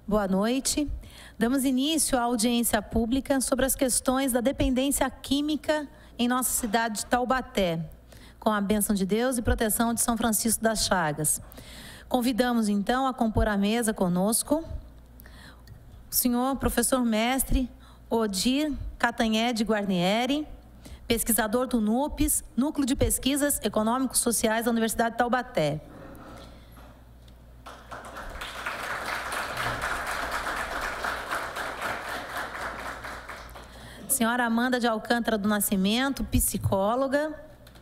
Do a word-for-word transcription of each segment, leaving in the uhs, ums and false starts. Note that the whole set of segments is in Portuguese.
Boa noite. Damos início à audiência pública sobre as questões da dependência química em nossa cidade de Taubaté, com a bênção de Deus e proteção de São Francisco das Chagas. Convidamos, então, a compor a mesa conosco o senhor professor mestre Odir Catanhede Guarnieri, pesquisador do NUPES, Núcleo de Pesquisas Econômicos Sociais da Universidade de Taubaté. Senhora Amanda de Alcântara do Nascimento, psicóloga.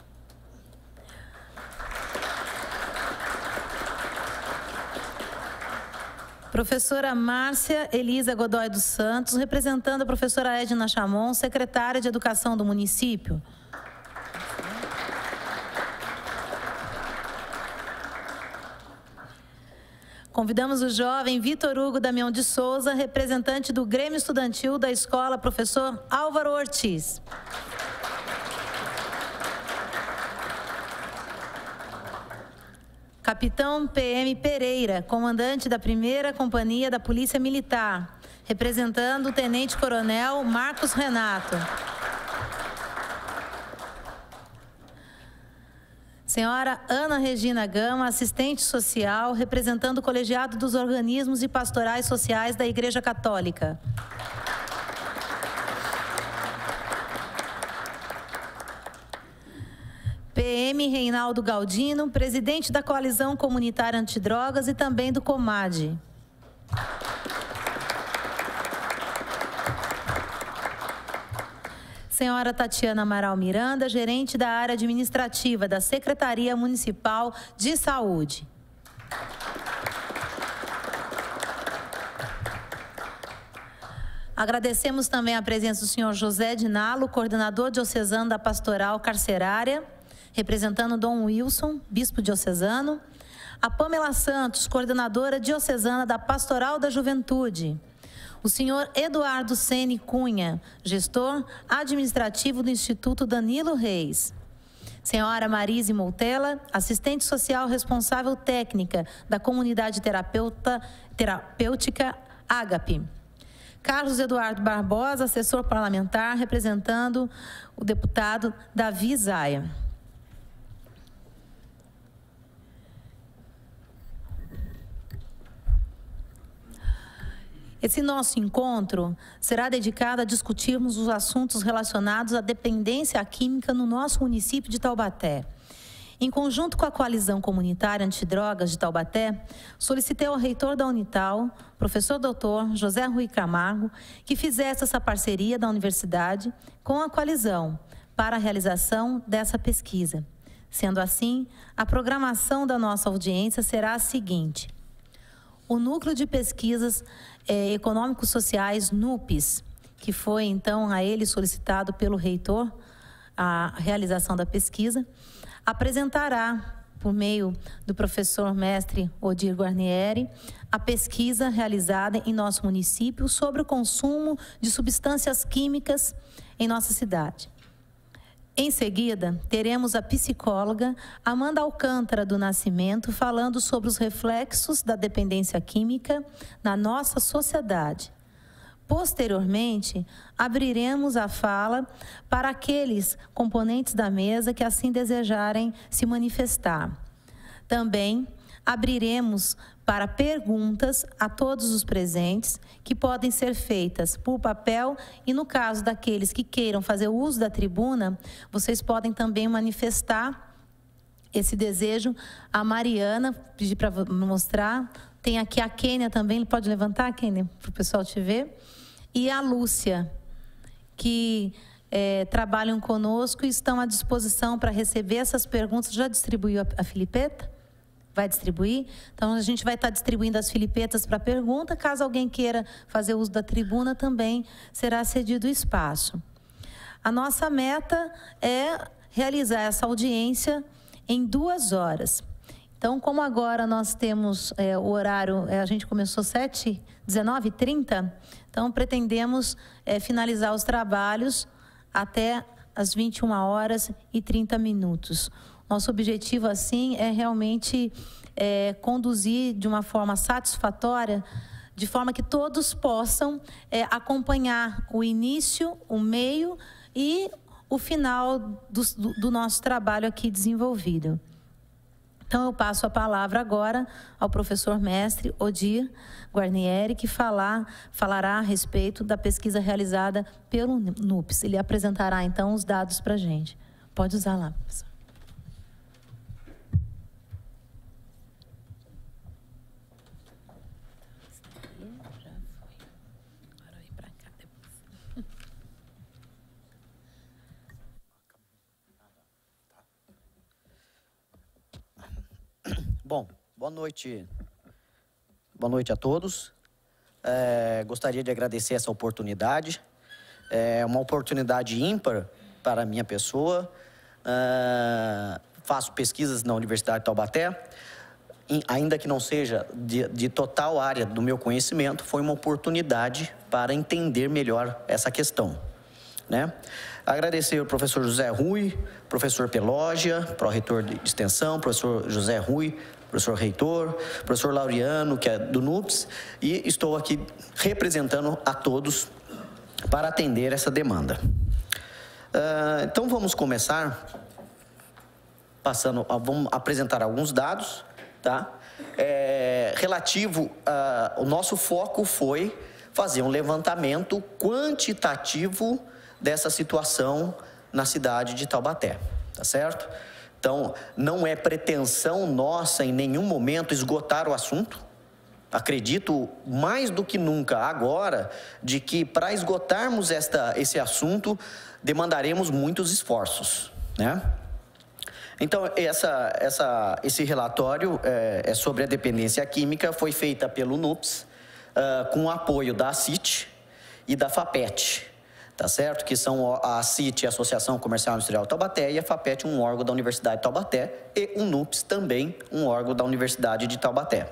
Professora Márcia Elisa Godoy dos Santos, representando a professora Edna Chamon, secretária de Educação do município. Convidamos o jovem Vitor Hugo Damião de Souza, representante do Grêmio Estudantil da Escola Professor Álvaro Ortiz. Capitão P M Pereira, comandante da primeira Companhia da Polícia Militar, representando o Tenente Coronel Marcos Renato. Senhora Ana Regina Gama, assistente social, representando o Colegiado dos Organismos e Pastorais Sociais da Igreja Católica. P M Reinaldo Galdino, presidente da Coalizão Comunitária Antidrogas e também do COMAD. Senhora Tatiana Amaral Miranda, gerente da área administrativa da Secretaria Municipal de Saúde. Agradecemos também a presença do senhor José Dinalo, coordenador diocesano da Pastoral Carcerária, representando Dom Wilson, bispo diocesano. A Pamela Santos, coordenadora diocesana da Pastoral da Juventude. O senhor Eduardo Ceni Cunha, gestor administrativo do Instituto Danilo Reis. Senhora Marise Moutela, assistente social responsável técnica da Comunidade Terapeuta, Terapêutica Ágape. Carlos Eduardo Barbosa, assessor parlamentar, representando o deputado Davi Zaia. Esse nosso encontro será dedicado a discutirmos os assuntos relacionados à dependência química no nosso município de Taubaté. Em conjunto com a Coalizão Comunitária Antidrogas de Taubaté, solicitei ao reitor da Unital, professor doutor José Rui Camargo, que fizesse essa parceria da universidade com a coalizão para a realização dessa pesquisa. Sendo assim, a programação da nossa audiência será a seguinte: o Núcleo de Pesquisas eh, Econômicos Sociais, NUPES, que foi então a ele solicitado pelo reitor a realização da pesquisa, apresentará, por meio do professor mestre Odir Guarnieri, a pesquisa realizada em nosso município sobre o consumo de substâncias químicas em nossa cidade. Em seguida, teremos a psicóloga Amanda Alcântara do Nascimento falando sobre os reflexos da dependência química na nossa sociedade. Posteriormente, abriremos a fala para aqueles componentes da mesa que assim desejarem se manifestar. Também abriremos para perguntas a todos os presentes, que podem ser feitas por papel, e no caso daqueles que queiram fazer uso da tribuna, vocês podem também manifestar esse desejo. A Mariana, pedi para mostrar, tem aqui a Kênia também, ele pode levantar, Kênia, para o pessoal te ver, e a Lúcia, que é, trabalham conosco e estão à disposição para receber essas perguntas. Já distribuiu a, a filipeta? Vai distribuir? Então, a gente vai estar distribuindo as filipetas para pergunta. Caso alguém queira fazer uso da tribuna, também será cedido o espaço. A nossa meta é realizar essa audiência em duas horas. Então, como agora nós temos é, o horário, é, a gente começou sete, dezenove e trinta, então pretendemos é, finalizar os trabalhos até as vinte e uma horas e trinta minutos. Nosso objetivo, assim, é realmente é, conduzir de uma forma satisfatória de forma que todos possam é, acompanhar o início, o meio e o final do, do, do nosso trabalho aqui desenvolvido. Então, eu passo a palavra agora ao professor mestre Odir Guarnieri, que falar, falará a respeito da pesquisa realizada pelo NUPS. Ele apresentará, então, os dados para a gente. Pode usar lá, professor. Bom, boa noite. Boa noite a todos. É, gostaria de agradecer essa oportunidade. É uma oportunidade ímpar para a minha pessoa. É, faço pesquisas na Universidade de Taubaté. Ainda que não seja de, de total área do meu conhecimento, foi uma oportunidade para entender melhor essa questão, né? Agradecer ao professor José Rui, professor Pelógia, pró-reitor de extensão, professor José Rui, professor reitor, professor Laureano, que é do NUPS, e estou aqui representando a todos para atender essa demanda. Uh, então, vamos começar passando, a, vamos apresentar alguns dados, tá? É, relativo, uh, o nosso foco foi fazer um levantamento quantitativo dessa situação na cidade de Taubaté, tá certo? Então, não é pretensão nossa em nenhum momento esgotar o assunto. Acredito mais do que nunca agora de que para esgotarmos esta, esse assunto demandaremos muitos esforços, né? Então, essa, essa, esse relatório é, é sobre a dependência química, foi feita pelo NUPS, uh, com o apoio da ACIT e da FAPET, tá certo? Que são a ACIT, a Associação Comercial e Industrial de Taubaté, e a FAPET, um órgão da Universidade de Taubaté, e o NUPS também, um órgão da Universidade de Taubaté.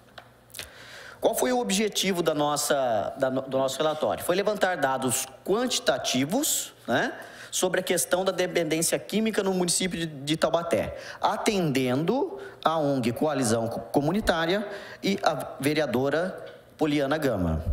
Qual foi o objetivo da nossa, da, do nosso relatório? Foi levantar dados quantitativos, né, sobre a questão da dependência química no município de, de Taubaté, atendendo a ONG Coalizão Comunitária e a vereadora Poliana Gama.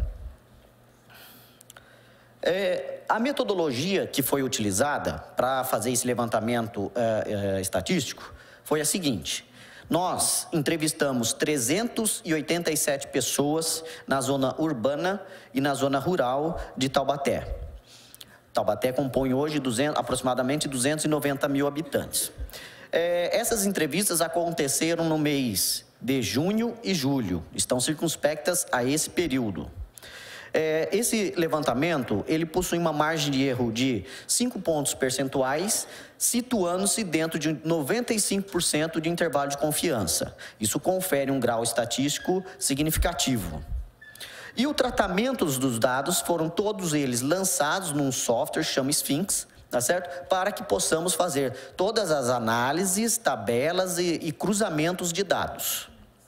É, a metodologia que foi utilizada para fazer esse levantamento é, é, estatístico foi a seguinte: nós entrevistamos trezentas e oitenta e sete pessoas na zona urbana e na zona rural de Taubaté. Taubaté compõe hoje duzentos, aproximadamente duzentos e noventa mil habitantes. É, essas entrevistas aconteceram no mês de junho e julho, estão circunspectas a esse período. É, esse levantamento, ele possui uma margem de erro de cinco pontos percentuais, situando-se dentro de noventa e cinco por cento de intervalo de confiança. Isso confere um grau estatístico significativo. E o tratamento dos dados foram todos eles lançados num software chama Sphinx, tá certo? Para que possamos fazer todas as análises, tabelas e, e cruzamentos de dados.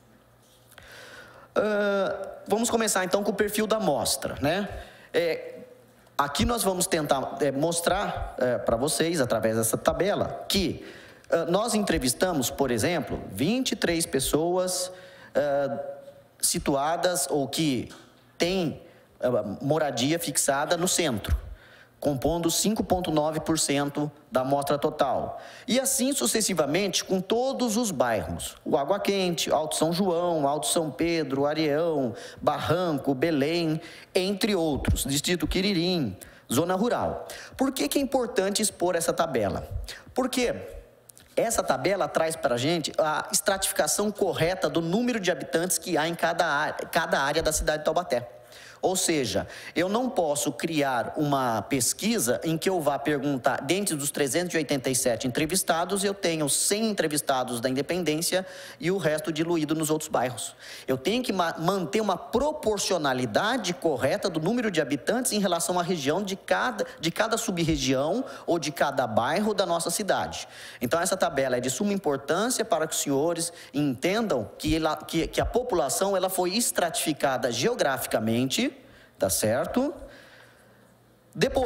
Uh, vamos começar então com o perfil da amostra, né? É, aqui nós vamos tentar é, mostrar é, para vocês, através dessa tabela, que uh, nós entrevistamos, por exemplo, vinte e três pessoas uh, situadas ou que têm uh, moradia fixada no centro, compondo cinco vírgula nove por cento da amostra total. E assim sucessivamente com todos os bairros. O Água Quente, Alto São João, Alto São Pedro, Areão, Barranco, Belém, entre outros. Distrito Quiririm, zona rural. Por que que é importante expor essa tabela? Porque essa tabela traz para a gente a estratificação correta do número de habitantes que há em cada área, cada área da cidade de Taubaté. Ou seja, eu não posso criar uma pesquisa em que eu vá perguntar, dentre dos trezentos e oitenta e sete entrevistados, eu tenho cem entrevistados da Independência e o resto diluído nos outros bairros. Eu tenho que manter uma proporcionalidade correta do número de habitantes em relação à região de cada, de cada sub-região ou de cada bairro da nossa cidade. Então, essa tabela é de suma importância para que os senhores entendam que, ela, que, que a população ela foi estratificada geograficamente, tá certo?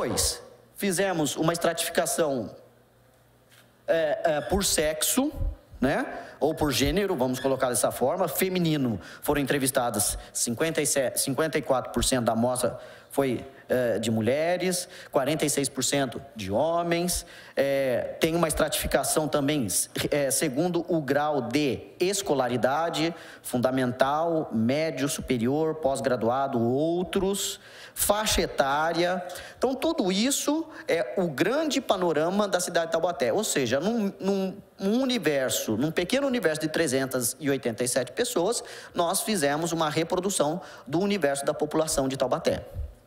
Depois, fizemos uma estratificação é, é, por sexo, né? Ou por gênero, vamos colocar dessa forma, feminino. Foram entrevistadas cinquenta e sete, cinquenta e quatro por cento da amostra foi eh, de mulheres, quarenta e seis por cento de homens. Eh, tem uma estratificação também eh, segundo o grau de escolaridade, fundamental, médio, superior, pós-graduado, outros, faixa etária. Então, tudo isso é o grande panorama da cidade de Taubaté. Ou seja, num, num, num universo, num pequeno universo de trezentas e oitenta e sete pessoas, nós fizemos uma reprodução do universo da população de Taubaté.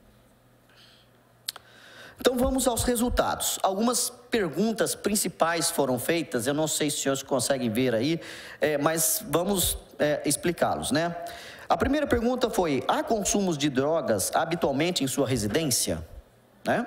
Então, vamos aos resultados. Algumas perguntas principais foram feitas, eu não sei se os senhores conseguem ver aí, é, mas vamos é, explicá-los, né? A primeira pergunta foi: há consumos de drogas habitualmente em sua residência? Né?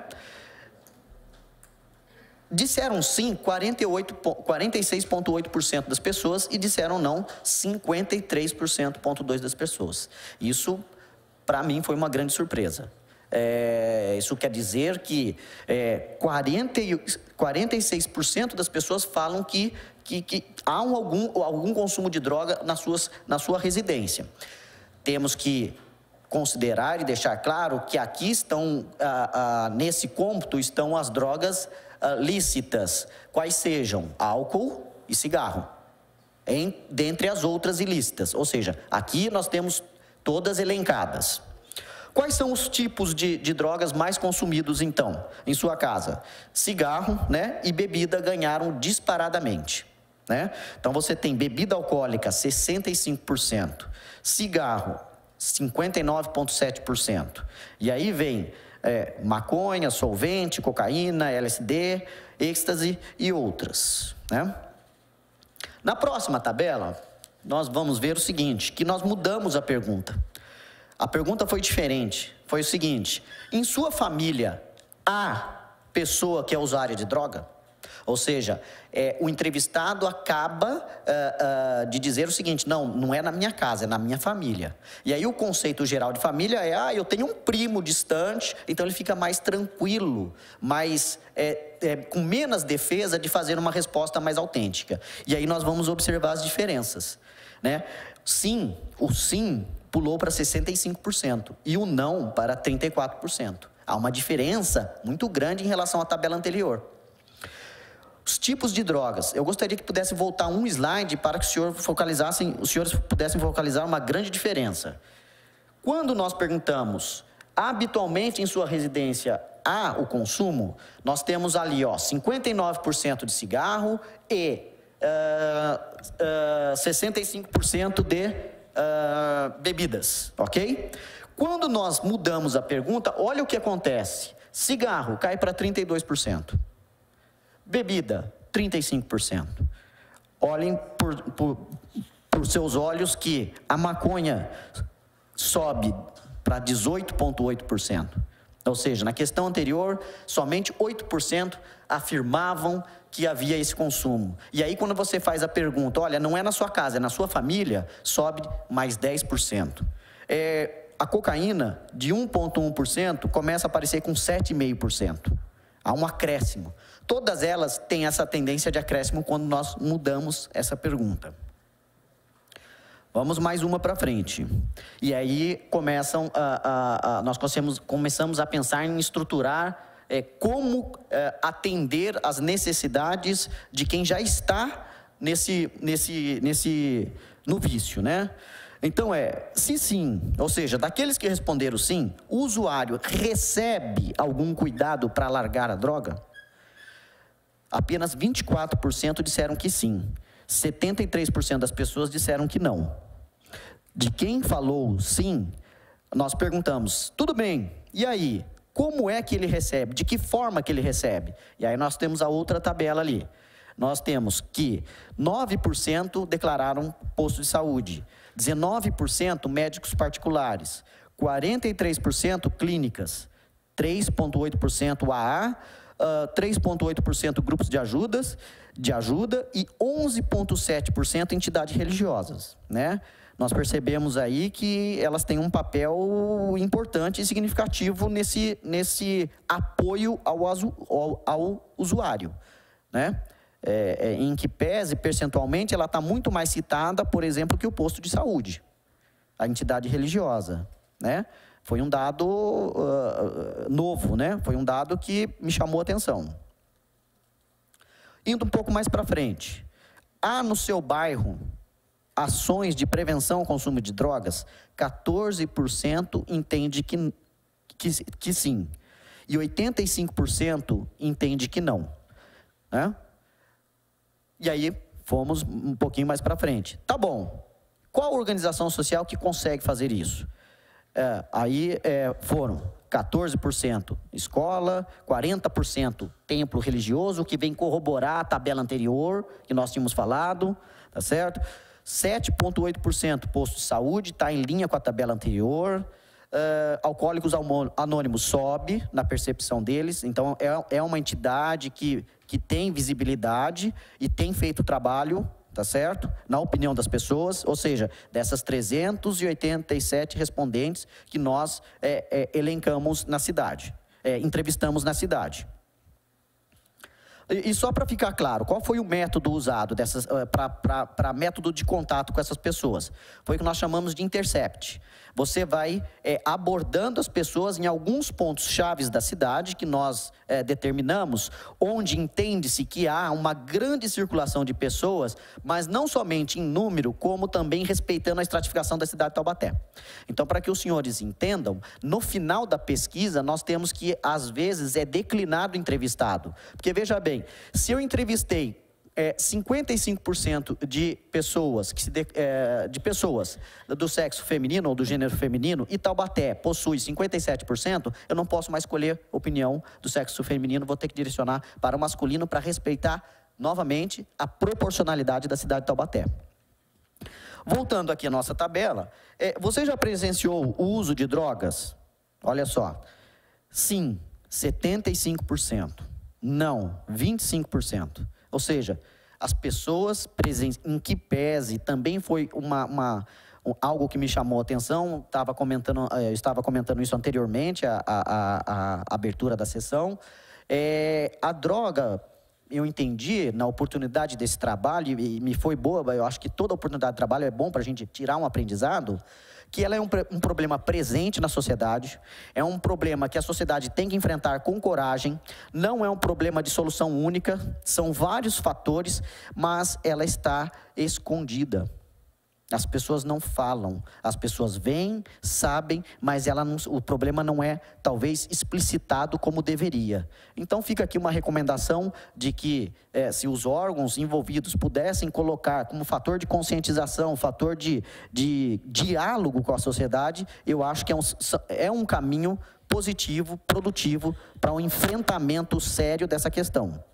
Disseram sim quarenta e oito, quarenta e seis vírgula oito por cento das pessoas e disseram não cinquenta e três vírgula dois por cento das pessoas. Isso, para mim, foi uma grande surpresa. É, isso quer dizer que é, quarenta, quarenta e seis por cento das pessoas falam que, que, que há um, algum, algum consumo de droga nas suas, na sua residência. Temos que considerar e deixar claro que aqui estão, ah, ah, nesse cômputo, estão as drogas ah, lícitas, quais sejam álcool e cigarro, em, dentre as outras ilícitas. Ou seja, aqui nós temos todas elencadas. Quais são os tipos de, de drogas mais consumidos, então, em sua casa? Cigarro, né, e bebida ganharam disparadamente, né? Então, você tem bebida alcoólica, sessenta e cinco por cento. Cigarro, cinquenta e nove vírgula sete por cento. E aí vem é, maconha, solvente, cocaína, L S D, êxtase e outras, né? Na próxima tabela, nós vamos ver o seguinte, que nós mudamos a pergunta. A pergunta foi diferente, foi o seguinte: em sua família, há pessoa que é usuária de droga? Ou seja, é, o entrevistado acaba uh, uh, de dizer o seguinte: não, não é na minha casa, é na minha família. E aí o conceito geral de família é: ah, eu tenho um primo distante, então ele fica mais tranquilo, mais, é, é, com menos defesa de fazer uma resposta mais autêntica. E aí nós vamos observar as diferenças, né? Sim, o sim pulou para sessenta e cinco por cento e o não para trinta e quatro por cento. Há uma diferença muito grande em relação à tabela anterior. Os tipos de drogas. Eu gostaria que pudesse voltar um slide para que os senhores focalizassem, os senhores pudessem focalizar uma grande diferença. Quando nós perguntamos, habitualmente em sua residência há o consumo, nós temos ali, ó, cinquenta e nove por cento de cigarro e uh, uh, sessenta e cinco por cento de Uh, bebidas, ok? Quando nós mudamos a pergunta, olha o que acontece. Cigarro cai para trinta e dois por cento. Bebida, trinta e cinco por cento. Olhem por, por, por seus olhos que a maconha sobe para dezoito vírgula oito por cento. Ou seja, na questão anterior, somente oito por cento afirmavam que havia esse consumo. E aí, quando você faz a pergunta, olha, não é na sua casa, é na sua família, sobe mais dez por cento. É, a cocaína, de um vírgula um por cento, começa a aparecer com sete vírgula cinco por cento. Há um acréscimo. Todas elas têm essa tendência de acréscimo quando nós mudamos essa pergunta. Vamos mais uma para frente. E aí, começam a, a, a, nós começamos, começamos a pensar em estruturar É, como é, atender às necessidades de quem já está nesse, nesse, nesse, no vício, né? Então, é, se sim, ou seja, daqueles que responderam sim, o usuário recebe algum cuidado para largar a droga? Apenas vinte e quatro por cento disseram que sim, setenta e três por cento das pessoas disseram que não. De quem falou sim, nós perguntamos, tudo bem, e aí? Como é que ele recebe? De que forma que ele recebe? E aí nós temos a outra tabela ali. Nós temos que nove por cento declararam posto de saúde, dezenove por cento médicos particulares, quarenta e três por cento clínicas, três vírgula oito por cento A A, uh, três vírgula oito por cento grupos de ajudas, de ajuda e onze vírgula sete por cento entidades religiosas, né? Nós percebemos aí que elas têm um papel importante e significativo nesse, nesse apoio ao, ao, ao usuário, né? é, é, em que pese percentualmente, ela está muito mais citada, por exemplo, que o posto de saúde, a entidade religiosa, né? Foi um dado uh, novo, né? Foi um dado que me chamou a atenção. Indo um pouco mais para frente, há no seu bairro ações de prevenção ao consumo de drogas? quatorze por cento entende que, que, que sim, e oitenta e cinco por cento entende que não, né? E aí, fomos um pouquinho mais para frente. Tá bom, qual organização social que consegue fazer isso? É, aí é, foram quatorze por cento escola, quarenta por cento templo religioso, que vem corroborar a tabela anterior, que nós tínhamos falado, tá certo? sete vírgula oito por cento posto de saúde, está em linha com a tabela anterior. Uh, Alcoólicos Anônimos sobe na percepção deles, então é, é uma entidade que, que tem visibilidade e tem feito trabalho, tá certo? Na opinião das pessoas, ou seja, dessas trezentos e oitenta e sete respondentes que nós é, é, elencamos na cidade, é, entrevistamos na cidade. E, e só para ficar claro, qual foi o método usado uh, para método de contato com essas pessoas? Foi o que nós chamamos de intercept. Você vai é, abordando as pessoas em alguns pontos chaves da cidade que nós é, determinamos, onde entende-se que há uma grande circulação de pessoas, mas não somente em número, como também respeitando a estratificação da cidade de Taubaté. Então, para que os senhores entendam, no final da pesquisa, nós temos que, às vezes, é declinado o entrevistado. Porque, veja bem, se eu entrevistei É, cinquenta e cinco por cento de pessoas, que se de, é, de pessoas do sexo feminino ou do gênero feminino, e Taubaté possui cinquenta e sete por cento, eu não posso mais escolher opinião do sexo feminino, vou ter que direcionar para o masculino para respeitar, novamente, a proporcionalidade da cidade de Taubaté. Voltando aqui à nossa tabela, é, você já presenciou o uso de drogas? Olha só, sim, setenta e cinco por cento, não, vinte e cinco por cento. Ou seja, as pessoas presentes, em que pese, também foi uma, uma, um, algo que me chamou a atenção, estava comentando, eu estava comentando isso anteriormente, a, a, a, a abertura da sessão. É, a droga, eu entendi, na oportunidade desse trabalho, e me foi boa, eu acho que toda oportunidade de trabalho é bom para a gente tirar um aprendizado, que ela é um, um problema presente na sociedade, é um problema que a sociedade tem que enfrentar com coragem, não é um problema de solução única, são vários fatores, mas ela está escondida. As pessoas não falam, as pessoas veem, sabem, mas ela não, o problema não é, talvez, explicitado como deveria. Então, fica aqui uma recomendação de que, é, se os órgãos envolvidos pudessem colocar como fator de conscientização, fator de, de diálogo com a sociedade, eu acho que é um, é um caminho positivo, produtivo, para um enfrentamento sério dessa questão.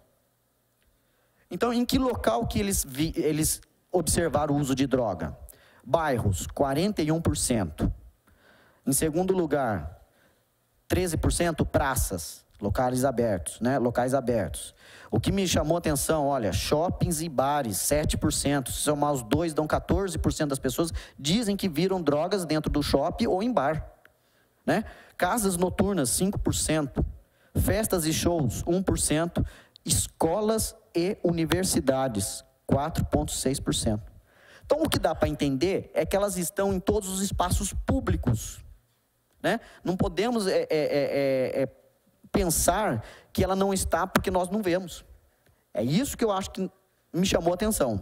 Então, em que local que eles, vi, eles observaram o uso de droga? Bairros, quarenta e um por cento. Em segundo lugar, treze por cento praças, locais abertos, né? Locais abertos. O que me chamou a atenção, olha, shoppings e bares, sete por cento. Se somar os dois, dão quatorze por cento das pessoas dizem que viram drogas dentro do shopping ou em bar, né? Casas noturnas, cinco por cento. Festas e shows, um por cento. Escolas e universidades, quatro vírgula seis por cento. Então, o que dá para entender é que elas estão em todos os espaços públicos, né? Não podemos é, é, é, é, pensar que ela não está porque nós não vemos. É isso que eu acho que me chamou a atenção.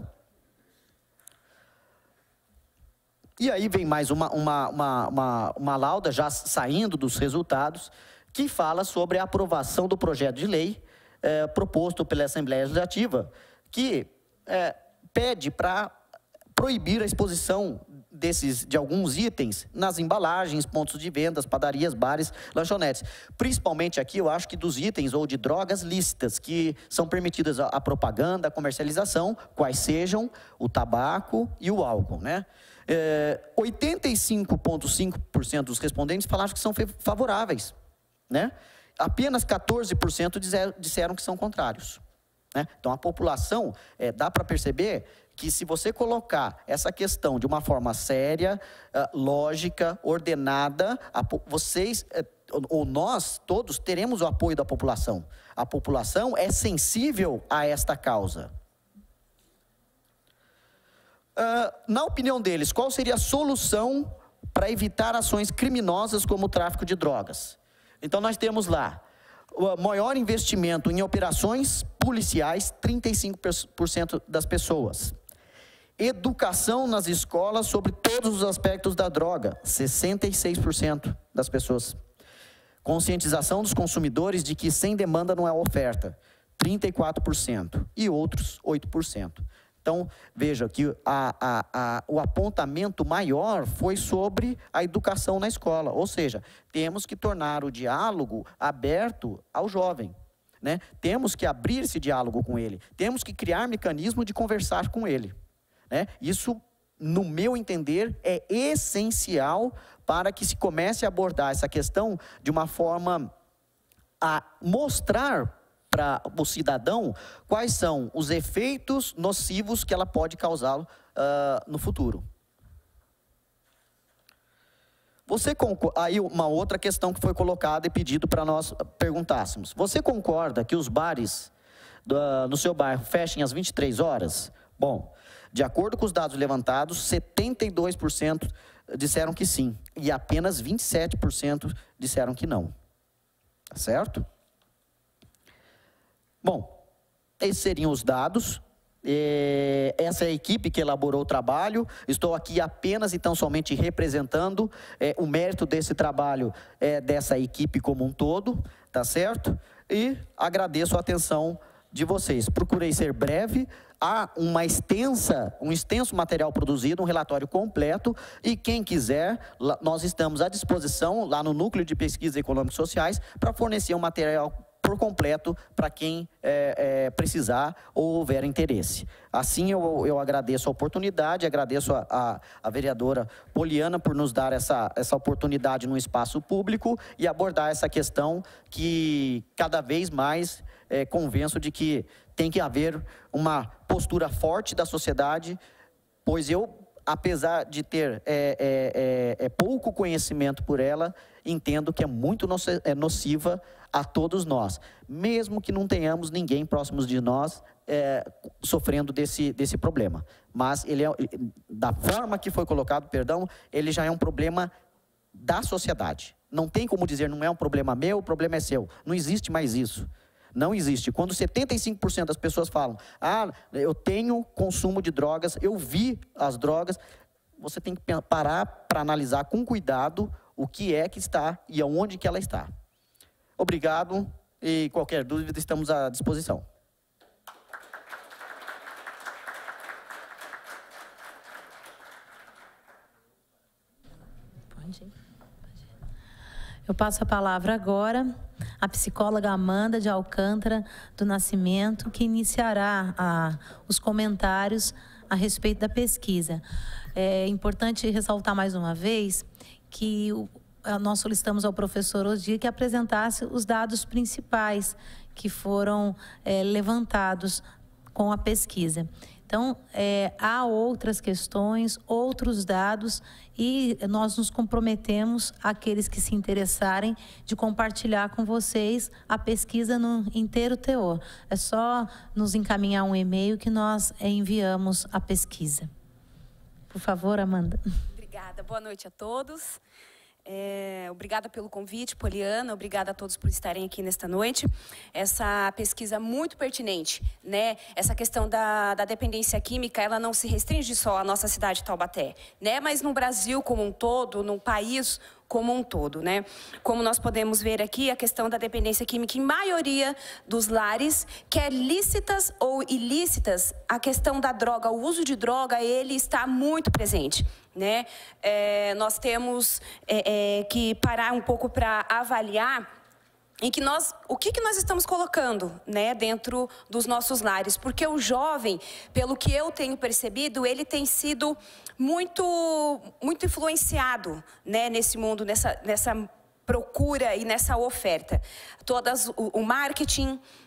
E aí vem mais uma, uma, uma, uma, uma lauda, já saindo dos resultados, que fala sobre a aprovação do projeto de lei é, proposto pela Assembleia Legislativa, que é, pede para proibir a exposição desses, de alguns itens nas embalagens, pontos de vendas, padarias, bares, lanchonetes. Principalmente aqui, eu acho que dos itens ou de drogas lícitas, que são permitidas a, a propaganda, a comercialização, quais sejam o tabaco e o álcool, né? É, oitenta e cinco vírgula cinco por cento dos respondentes falaram que são favoráveis, né? Apenas quatorze por cento disseram, disseram que são contrários, né? Então, a população, é, dá para perceber que se você colocar essa questão de uma forma séria, uh, lógica, ordenada, a, vocês uh, ou nós todos teremos o apoio da população. A população é sensível a esta causa. Uh, na opinião deles, qual seria a solução para evitar ações criminosas como o tráfico de drogas? Então nós temos lá o maior investimento em operações policiais, trinta e cinco por cento das pessoas. Educação nas escolas sobre todos os aspectos da droga, sessenta e seis por cento das pessoas. Conscientização dos consumidores de que sem demanda não é oferta, trinta e quatro por cento. E outros, oito por cento. Então, veja que a, a, a, o apontamento maior foi sobre a educação na escola. Ou seja, temos que tornar o diálogo aberto ao jovem, né? Temos que abrir esse diálogo com ele. Temos que criar mecanismo de conversar com ele, né? Isso, no meu entender, é essencial para que se comece a abordar essa questão de uma forma a mostrar para o cidadão quais são os efeitos nocivos que ela pode causar uh, no futuro. Você concorda? Aí uma outra questão que foi colocada e pedido para nós perguntássemos. Você concorda que os bares do, no seu bairro fechem às vinte e três horas? Bom, de acordo com os dados levantados, setenta e dois por cento disseram que sim, e apenas vinte e sete por cento disseram que não. Tá certo? Bom, esses seriam os dados. É, essa é a equipe que elaborou o trabalho. Estou aqui apenas e tão somente representando é, o mérito desse trabalho é, dessa equipe como um todo, tá certo? E agradeço a atenção de vocês. Procurei ser breve. Há uma extensa, um extenso material produzido, um relatório completo, e quem quiser, nós estamos à disposição lá no Núcleo de Pesquisas Econômicas e Sociais para fornecer um material por completo para quem é, é, precisar ou houver interesse. Assim, eu, eu agradeço a oportunidade, agradeço a, a, a vereadora Poliana por nos dar essa, essa oportunidade no espaço público e abordar essa questão que cada vez mais é, convenço de que tem que haver uma postura forte da sociedade, pois eu, apesar de ter é, é, é, pouco conhecimento por ela, entendo que é muito nociva a todos nós, mesmo que não tenhamos ninguém próximos de nós é, sofrendo desse, desse problema. Mas ele é, da forma que foi colocado, perdão, ele já é um problema da sociedade. Não tem como dizer, não é um problema meu, o problema é seu. Não existe mais isso. Não existe. Quando setenta e cinco por cento das pessoas falam, ah, eu tenho consumo de drogas, eu vi as drogas, você tem que parar para analisar com cuidado o que é que está e aonde que ela está. Obrigado e qualquer dúvida estamos à disposição. Pode ir. Eu passo a palavra agora à psicóloga Amanda de Alcântara do Nascimento, que iniciará a, os comentários a respeito da pesquisa. É importante ressaltar mais uma vez que o, nós solicitamos ao professor Osdir que apresentasse os dados principais que foram é, levantados com a pesquisa. Então, é, há outras questões, outros dados, e nós nos comprometemos, aqueles que se interessarem, de compartilhar com vocês a pesquisa no inteiro teor. É só nos encaminhar um e-mail que nós enviamos a pesquisa. Por favor, Amanda. Obrigada. Boa noite a todos. É, obrigada pelo convite, Poliana, obrigada a todos por estarem aqui nesta noite. Essa pesquisa muito pertinente, né? Essa questão da, da dependência química, ela não se restringe só à nossa cidade de Taubaté, né? Mas no Brasil como um todo, no país como um todo, né? Como nós podemos ver aqui, a questão da dependência química em maioria dos lares, quer lícitas ou ilícitas, a questão da droga, o uso de droga, ele está muito presente, né? É, nós temos é, é, que parar um pouco para avaliar em que nós, o que, que nós estamos colocando, né, dentro dos nossos lares. Porque o jovem, pelo que eu tenho percebido, ele tem sido muito, muito influenciado, né, nesse mundo, nessa, nessa procura e nessa oferta. Todas, o, o marketing,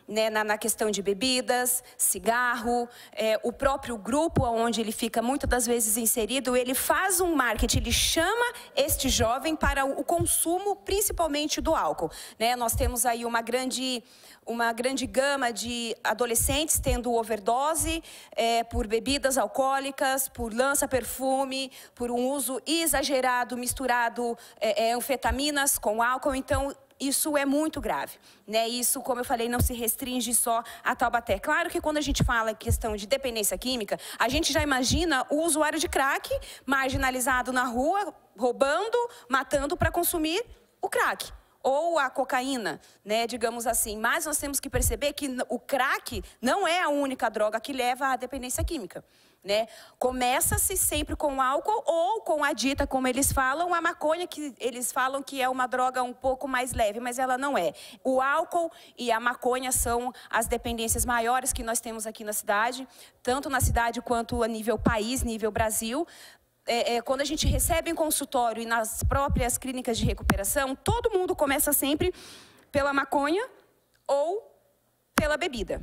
né, na, na questão de bebidas, cigarro, é, o próprio grupo onde ele fica muitas das vezes inserido, ele faz um marketing, ele chama este jovem para o, o consumo, principalmente do álcool, né? Nós temos aí uma grande, uma grande gama de adolescentes tendo overdose é, por bebidas alcoólicas, por lança-perfume, por um uso exagerado, misturado é, é, anfetaminas com álcool. Então, isso é muito grave, né? Isso, como eu falei, não se restringe só a Taubaté. Claro que quando a gente fala em questão de dependência química, a gente já imagina o usuário de crack marginalizado na rua, roubando, matando para consumir o crack. Ou a cocaína, né, digamos assim. Mas nós temos que perceber que o crack não é a única droga que leva à dependência química, né? Começa-se sempre com álcool ou com a dita, como eles falam, a maconha, que eles falam que é uma droga um pouco mais leve, mas ela não é. O álcool e a maconha são as dependências maiores que nós temos aqui na cidade, tanto na cidade quanto a nível país, nível Brasil. É, é, quando a gente recebe em consultório e nas próprias clínicas de recuperação, todo mundo começa sempre pela maconha ou pela bebida.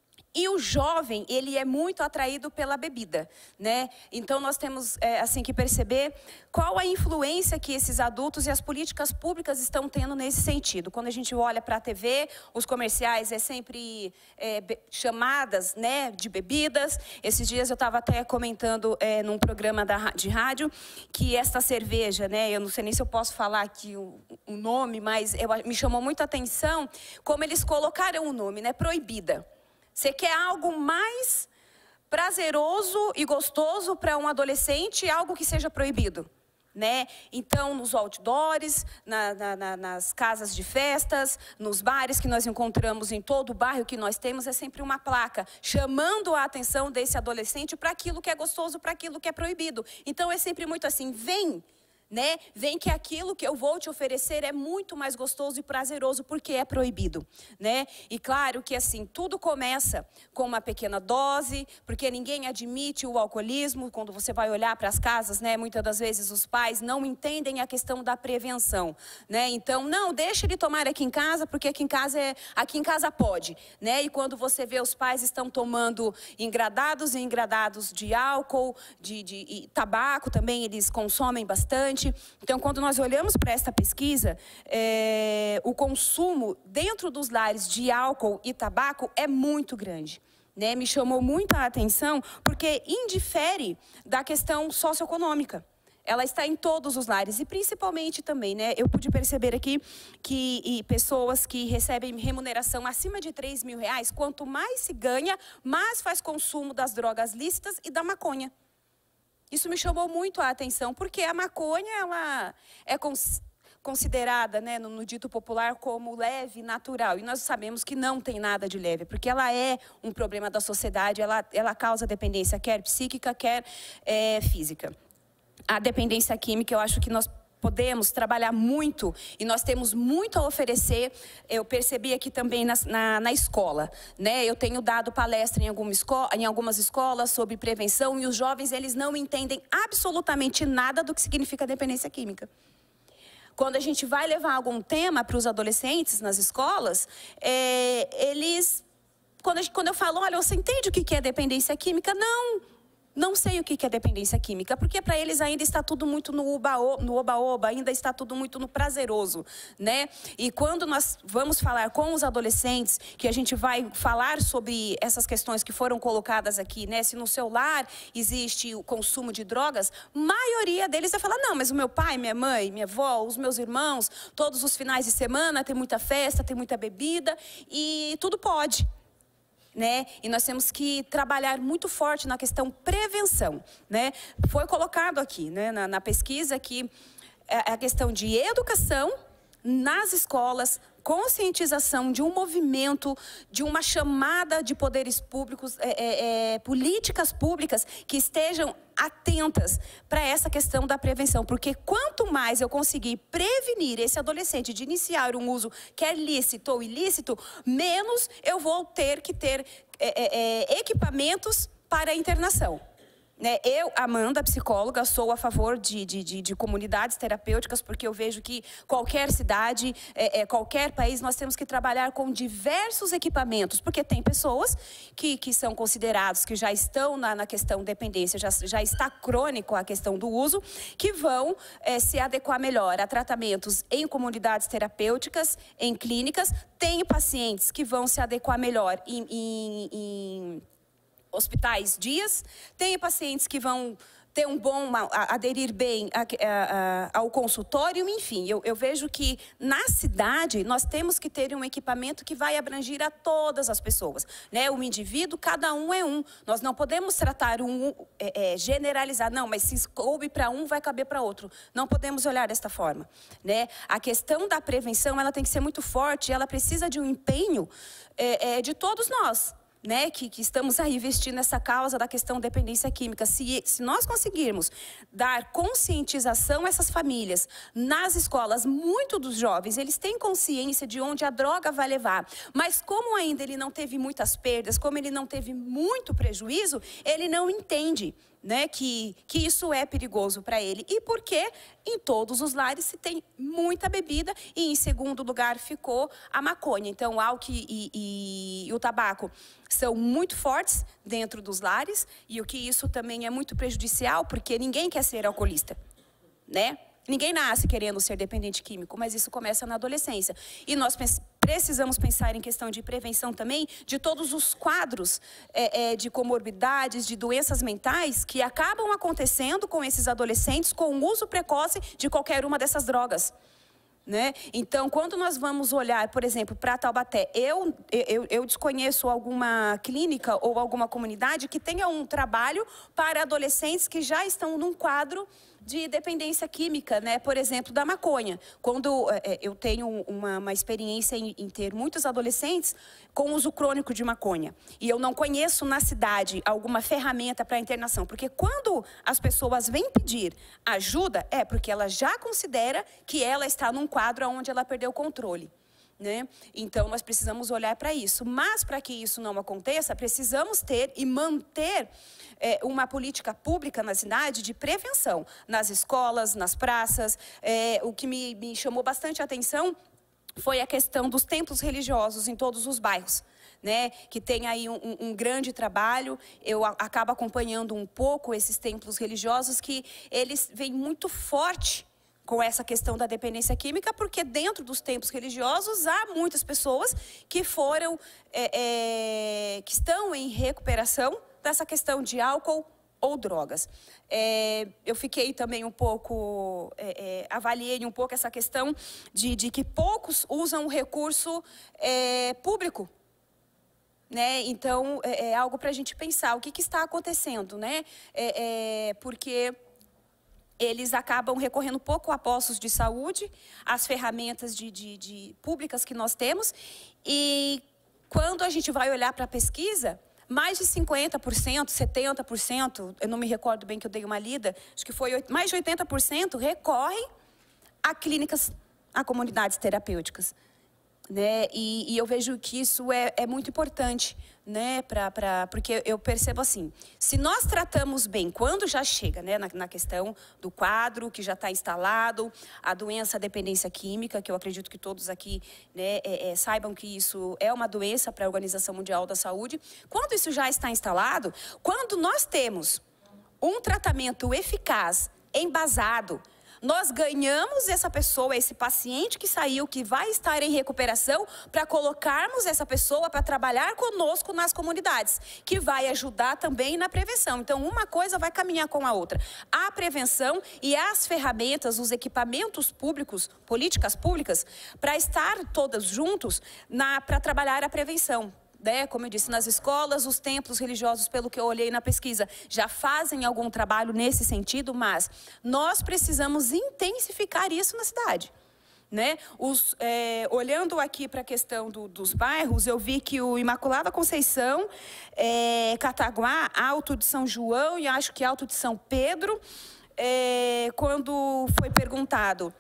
E o jovem, ele é muito atraído pela bebida, né? Então, nós temos é, assim, que perceber qual a influência que esses adultos e as políticas públicas estão tendo nesse sentido. Quando a gente olha para a T V, os comerciais é sempre é, chamadas, né, de bebidas. Esses dias eu estava até comentando é, num programa da, de rádio que esta cerveja, né, eu não sei nem se eu posso falar aqui o, o nome, mas eu, me chamou muita atenção como eles colocaram o nome, né, proibida. Você quer algo mais prazeroso e gostoso para um adolescente, algo que seja proibido, né? Então, nos outdoors, na, na, na, nas casas de festas, nos bares que nós encontramos em todo o bairro que nós temos, é sempre uma placa chamando a atenção desse adolescente para aquilo que é gostoso, para aquilo que é proibido. Então, é sempre muito assim, vem, né? Vem que aquilo que eu vou te oferecer é muito mais gostoso e prazeroso porque é proibido, né? E claro que assim, tudo começa com uma pequena dose, porque ninguém admite o alcoolismo. Quando você vai olhar para as casas, né, muitas das vezes os pais não entendem a questão da prevenção, né? Então, não, deixa ele tomar aqui em casa, porque aqui em casa é, aqui em casa pode, né? E quando você vê os pais estão tomando engradados e engradados de álcool, de, de e tabaco também, eles consomem bastante. Então, quando nós olhamos para esta pesquisa, é, o consumo dentro dos lares de álcool e tabaco é muito grande, né? Me chamou muita atenção porque indifere da questão socioeconômica. Ela está em todos os lares e principalmente também, né? Eu pude perceber aqui que e pessoas que recebem remuneração acima de três mil reais, quanto mais se ganha, mais faz consumo das drogas lícitas e da maconha. Isso me chamou muito a atenção, porque a maconha ela é cons considerada, né, no, no dito popular, como leve, natural. E nós sabemos que não tem nada de leve, porque ela é um problema da sociedade, ela, ela causa dependência, quer psíquica, quer é, física. A dependência química, eu acho que nós podemos trabalhar muito e nós temos muito a oferecer. Eu percebi aqui também na, na, na escola, né? Eu tenho dado palestra em, alguma escola, em algumas escolas sobre prevenção e os jovens, eles não entendem absolutamente nada do que significa dependência química. Quando a gente vai levar algum tema para os adolescentes nas escolas, é, eles... Quando, a gente, quando eu falo, olha, você entende o que é dependência química? Não, não sei o que é dependência química, porque para eles ainda está tudo muito no oba-oba, ainda está tudo muito no prazeroso, né? E quando nós vamos falar com os adolescentes, que a gente vai falar sobre essas questões que foram colocadas aqui, né? Se no seu lar existe o consumo de drogas, a maioria deles vai falar, não, mas o meu pai, minha mãe, minha avó, os meus irmãos, todos os finais de semana tem muita festa, tem muita bebida e tudo pode. Né? E nós temos que trabalhar muito forte na questão prevenção, né? Foi colocado aqui, né, na, na pesquisa que a questão de educação nas escolas, conscientização de um movimento, de uma chamada de poderes públicos, é, é, é, políticas públicas que estejam atentas para essa questão da prevenção. Porque quanto mais eu conseguir prevenir esse adolescente de iniciar um uso quer lícito ou ilícito, menos eu vou ter que ter é, é, equipamentos para a internação. Né? Eu, Amanda, psicóloga, sou a favor de, de, de, de comunidades terapêuticas, porque eu vejo que qualquer cidade, é, é, qualquer país, nós temos que trabalhar com diversos equipamentos, porque tem pessoas que, que são considerados, que já estão na, na questão dependência, já, já está crônico a questão do uso, que vão é, se adequar melhor a tratamentos em comunidades terapêuticas, em clínicas. Tem pacientes que vão se adequar melhor em... em, em hospitais dias, tem pacientes que vão ter um bom, aderir bem a, a, a, ao consultório, enfim, eu, eu vejo que na cidade nós temos que ter um equipamento que vai abranger a todas as pessoas, né? O indivíduo, cada um é um, nós não podemos tratar um, é, é, generalizar, não, mas se coube para um, vai caber para outro, não podemos olhar desta forma, né? A questão da prevenção, ela tem que ser muito forte, ela precisa de um empenho é, é, de todos nós, né, que, que estamos aí investindo nessa causa da questão da dependência química. Se, se nós conseguirmos dar conscientização a essas famílias, nas escolas, muito dos jovens, eles têm consciência de onde a droga vai levar. Mas como ainda ele não teve muitas perdas, como ele não teve muito prejuízo, ele não entende, né, que, que isso é perigoso para ele. E porque em todos os lares se tem muita bebida e, em segundo lugar, ficou a maconha. Então, o álcool e, e, e o tabaco são muito fortes dentro dos lares, e o que isso também é muito prejudicial, porque ninguém quer ser alcoolista, né? Ninguém nasce querendo ser dependente químico, mas isso começa na adolescência. E nós precisamos pensar em questão de prevenção também de todos os quadros é, é, de comorbidades, de doenças mentais que acabam acontecendo com esses adolescentes com o uso precoce de qualquer uma dessas drogas. Né? Então, quando nós vamos olhar, por exemplo, para Taubaté, eu, eu, eu desconheço alguma clínica ou alguma comunidade que tenha um trabalho para adolescentes que já estão num quadro de dependência química, né? Por exemplo, da maconha. Quando é, eu tenho uma, uma experiência em, em ter muitos adolescentes com uso crônico de maconha, e eu não conheço na cidade alguma ferramenta para internação, porque quando as pessoas vêm pedir ajuda, é porque ela já considera que ela está num quadro onde ela perdeu o controle. Né? Então, nós precisamos olhar para isso. Mas, para que isso não aconteça, precisamos ter e manter é, uma política pública na cidade de prevenção, nas escolas, nas praças. É, o que me, me chamou bastante a atenção foi a questão dos templos religiosos em todos os bairros, né? Que tem aí um, um, um grande trabalho. Eu a, acabo acompanhando um pouco esses templos religiosos, que eles vêm muito forte com essa questão da dependência química, porque dentro dos templos religiosos há muitas pessoas que foram, é, é, que estão em recuperação dessa questão de álcool ou drogas. É, eu fiquei também um pouco, é, é, avaliei um pouco essa questão de, de que poucos usam o recurso é, público. Né? Então, é, é algo para a gente pensar, o que, que está acontecendo, né? É, é, porque eles acabam recorrendo pouco a postos de saúde, às ferramentas de, de, de públicas que nós temos, e quando a gente vai olhar para a pesquisa, mais de cinquenta por cento, setenta por cento, eu não me recordo bem que eu dei uma lida, acho que foi mais de oitenta por cento recorrem a clínicas, a comunidades terapêuticas. Né? E, e eu vejo que isso é, é muito importante, né? pra, pra, porque eu percebo assim, se nós tratamos bem quando já chega, né? na, na questão do quadro que já está instalado, a doença a dependência química, que eu acredito que todos aqui, né, é, é, saibam que isso é uma doença para a Organização Mundial da Saúde, quando isso já está instalado, quando nós temos um tratamento eficaz, embasado, nós ganhamos essa pessoa, esse paciente que saiu, que vai estar em recuperação, para colocarmos essa pessoa para trabalhar conosco nas comunidades, que vai ajudar também na prevenção. Então, uma coisa vai caminhar com a outra. A prevenção e as ferramentas, os equipamentos públicos, políticas públicas, para estar todas juntos para trabalhar a prevenção. Né? Como eu disse, nas escolas, os templos religiosos, pelo que eu olhei na pesquisa, já fazem algum trabalho nesse sentido, mas nós precisamos intensificar isso na cidade. Né? Os, é, olhando aqui para a questão do, dos bairros, eu vi que o Imaculada Conceição, é, Cataguá, Alto de São João e acho que Alto de São Pedro, é, quando foi perguntado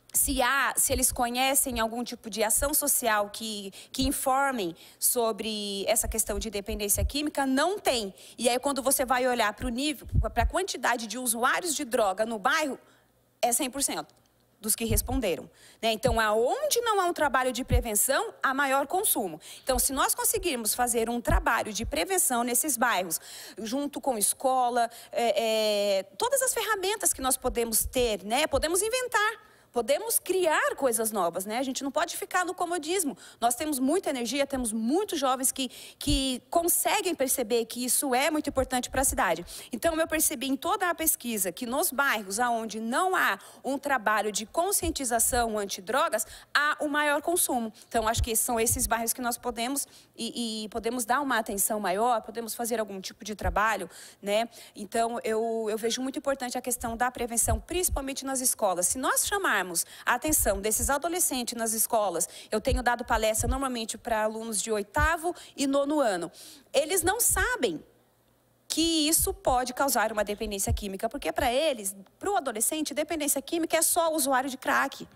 se há, se eles conhecem algum tipo de ação social que, que informem sobre essa questão de dependência química, não tem. E aí, quando você vai olhar para o nível, para a quantidade de usuários de droga no bairro, é cem por cento dos que responderam, né? Então, aonde não há um trabalho de prevenção, há maior consumo. Então, se nós conseguirmos fazer um trabalho de prevenção nesses bairros, junto com escola, é, é, todas as ferramentas que nós podemos ter, né? Podemos inventar. Podemos criar coisas novas, né? A gente não pode ficar no comodismo. Nós temos muita energia, temos muitos jovens que, que conseguem perceber que isso é muito importante para a cidade. Então, eu percebi em toda a pesquisa que nos bairros onde não há um trabalho de conscientização antidrogas, há um maior consumo. Então, acho que são esses bairros que nós podemos e, e podemos dar uma atenção maior, podemos fazer algum tipo de trabalho, né? Então, eu, eu vejo muito importante a questão da prevenção, principalmente nas escolas. Se nós chamarmos a atenção desses adolescentes nas escolas, eu tenho dado palestra normalmente para alunos de oitavo e nono ano, eles não sabem que isso pode causar uma dependência química, porque para eles, para o adolescente, dependência química é só o usuário de crack.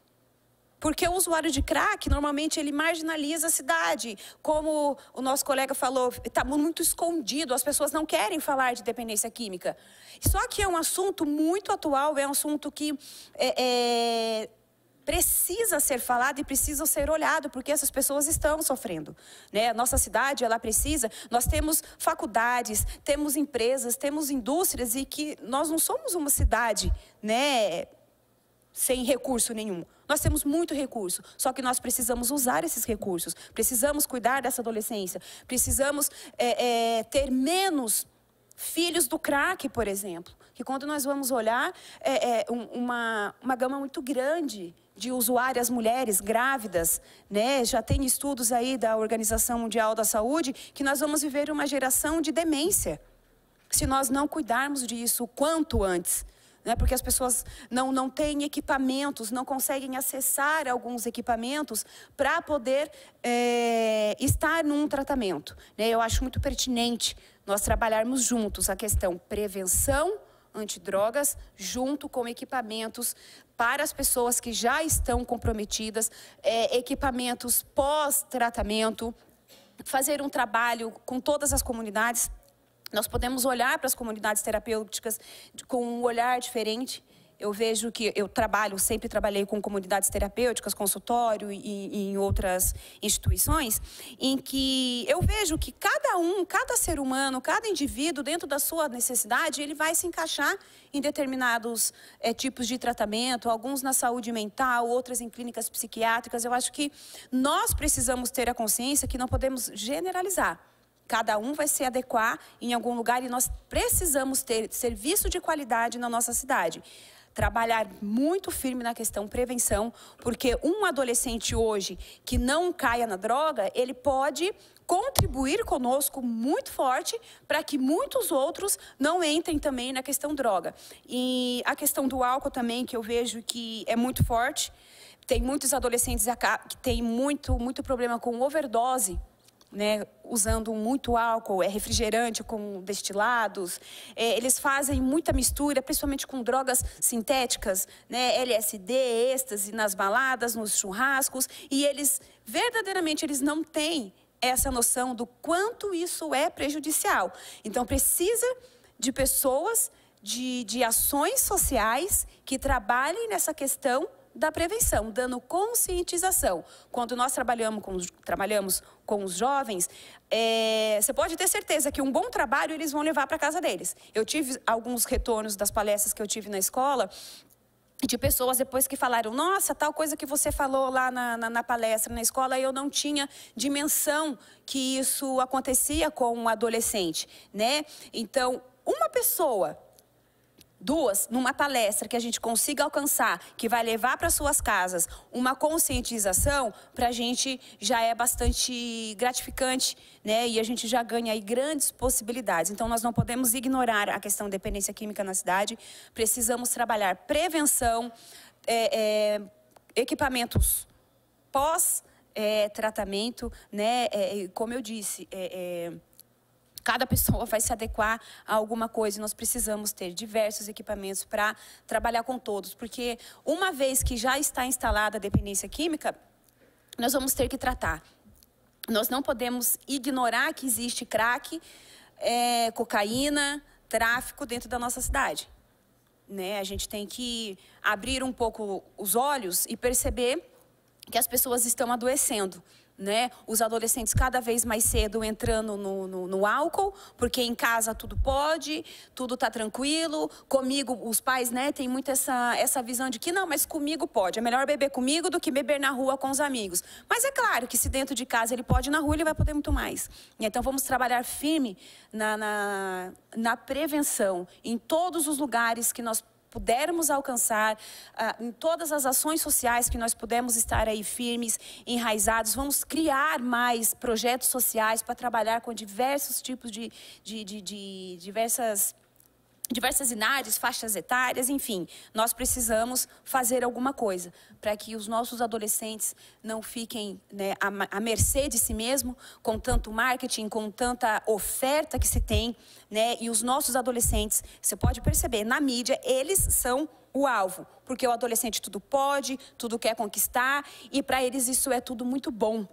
Porque o usuário de crack, normalmente, ele marginaliza a cidade. Como o nosso colega falou, está muito escondido, as pessoas não querem falar de dependência química. Só que é um assunto muito atual, é um assunto que é, é, precisa ser falado e precisa ser olhado, porque essas pessoas estão sofrendo, né? Nossa cidade, ela precisa... Nós temos faculdades, temos empresas, temos indústrias, e que nós não somos uma cidade, né, sem recurso nenhum. Nós temos muito recurso, só que nós precisamos usar esses recursos, precisamos cuidar dessa adolescência, precisamos é, é, ter menos filhos do crack, por exemplo. Que quando nós vamos olhar, é, é um, uma, uma gama muito grande de usuárias mulheres grávidas, né? Já tem estudos aí da Organização Mundial da Saúde que nós vamos viver uma geração de demência, se nós não cuidarmos disso o quanto antes. Né? Porque as pessoas não, não têm equipamentos, não conseguem acessar alguns equipamentos para poder é, estar num tratamento. Né? Eu acho muito pertinente nós trabalharmos juntos a questão prevenção antidrogas, junto com equipamentos para as pessoas que já estão comprometidas, é, equipamentos pós-tratamento, fazer um trabalho com todas as comunidades. Nós podemos olhar para as comunidades terapêuticas com um olhar diferente. Eu vejo que eu trabalho, sempre trabalhei com comunidades terapêuticas, consultório e, e em outras instituições, em que eu vejo que cada um, cada ser humano, cada indivíduo, dentro da sua necessidade, ele vai se encaixar em determinados é, tipos de tratamento, alguns na saúde mental, outras em clínicas psiquiátricas. Eu acho que nós precisamos ter a consciência que não podemos generalizar. Cada um vai se adequar em algum lugar e nós precisamos ter serviço de qualidade na nossa cidade. Trabalhar muito firme na questão prevenção, porque um adolescente hoje que não caia na droga, ele pode contribuir conosco muito forte para que muitos outros não entrem também na questão droga. E a questão do álcool também, que eu vejo que é muito forte. Tem muitos adolescentes que têm muito, muito problema com overdose, né, usando muito álcool, é refrigerante com destilados, é, eles fazem muita mistura, principalmente com drogas sintéticas, né, L S D, êxtase, nas baladas, nos churrascos, e eles, verdadeiramente, eles não têm essa noção do quanto isso é prejudicial. Então, precisa de pessoas, de, de ações sociais que trabalhem nessa questão da prevenção, dando conscientização. Quando nós trabalhamos com, trabalhamos com os jovens, é, você pode ter certeza que um bom trabalho eles vão levar para casa deles. Eu tive alguns retornos das palestras que eu tive na escola, de pessoas depois que falaram, nossa, tal coisa que você falou lá na, na, na palestra, na escola, eu não tinha dimensão que isso acontecia com um adolescente, né? Então, uma pessoa... Duas, numa palestra que a gente consiga alcançar, que vai levar para suas casas uma conscientização, para a gente já é bastante gratificante, né? E a gente já ganha aí grandes possibilidades. Então, nós não podemos ignorar a questão da dependência química na cidade. Precisamos trabalhar prevenção, é, é, equipamentos pós-tratamento, é, né? É, como eu disse, é, é, Cada pessoa vai se adequar a alguma coisa e nós precisamos ter diversos equipamentos para trabalhar com todos, porque uma vez que já está instalada a dependência química, nós vamos ter que tratar. Nós não podemos ignorar que existe crack, é, cocaína, tráfico dentro da nossa cidade. Né? A gente tem que abrir um pouco os olhos e perceber que as pessoas estão adoecendo. Né? Os adolescentes cada vez mais cedo entrando no, no, no álcool, porque em casa tudo pode, tudo está tranquilo. Comigo, os pais, né, têm muito essa, essa visão de que não, mas comigo pode. É melhor beber comigo do que beber na rua com os amigos. Mas é claro que se dentro de casa ele pode, na rua ele vai poder muito mais. Então vamos trabalhar firme na, na, na prevenção, em todos os lugares que nós pudermos alcançar, uh, em todas as ações sociais que nós pudermos estar aí firmes, enraizados. Vamos criar mais projetos sociais para trabalhar com diversos tipos de, de, de, de diversas... diversas idades, faixas etárias, enfim, nós precisamos fazer alguma coisa para que os nossos adolescentes não fiquem, né, à, à mercê de si mesmo, com tanto marketing, com tanta oferta que se tem, né, e os nossos adolescentes, você pode perceber, na mídia, eles são o alvo, porque o adolescente tudo pode, tudo quer conquistar, e para eles isso é tudo muito bom.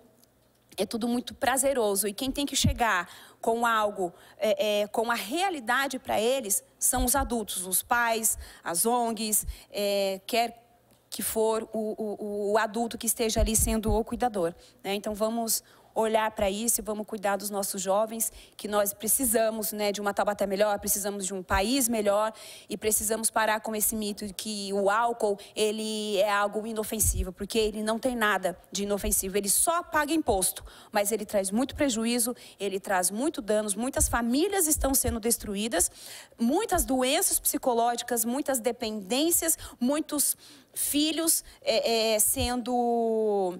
É tudo muito prazeroso. E quem tem que chegar com algo, é, é, com a realidade para eles, são os adultos, os pais, as O N Gs, é, quer que for o, o, o adulto que esteja ali sendo o cuidador. Né? Então, vamos olhar para isso e vamos cuidar dos nossos jovens, que nós precisamos, né, de uma Taubaté melhor, precisamos de um país melhor e precisamos parar com esse mito de que o álcool ele é algo inofensivo, porque ele não tem nada de inofensivo, ele só paga imposto, mas ele traz muito prejuízo, ele traz muito danos, muitas famílias estão sendo destruídas, muitas doenças psicológicas, muitas dependências, muitos filhos é, é, sendo...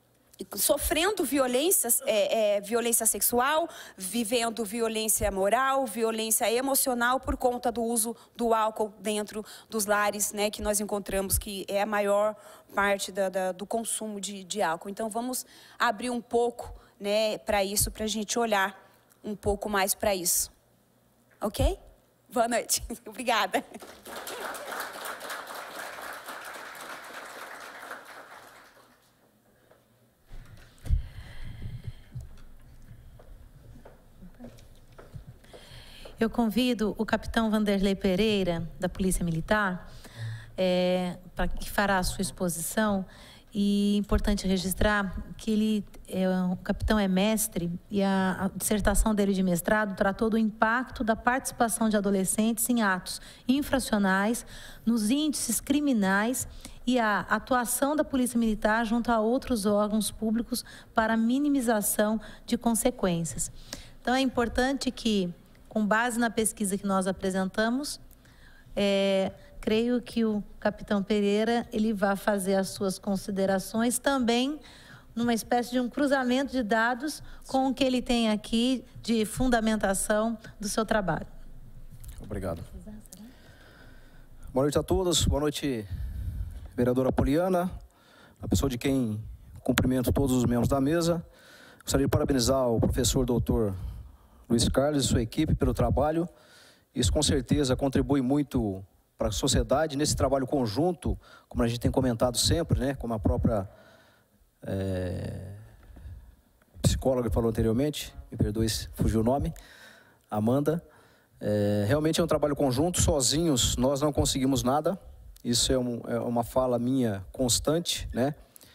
sofrendo violências, é, é, violência sexual, vivendo violência moral, violência emocional por conta do uso do álcool dentro dos lares, né, que nós encontramos que é a maior parte da, da, do consumo de, de álcool. Então, vamos abrir um pouco, né, para isso, para a gente olhar um pouco mais para isso. Ok? Boa noite. Obrigada. Eu convido o capitão Vanderlei Pereira, da Polícia Militar, é, para que fará a sua exposição. E é importante registrar que ele, é, o capitão é mestre e a, a dissertação dele de mestrado tratou do impacto da participação de adolescentes em atos infracionais, nos índices criminais e a atuação da Polícia Militar junto a outros órgãos públicos para minimização de consequências. Então, é importante que, com base na pesquisa que nós apresentamos, é, creio que o capitão Pereira ele vai fazer as suas considerações também numa espécie de um cruzamento de dados com o que ele tem aqui de fundamentação do seu trabalho. Obrigado. Boa noite a todos. Boa noite, vereadora Poliana, a pessoa de quem cumprimento todos os membros da mesa. Gostaria de parabenizar o professor doutor Luiz Carlos e sua equipe pelo trabalho. Isso com certeza contribui muito para a sociedade nesse trabalho conjunto, como a gente tem comentado sempre, né? Como a própria é, psicóloga falou anteriormente, me perdoe se fugiu o nome, Amanda. É, realmente é um trabalho conjunto, sozinhos nós não conseguimos nada. Isso é, um, é uma fala minha constante, né?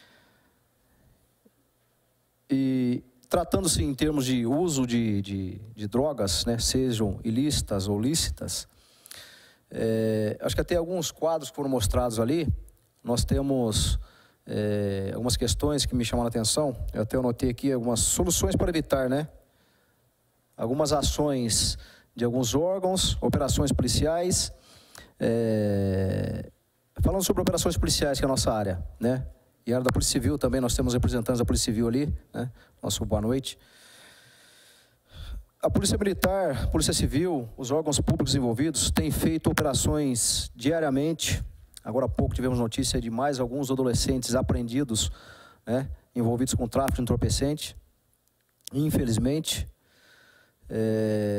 E tratando-se em termos de uso de, de, de drogas, né, sejam ilícitas ou lícitas, é, acho que até alguns quadros foram mostrados ali, nós temos é, algumas questões que me chamaram a atenção, eu até anotei aqui algumas soluções para evitar, né, algumas ações de alguns órgãos, operações policiais, é, falando sobre operações policiais, que é a nossa área, né, e a área da Polícia Civil também, nós temos representantes da Polícia Civil ali, né? Nosso boa noite. A Polícia Militar, a Polícia Civil, os órgãos públicos envolvidos têm feito operações diariamente. Agora há pouco tivemos notícia de mais alguns adolescentes apreendidos, né? Envolvidos com tráfico de entorpecente. Infelizmente, é...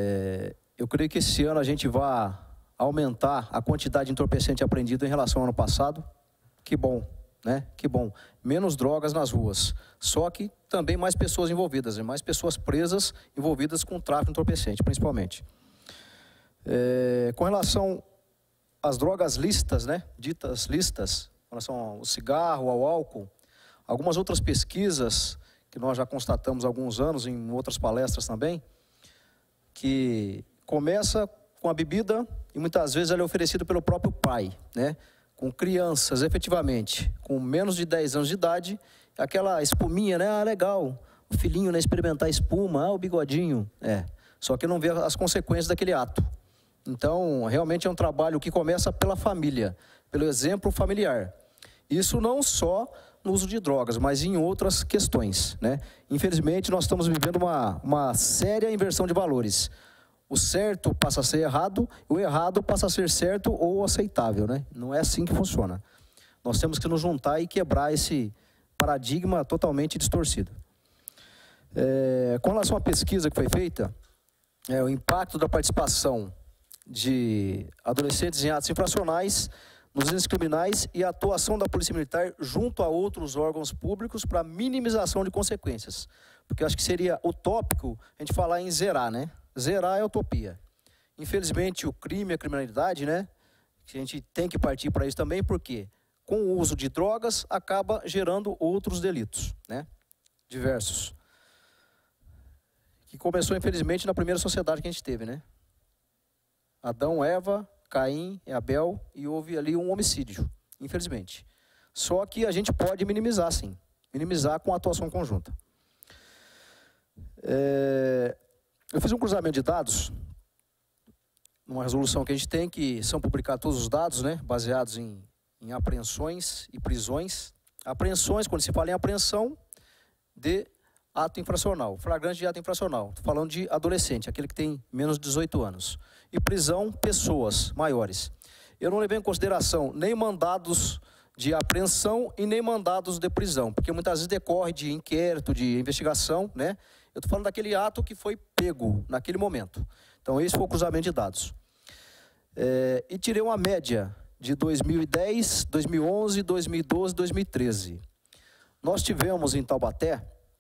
eu creio que esse ano a gente vai aumentar a quantidade de entorpecente apreendido em relação ao ano passado. Que bom, né? Que bom. Menos drogas nas ruas. Só que também mais pessoas envolvidas, mais pessoas presas envolvidas com tráfico de entorpecente, principalmente. É, com relação às drogas lícitas, né? Ditas lícitas, com relação ao cigarro, ao álcool, algumas outras pesquisas que nós já constatamos há alguns anos, em outras palestras também, que começa com a bebida e muitas vezes ela é oferecida pelo próprio pai, né? Com crianças, efetivamente, com menos de dez anos de idade, aquela espuminha, né? Ah, legal, o filhinho, né? Experimentar espuma, ah, o bigodinho, é. Só que não vê as consequências daquele ato. Então, realmente é um trabalho que começa pela família, pelo exemplo familiar. Isso não só no uso de drogas, mas em outras questões, né? Infelizmente, nós estamos vivendo uma, uma séria inversão de valores. O certo passa a ser errado, o errado passa a ser certo ou aceitável, né? Não é assim que funciona. Nós temos que nos juntar e quebrar esse paradigma totalmente distorcido. É, com relação à pesquisa que foi feita, é, o impacto da participação de adolescentes em atos infracionais, nos índices criminais e a atuação da Polícia Militar junto a outros órgãos públicos para minimização de consequências. Porque eu acho que seria utópico a gente falar em zerar, né? Zerar é utopia. Infelizmente, o crime, a criminalidade, né? A gente tem que partir para isso também, porque com o uso de drogas acaba gerando outros delitos, né? Diversos. Que começou, infelizmente, na primeira sociedade que a gente teve, né? Adão, Eva, Caim e Abel, e houve ali um homicídio, infelizmente. Só que a gente pode minimizar, sim. Minimizar com a atuação conjunta. É, eu fiz um cruzamento de dados, numa resolução que a gente tem, que são publicados todos os dados, né, baseados em, em apreensões e prisões. Apreensões, quando se fala em apreensão de ato infracional, flagrante de ato infracional. Estou falando de adolescente, aquele que tem menos de dezoito anos. E prisão, pessoas maiores. Eu não levei em consideração nem mandados de apreensão e nem mandados de prisão, porque muitas vezes decorre de inquérito, de investigação, né? Eu estou falando daquele ato que foi pego naquele momento. Então, esse foi o cruzamento de dados. É, e tirei uma média de dois mil e dez, dois mil e onze, dois mil e doze, dois mil e treze. Nós tivemos em Taubaté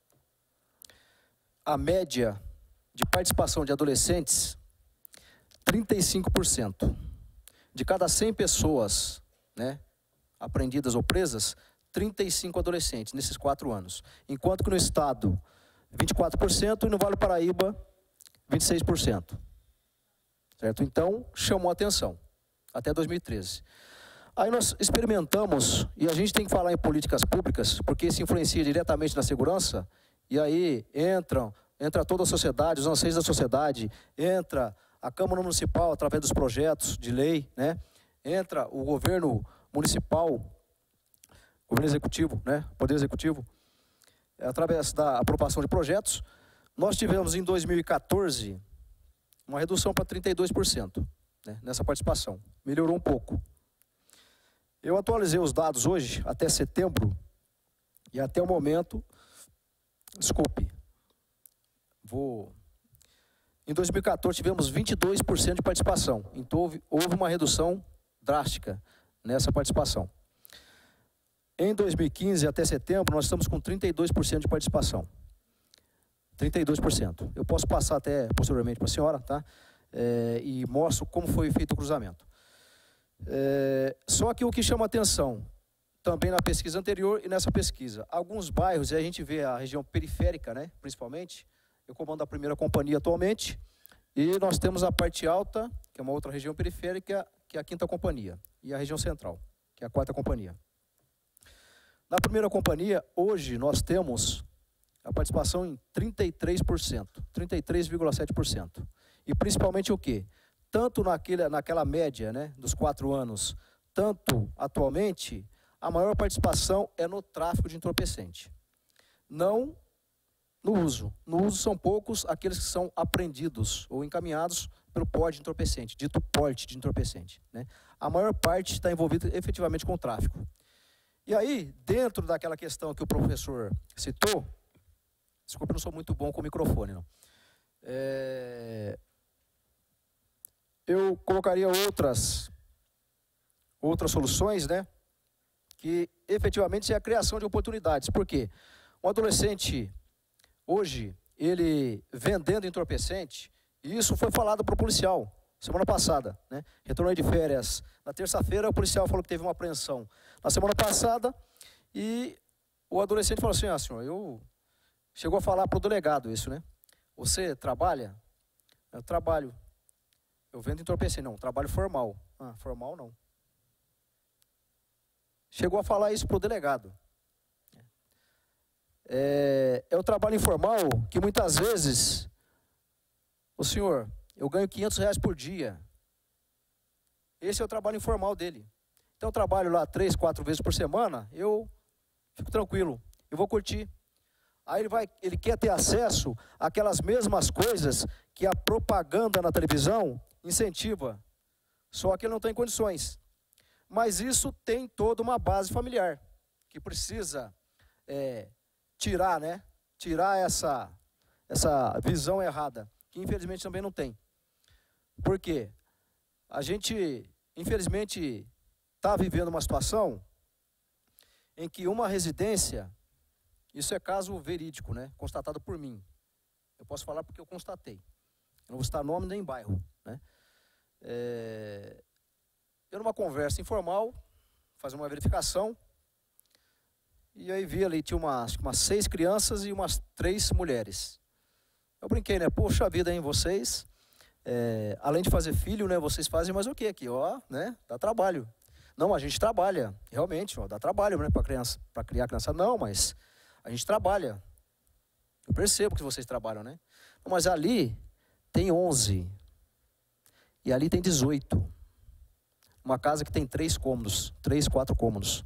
a média de participação de adolescentes, trinta e cinco por cento. De cada cem pessoas, né, apreendidas ou presas, trinta e cinco adolescentes nesses quatro anos. Enquanto que no estado, vinte e quatro por cento e no Vale do Paraíba, vinte e seis por cento. Certo? Então, chamou a atenção, até dois mil e treze. Aí nós experimentamos, e a gente tem que falar em políticas públicas, porque isso influencia diretamente na segurança, e aí entram, entra toda a sociedade, os anseios da sociedade, entra a Câmara Municipal através dos projetos de lei, né? Entra o governo municipal, governo executivo, né? Poder executivo, através da aprovação de projetos. Nós tivemos em dois mil e quatorze uma redução para trinta e dois por cento, né, nessa participação. Melhorou um pouco. Eu atualizei os dados hoje, até setembro, e até o momento, desculpe, vou... Em dois mil e quatorze tivemos vinte e dois por cento de participação, então houve, houve uma redução drástica nessa participação. Em dois mil e quinze até setembro nós estamos com trinta e dois por cento de participação. trinta e dois por cento. Eu posso passar até posteriormente para a senhora, tá? É, e mostro como foi feito o cruzamento. É, só que o que chama atenção, também na pesquisa anterior e nessa pesquisa, alguns bairros, e a gente vê a região periférica, né, principalmente. Eu comando a primeira companhia atualmente, e nós temos a parte alta, que é uma outra região periférica, que é a quinta companhia, e a região central, que é a quarta companhia. Na primeira companhia, hoje nós temos a participação em trinta e três por cento, trinta e três vírgula sete por cento. E principalmente o quê? Tanto naquele, naquela média, né, dos quatro anos, tanto atualmente, a maior participação é no tráfico de entorpecente. Não no uso. No uso são poucos aqueles que são apreendidos ou encaminhados pelo porte de entorpecente, dito porte de entorpecente, né? A maior parte está envolvida efetivamente com o tráfico. E aí, dentro daquela questão que o professor citou, desculpa, eu não sou muito bom com o microfone, não. É... eu colocaria outras, outras soluções, né? Que efetivamente é a criação de oportunidades. Por quê? Um adolescente, hoje, ele vendendo entorpecente, e isso foi falado para o policial, semana passada, né? Retornei de férias na terça-feira, o policial falou que teve uma apreensão na semana passada, e o adolescente falou assim, ah, senhor, eu... Chegou a falar para o delegado isso, né? Você trabalha? Eu trabalho. Eu vendo entorpecente. Não, trabalho formal. Ah, formal não. Chegou a falar isso para o delegado. É, é o trabalho informal que muitas vezes, o senhor, eu ganho quinhentos reais por dia. Esse é o trabalho informal dele. Então eu trabalho lá três, quatro vezes por semana, eu fico tranquilo, eu vou curtir. Aí ele, vai, ele quer ter acesso àquelas mesmas coisas que a propaganda na televisão incentiva. Só que ele não tem condições. Mas isso tem toda uma base familiar, que precisa é, tirar, né? Tirar essa, essa visão errada, que infelizmente também não tem. Por quê? A gente, infelizmente, está vivendo uma situação em que uma residência... Isso é caso verídico, né? Constatado por mim. Eu posso falar porque eu constatei. Eu não vou citar nome nem bairro, né? É... Eu, numa conversa informal, fazer uma verificação, e aí vi ali, tinha umas, umas seis crianças e umas três mulheres. Eu brinquei, né? Poxa vida, hein, vocês, é... além de fazer filho, né? Vocês fazem mais o quê aqui? Ó, né? Dá trabalho. Não, a gente trabalha, realmente, ó, dá trabalho, né? Para criança, para criar criança. Não, mas... A gente trabalha. Eu percebo que vocês trabalham, né? Mas ali tem onze. E ali tem dezoito. Uma casa que tem três cômodos. Três, quatro cômodos.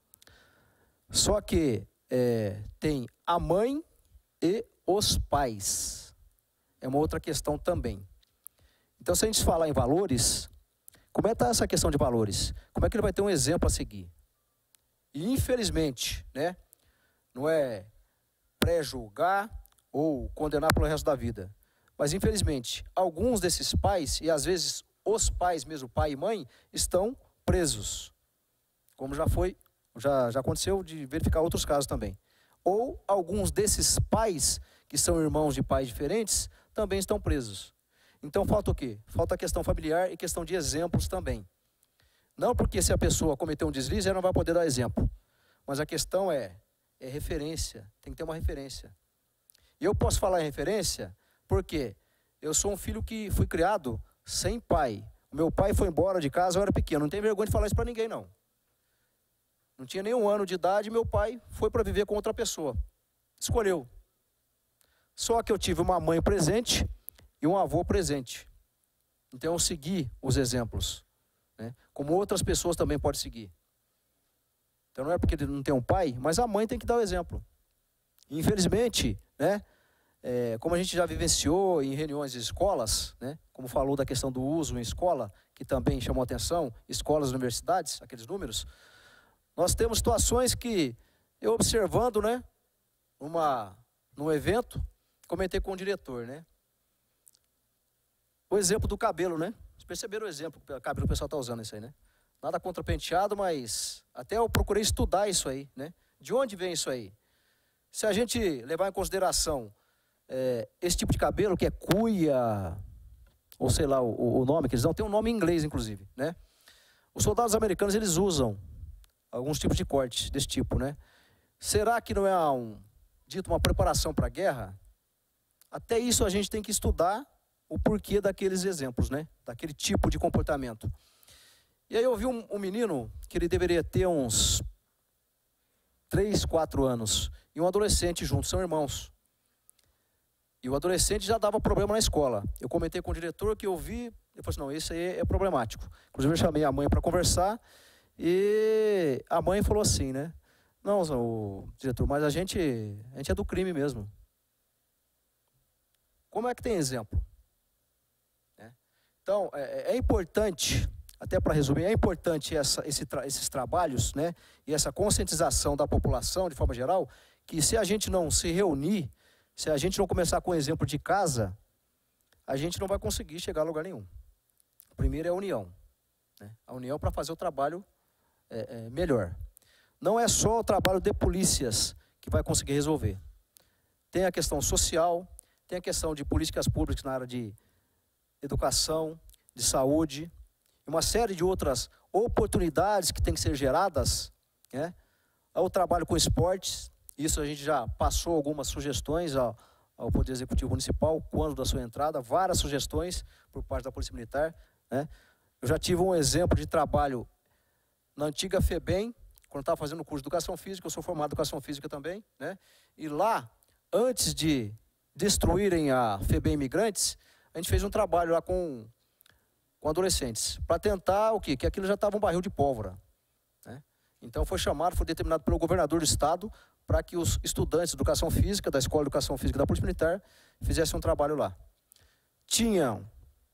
Só que é, tem a mãe e os pais. É uma outra questão também. Então, se a gente falar em valores, como é que está essa questão de valores? Como é que ele vai ter um exemplo a seguir? E, infelizmente, né? Não é pré-julgar ou condenar pelo resto da vida. Mas, infelizmente, alguns desses pais, e às vezes os pais mesmo, pai e mãe, estão presos. Como já foi, já, já aconteceu de verificar outros casos também. Ou alguns desses pais, que são irmãos de pais diferentes, também estão presos. Então falta o quê? Falta a questão familiar e questão de exemplos também. Não porque se a pessoa cometeu um deslize, ela não vai poder dar exemplo. Mas a questão é... É referência, tem que ter uma referência. E eu posso falar em referência porque eu sou um filho que fui criado sem pai. O meu pai foi embora de casa, eu era pequeno. Não tenho vergonha de falar isso para ninguém, não. Não tinha nem um ano de idade, meu pai foi para viver com outra pessoa. Escolheu. Só que eu tive uma mãe presente e um avô presente. Então eu segui os exemplos, né? Como outras pessoas também podem seguir. Então não é porque ele não tem um pai, mas a mãe tem que dar o exemplo. Infelizmente, né, é, como a gente já vivenciou em reuniões de escolas, né, como falou da questão do uso em escola, que também chamou atenção, escolas, universidades, aqueles números, nós temos situações que eu observando, né, uma, num evento, comentei com o diretor, né, o exemplo do cabelo, né, vocês perceberam o exemplo, o cabelo que o pessoal está usando isso aí, né? Nada contra o penteado, mas até eu procurei estudar isso aí, né? De onde vem isso aí? Se a gente levar em consideração é, esse tipo de cabelo, que é cuia, ou sei lá, o, o nome que eles dão, tem um nome em inglês, inclusive, né? Os soldados americanos, eles usam alguns tipos de cortes desse tipo, né? Será que não é um, dito uma preparação para a guerra? Até isso a gente tem que estudar o porquê daqueles exemplos, né? Daquele tipo de comportamento. E aí eu vi um, um menino que ele deveria ter uns três, quatro anos, e um adolescente juntos, são irmãos. E o adolescente já dava problema na escola. Eu comentei com o diretor que eu vi, ele falou assim, não, esse aí é problemático. Inclusive eu chamei a mãe para conversar, e a mãe falou assim, né? Não, o diretor, mas a gente, a gente é do crime mesmo. Como é que tem exemplo? É. Então, é, é importante... Até para resumir, é importante essa, esse tra esses trabalhos, né, e essa conscientização da população, de forma geral, que se a gente não se reunir, se a gente não começar com o exemplo de casa, a gente não vai conseguir chegar a lugar nenhum. Primeiro é a união, né? A união para fazer o trabalho é, é, melhor. Não é só o trabalho de polícias que vai conseguir resolver. Tem a questão social, tem a questão de políticas públicas na área de educação, de saúde, e uma série de outras oportunidades que têm que ser geradas, né? Ao trabalho com esportes, isso a gente já passou algumas sugestões ao, ao Poder Executivo Municipal, quando da sua entrada, várias sugestões por parte da Polícia Militar, né? Eu já tive um exemplo de trabalho na antiga FEBEM, quando estava fazendo o curso de Educação Física, eu sou formado em Educação Física também, né? E lá, antes de destruírem a FEBEM Imigrantes, a gente fez um trabalho lá com, com adolescentes, para tentar o quê? Que aquilo já estava um barril de pólvora, né? Então foi chamado, foi determinado pelo governador do estado, para que os estudantes de Educação Física, da Escola de Educação Física da Polícia Militar, fizessem um trabalho lá. Tinham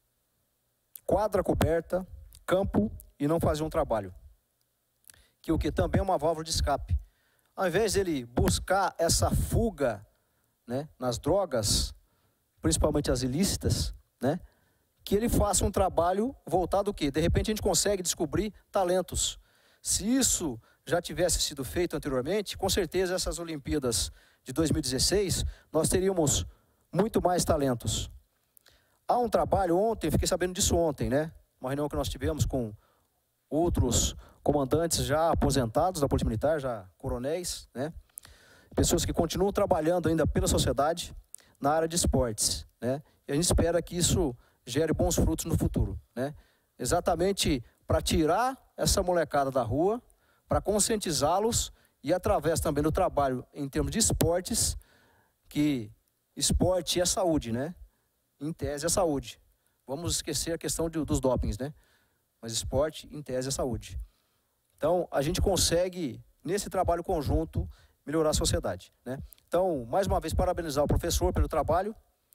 quadra coberta, campo, e não faziam um trabalho. Que o que também é uma válvula de escape. Ao invés dele buscar essa fuga, né, nas drogas, principalmente as ilícitas, né, que ele faça um trabalho voltado ao quê? De repente a gente consegue descobrir talentos. Se isso já tivesse sido feito anteriormente, com certeza essas Olimpíadas de dois mil e dezesseis, nós teríamos muito mais talentos. Há um trabalho ontem, fiquei sabendo disso ontem, né, uma reunião que nós tivemos com outros comandantes já aposentados da Polícia Militar, já coronéis, né? Pessoas que continuam trabalhando ainda pela sociedade na área de esportes, né? E a gente espera que isso gere bons frutos no futuro, né? Exatamente para tirar essa molecada da rua, para conscientizá-los e através também do trabalho em termos de esportes, que esporte é saúde, né? Em tese é saúde. Vamos esquecer a questão de, dos dopings, né? Mas esporte, em tese, é saúde. Então, a gente consegue, nesse trabalho conjunto, melhorar a sociedade, né? Então, mais uma vez, parabenizar o professor pelo trabalho,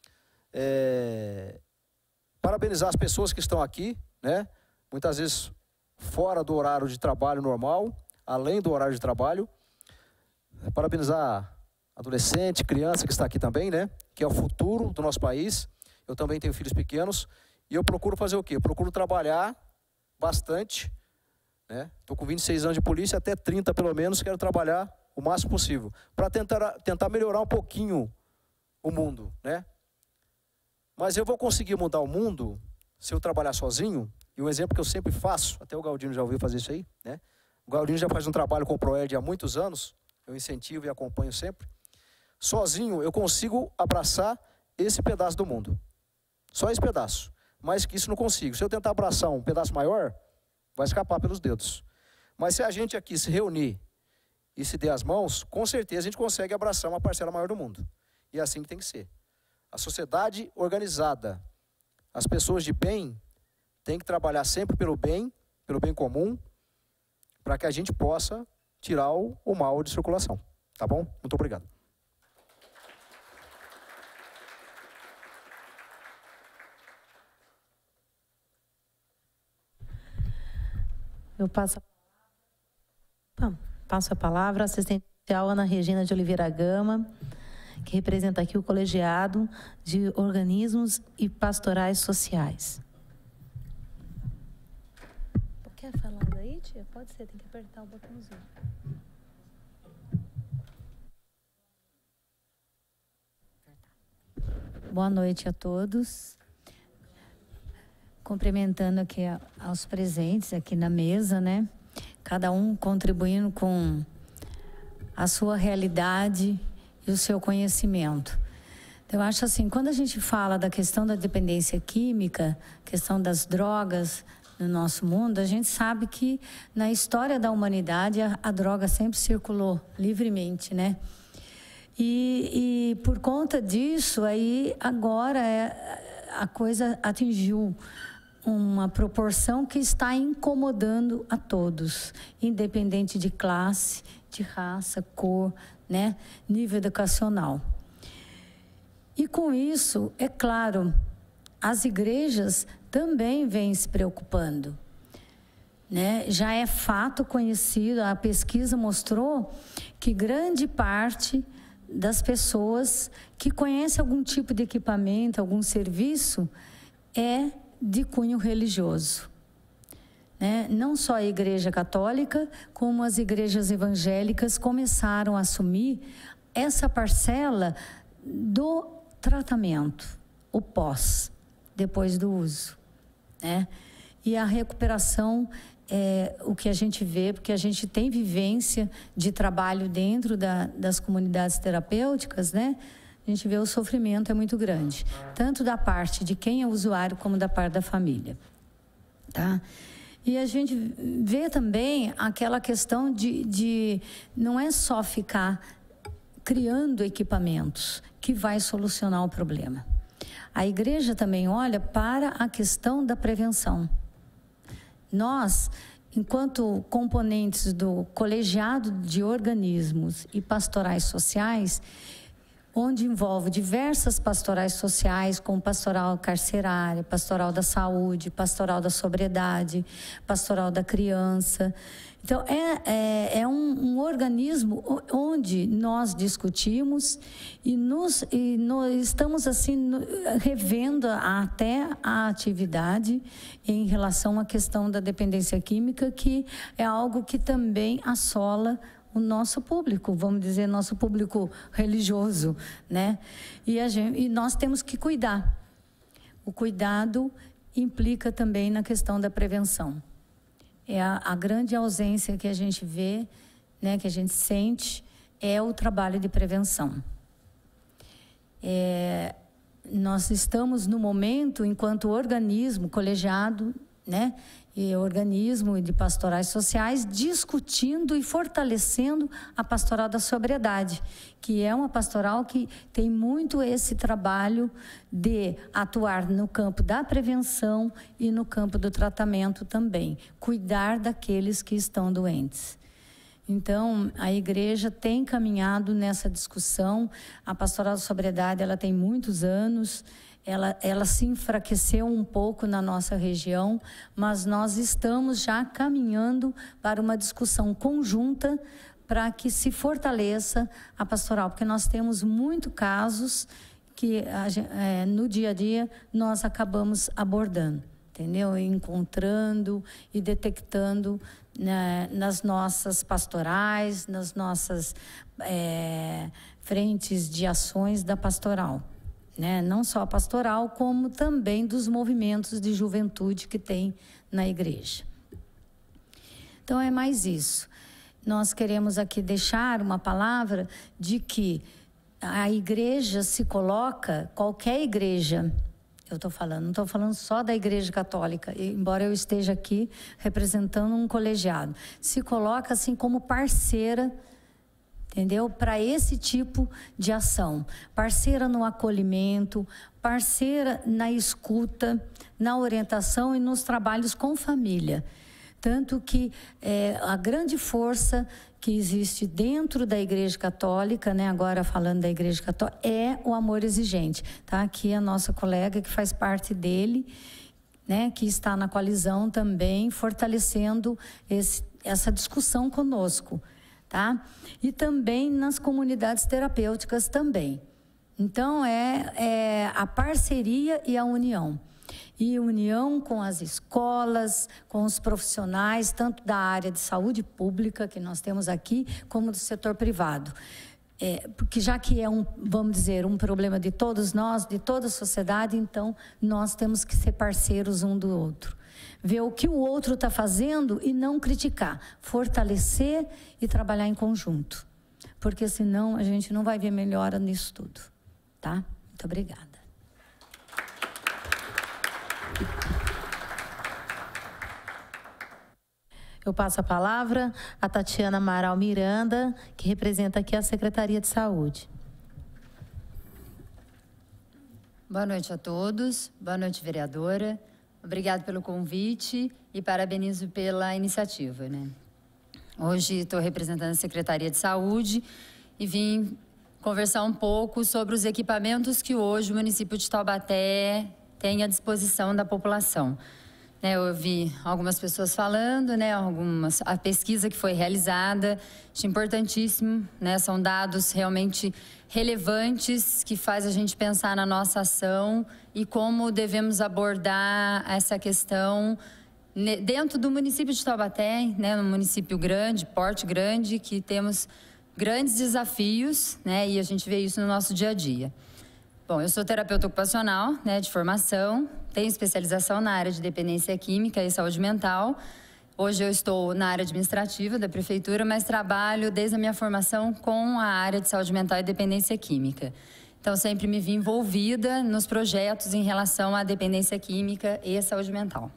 é... parabenizar as pessoas que estão aqui, né? Muitas vezes fora do horário de trabalho normal, além do horário de trabalho. Parabenizar adolescente, criança que está aqui também, né? Que é o futuro do nosso país. Eu também tenho filhos pequenos e eu procuro fazer o quê? Eu procuro trabalhar bastante, né? Estou com vinte e seis anos de polícia, até trinta pelo menos, quero trabalhar o máximo possível, para tentar, tentar melhorar um pouquinho o mundo, né? Mas eu vou conseguir mudar o mundo se eu trabalhar sozinho, e um exemplo que eu sempre faço, até o Galdino já ouviu fazer isso aí, né? O Galdino já faz um trabalho com o PROERD há muitos anos, eu incentivo e acompanho sempre. Sozinho eu consigo abraçar esse pedaço do mundo, só esse pedaço. Mas que isso não consigo. Se eu tentar abraçar um pedaço maior, vai escapar pelos dedos. Mas se a gente aqui se reunir e se der as mãos, com certeza a gente consegue abraçar uma parcela maior do mundo. E é assim que tem que ser. A sociedade organizada, as pessoas de bem, têm que trabalhar sempre pelo bem, pelo bem comum, para que a gente possa tirar o, o mal de circulação. Tá bom? Muito obrigado. Eu passo, passo a palavra à assistente social Ana Regina de Oliveira Gama, que representa aqui o colegiado de organismos e pastorais sociais. Quer falar daí, tia? Pode ser, tem que apertar o botãozinho. Boa noite a todos. Cumprimentando aqui aos presentes aqui na mesa, né? Cada um contribuindo com a sua realidade e o seu conhecimento. Eu acho assim, quando a gente fala da questão da dependência química, questão das drogas no nosso mundo, a gente sabe que na história da humanidade a, a droga sempre circulou livremente, né? E, e por conta disso, aí agora é, a coisa atingiu uma proporção que está incomodando a todos, independente de classe, de raça, cor, né, nível educacional. E com isso, é claro, as igrejas também vêm se preocupando, né? Já é fato conhecido, a pesquisa mostrou que grande parte das pessoas que conhecem algum tipo de equipamento, algum serviço, é de cunho religioso. Né? Não só a Igreja Católica, como as igrejas evangélicas começaram a assumir essa parcela do tratamento, o pós, depois do uso. Né? E a recuperação é o que a gente vê, porque a gente tem vivência de trabalho dentro da, das comunidades terapêuticas, né? A gente vê o sofrimento é muito grande, tanto da parte de quem é usuário, como da parte da família. Tá? E a gente vê também aquela questão de, de não é só ficar criando equipamentos que vai solucionar o problema. A igreja também olha para a questão da prevenção. Nós, enquanto componentes do colegiado de organismos e pastorais sociais, onde envolve diversas pastorais sociais, como pastoral carcerária, pastoral da saúde, pastoral da sobriedade, pastoral da criança. Então, é, é, é um, um organismo onde nós discutimos e, nos, e nós estamos, assim, revendo até a atividade em relação à questão da dependência química, que é algo que também assola o nosso público, vamos dizer, nosso público religioso, né? E, a gente, e nós temos que cuidar. O cuidado implica também na questão da prevenção. É a, a grande ausência que a gente vê, né, que a gente sente, é o trabalho de prevenção. É, nós estamos no momento, enquanto organismo colegiado, né, e organismo de pastorais sociais, discutindo e fortalecendo a pastoral da sobriedade, que é uma pastoral que tem muito esse trabalho de atuar no campo da prevenção e no campo do tratamento também, cuidar daqueles que estão doentes. Então, a igreja tem caminhado nessa discussão. A pastoral da sobriedade, ela tem muitos anos. Ela, ela se enfraqueceu um pouco na nossa região, mas nós estamos já caminhando para uma discussão conjunta para que se fortaleça a pastoral, porque nós temos muitos casos que é, no dia a dia nós acabamos abordando, entendeu? Encontrando e detectando, né, nas nossas pastorais, nas nossas é, frentes de ações da pastoral. Né? Não só a pastoral, como também dos movimentos de juventude que tem na igreja. Então, é mais isso. Nós queremos aqui deixar uma palavra de que a igreja se coloca, qualquer igreja, eu estou falando, não estou falando só da Igreja Católica, embora eu esteja aqui representando um colegiado, se coloca assim como parceira, entendeu? Para esse tipo de ação. Parceira no acolhimento, parceira na escuta, na orientação e nos trabalhos com família. Tanto que é, a grande força que existe dentro da Igreja Católica, né, agora falando da Igreja Católica, é o amor exigente. Tá? Aqui a nossa colega que faz parte dele, né, que está na coalizão também, fortalecendo esse, essa discussão conosco. Tá? E também nas comunidades terapêuticas também. Então, é, é a parceria e a união. E união com as escolas, com os profissionais, tanto da área de saúde pública, que nós temos aqui, como do setor privado. É, porque já que é um, vamos dizer, um problema de todos nós, de toda a sociedade, então nós temos que ser parceiros um do outro. Ver o que o outro está fazendo e não criticar. Fortalecer e trabalhar em conjunto. Porque senão a gente não vai ver melhora nisso tudo. Tá? Muito obrigada. Eu passo a palavra a Tatiana Amaral Miranda, que representa aqui a Secretaria de Saúde. Boa noite a todos. Boa noite, vereadora. Obrigado pelo convite e parabenizo pela iniciativa, né? Hoje estou representando a Secretaria de Saúde e vim conversar um pouco sobre os equipamentos que hoje o município de Taubaté tem à disposição da população. Né, eu ouvi algumas pessoas falando, né, algumas, a pesquisa que foi realizada, acho importantíssimo, né, são dados realmente relevantes que faz a gente pensar na nossa ação e como devemos abordar essa questão dentro do município de Taubaté, né, um município grande, porte grande, que temos grandes desafios, né, e a gente vê isso no nosso dia a dia. Bom, eu sou terapeuta ocupacional, né, de formação, tenho especialização na área de dependência química e saúde mental. Hoje eu estou na área administrativa da prefeitura, mas trabalho desde a minha formação com a área de saúde mental e dependência química. Então, sempre me vi envolvida nos projetos em relação à dependência química e saúde mental.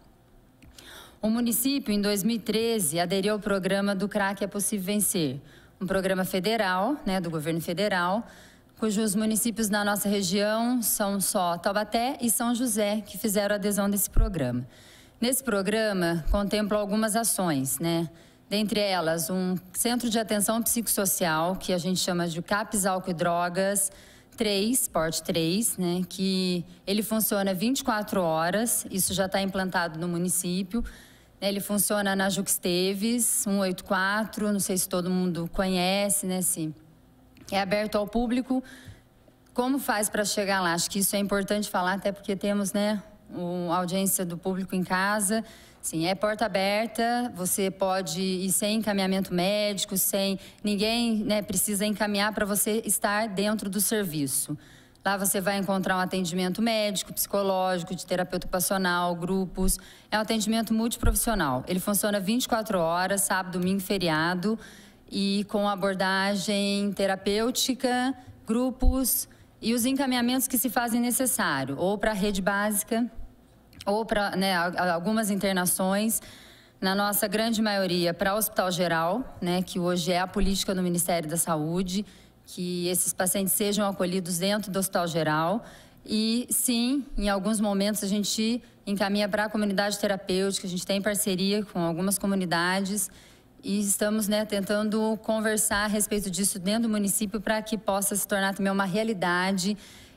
O município, em dois mil e treze, aderiu ao programa do Crack é Possível Vencer, um programa federal, né, do governo federal, cujos municípios na nossa região são só Taubaté e São José, que fizeram adesão desse programa. Nesse programa, contempla algumas ações, né? Dentre elas, um centro de atenção psicossocial, que a gente chama de CAPS Álcool e Drogas três, porte três, né? Que ele funciona vinte e quatro horas, isso já está implantado no município. Ele funciona na Juxteves, cento e oitenta e quatro, não sei se todo mundo conhece, né? Se é aberto ao público. Como faz para chegar lá? Acho que isso é importante falar, até porque temos, né, a audiência do público em casa. Sim, é porta aberta, você pode ir sem encaminhamento médico, sem ninguém, né, precisa encaminhar para você estar dentro do serviço. Lá você vai encontrar um atendimento médico, psicológico, de terapeuta ocupacional, grupos. É um atendimento multiprofissional. Ele funciona vinte e quatro horas, sábado, domingo, feriado, e com abordagem terapêutica, grupos e os encaminhamentos que se fazem necessário, ou para a rede básica, ou para, né, algumas internações, na nossa grande maioria para o Hospital Geral, né, que hoje é a política do Ministério da Saúde, que esses pacientes sejam acolhidos dentro do Hospital Geral. E, sim, em alguns momentos a gente encaminha para a comunidade terapêutica, a gente tem parceria com algumas comunidades e estamos, né, tentando conversar a respeito disso dentro do município para que possa se tornar também uma realidade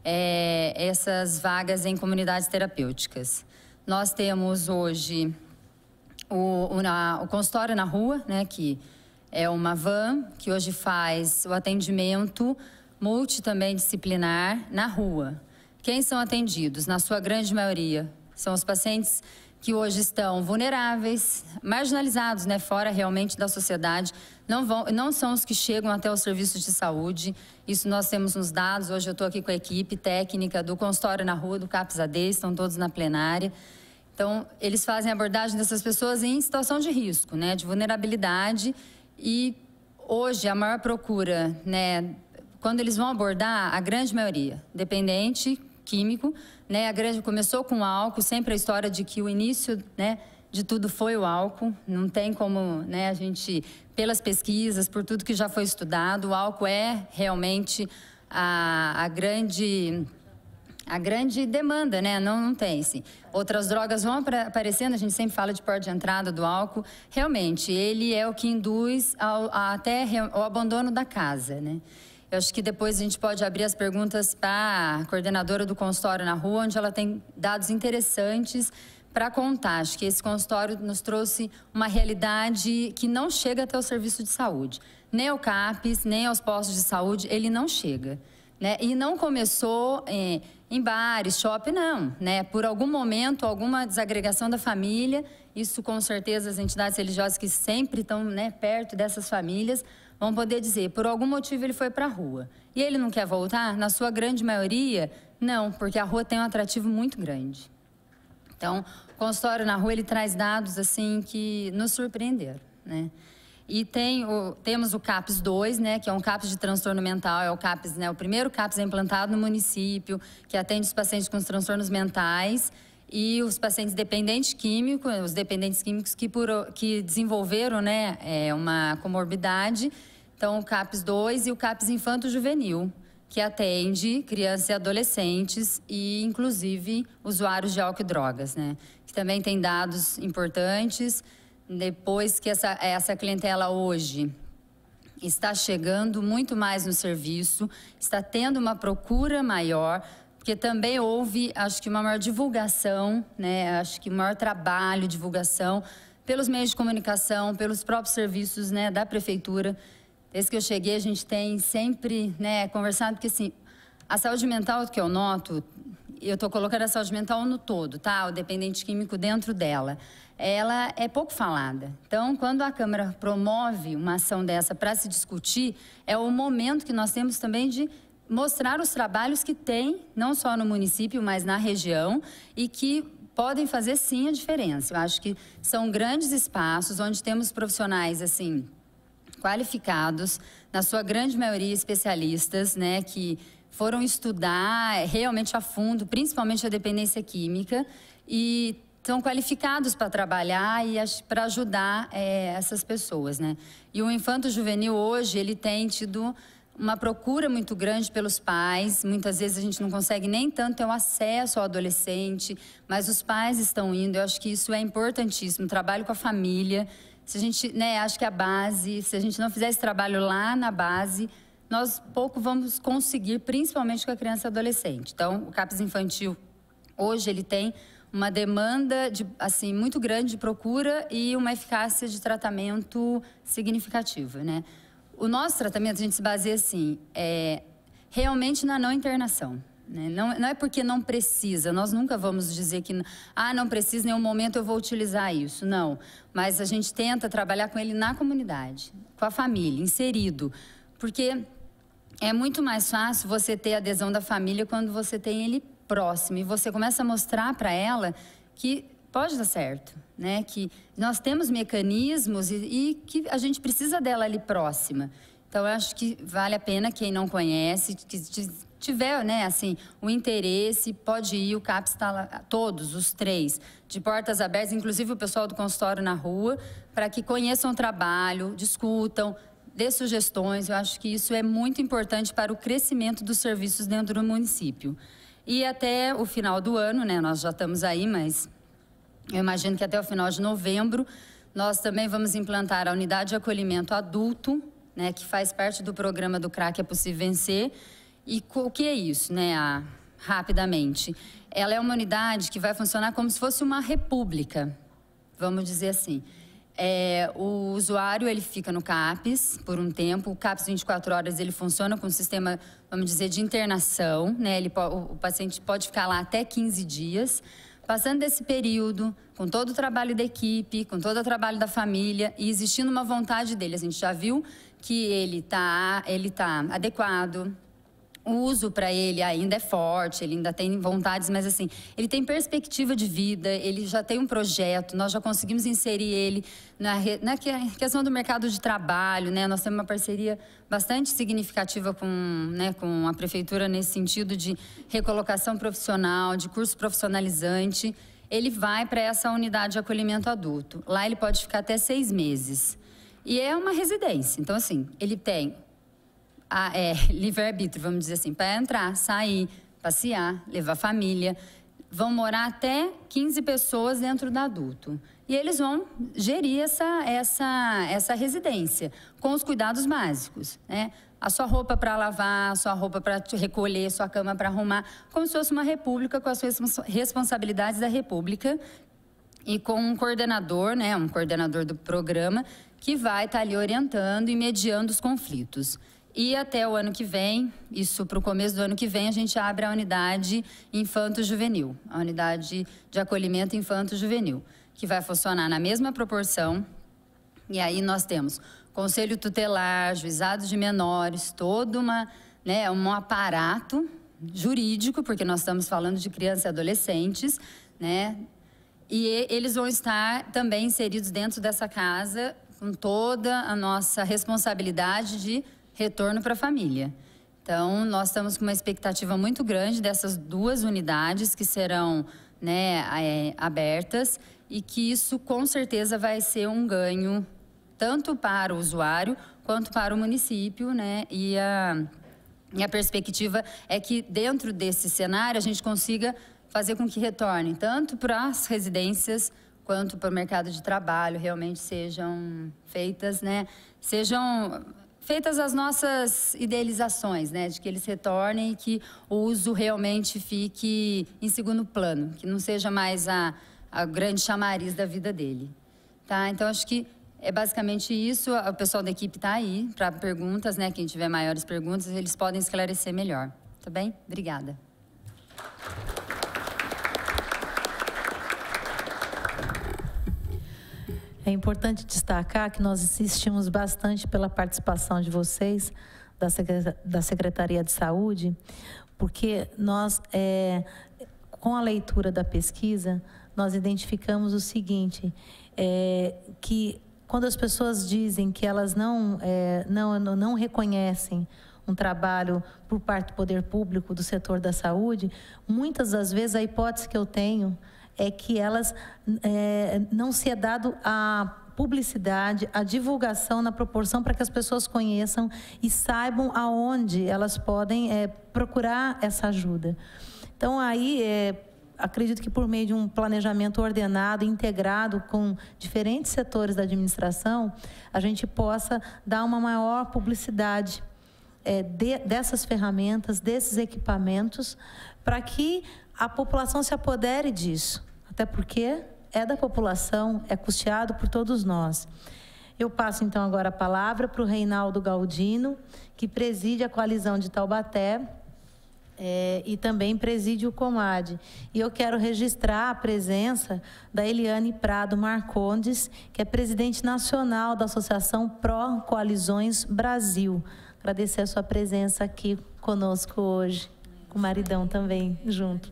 é, essas vagas em comunidades terapêuticas. Nós temos hoje o, o, na, o consultório na rua, né, que é uma van que hoje faz o atendimento multi também disciplinar na rua. Quem são atendidos? Na sua grande maioria, são os pacientes que hoje estão vulneráveis, marginalizados, né, fora realmente da sociedade, não, vão, não são os que chegam até os serviços de saúde. Isso nós temos nos dados. Hoje eu estou aqui com a equipe técnica do consultório na rua, do CAPS A D, estão todos na plenária. Então, eles fazem a abordagem dessas pessoas em situação de risco, né, de vulnerabilidade. E hoje a maior procura, né, quando eles vão abordar, a grande maioria, dependente químico, né, a grande começou com o álcool, sempre a história de que o início, né, de tudo foi o álcool, não tem como, né, a gente, pelas pesquisas, por tudo que já foi estudado, o álcool é realmente a, a grande a grande demanda, né? Não, não tem, sim. Outras drogas vão aparecendo, a gente sempre fala de porta de entrada do álcool. Realmente, ele é o que induz ao, a, até o abandono da casa, né? Eu acho que depois a gente pode abrir as perguntas para a coordenadora do consultório na rua, onde ela tem dados interessantes para contar. Acho que esse consultório nos trouxe uma realidade que não chega até o serviço de saúde. Nem ao CAPS, nem aos postos de saúde, ele não chega, né? E não começou é, em bares, shopping, não, né? Por algum momento, alguma desagregação da família, isso com certeza as entidades religiosas que sempre estão, né, perto dessas famílias vão poder dizer, por algum motivo ele foi para a rua. E ele não quer voltar? Na sua grande maioria, não, porque a rua tem um atrativo muito grande. Então, o consultório na rua, ele traz dados, assim, que nos surpreenderam, né? E tem o, temos o CAPS dois, né, que é um CAPS de transtorno mental, é o CAPS, né, o primeiro CAPS implantado no município, que atende os pacientes com transtornos mentais e os pacientes dependentes químicos, os dependentes químicos que, por, que desenvolveram, né, é, uma comorbidade. Então, o CAPS dois e o CAPS infanto-juvenil, que atende crianças e adolescentes e, inclusive, usuários de álcool e drogas, né, que também tem dados importantes. Depois que essa, essa clientela hoje está chegando muito mais no serviço, está tendo uma procura maior, porque também houve, acho que, uma maior divulgação, né? Acho que um maior trabalho, divulgação, pelos meios de comunicação, pelos próprios serviços, né, da prefeitura. Desde que eu cheguei, a gente tem sempre, né, conversado, porque assim, a saúde mental, que eu noto, eu estou colocando a saúde mental no todo, tá? O dependente químico dentro dela. Ela é pouco falada. Então, quando a Câmara promove uma ação dessa para se discutir, é o momento que nós temos também de mostrar os trabalhos que tem, não só no município, mas na região, e que podem fazer, sim, a diferença. Eu acho que são grandes espaços onde temos profissionais, assim, qualificados, na sua grande maioria especialistas, né, que foram estudar realmente a fundo, principalmente a dependência química, e estão qualificados para trabalhar e para ajudar é, essas pessoas, né? E o Infanto Juvenil hoje, ele tem tido uma procura muito grande pelos pais. Muitas vezes a gente não consegue nem tanto ter o acesso ao adolescente, mas os pais estão indo. Eu acho que isso é importantíssimo, trabalho com a família. Se a gente, né, acho que a base, se a gente não fizer esse trabalho lá na base, nós pouco vamos conseguir, principalmente com a criança e adolescente. Então, o CAPS infantil, hoje, ele tem uma demanda de, assim, muito grande de procura e uma eficácia de tratamento significativa, né? O nosso tratamento, a gente se baseia, assim, é, realmente na não internação. Né? Não, não é porque não precisa, nós nunca vamos dizer que ah, não precisa, em nenhum momento eu vou utilizar isso, não. Mas a gente tenta trabalhar com ele na comunidade, com a família, inserido. Porque é muito mais fácil você ter a adesão da família quando você tem ele próximo. E você começa a mostrar para ela que pode dar certo, né? Que nós temos mecanismos e, e que a gente precisa dela ali próxima. Então, eu acho que vale a pena quem não conhece, que tiver, né, assim, o interesse, pode ir. O CAPS está lá, todos, os três, de portas abertas, inclusive o pessoal do consultório na rua, para que conheçam o trabalho, discutam, dê sugestões. Eu acho que isso é muito importante para o crescimento dos serviços dentro do município. E até o final do ano, né, nós já estamos aí, mas eu imagino que até o final de novembro, nós também vamos implantar a unidade de acolhimento adulto, né, que faz parte do programa do C R A C É Possível Vencer. E o que é isso, né, a, rapidamente? Ela é uma unidade que vai funcionar como se fosse uma república, vamos dizer assim. É, o usuário, ele fica no CAPS por um tempo. O CAPS vinte e quatro horas, ele funciona com um sistema, vamos dizer, de internação, né? Ele, o, o paciente pode ficar lá até quinze dias. Passando desse período, com todo o trabalho da equipe, com todo o trabalho da família e existindo uma vontade dele. A gente já viu que ele está ele tá adequado. O uso para ele ainda é forte, ele ainda tem vontades, mas assim, ele tem perspectiva de vida, ele já tem um projeto, nós já conseguimos inserir ele na, na questão do mercado de trabalho, né? Nós temos uma parceria bastante significativa com, né, com a prefeitura nesse sentido de recolocação profissional, de curso profissionalizante. Ele vai para essa unidade de acolhimento adulto. Lá ele pode ficar até seis meses. E é uma residência, então assim, ele tem a, é, livre-arbítrio, vamos dizer assim, para entrar, sair, passear, levar a família. Vão morar até quinze pessoas dentro do adulto. E eles vão gerir essa, essa, essa residência com os cuidados básicos, né? A sua roupa para lavar, a sua roupa para recolher, a sua cama para arrumar, como se fosse uma república com as suas responsabilidades da república e com um coordenador, né, um coordenador do programa que vai estar ali orientando e mediando os conflitos. E até o ano que vem, isso para o começo do ano que vem, a gente abre a unidade infanto-juvenil, a unidade de acolhimento infanto-juvenil, que vai funcionar na mesma proporção. E aí nós temos conselho tutelar, juizados de menores, todo uma, né, um aparato jurídico, porque nós estamos falando de crianças e adolescentes, né? E eles vão estar também inseridos dentro dessa casa com toda a nossa responsabilidade de retorno para a família. Então, nós estamos com uma expectativa muito grande dessas duas unidades que serão, né, é, abertas e que isso, com certeza, vai ser um ganho tanto para o usuário quanto para o município, né? E a, e a perspectiva é que, dentro desse cenário, a gente consiga fazer com que retorne tanto para as residências quanto para o mercado de trabalho, realmente sejam feitas, né? Sejam feitas as nossas idealizações, né, de que eles retornem e que o uso realmente fique em segundo plano, que não seja mais a, a grande chamariz da vida dele. Tá? Então, acho que é basicamente isso. O pessoal da equipe está aí para perguntas, né? Quem tiver maiores perguntas, eles podem esclarecer melhor. Tá bem? Obrigada. É importante destacar que nós insistimos bastante pela participação de vocês, da Secretaria de Saúde, porque nós, é, com a leitura da pesquisa, nós identificamos o seguinte, é, que quando as pessoas dizem que elas não, é, não, não reconhecem um trabalho por parte do poder público, do setor da saúde, muitas das vezes a hipótese que eu tenho é que elas é, não se é dado a publicidade, a divulgação na proporção para que as pessoas conheçam e saibam aonde elas podem é, procurar essa ajuda. Então, aí, é, acredito que por meio de um planejamento ordenado, integrado com diferentes setores da administração, a gente possa dar uma maior publicidade é, de, dessas ferramentas, desses equipamentos, para que a população se apodere disso, até porque é da população, é custeado por todos nós. Eu passo, então, agora a palavra para o Reinaldo Galdino, que preside a coalizão de Taubaté é, e também preside o Comad. E eu quero registrar a presença da Eliane Prado Marcondes, que é presidente nacional da Associação Pró Coalizões Brasil. Agradecer a sua presença aqui conosco hoje, com o maridão também junto.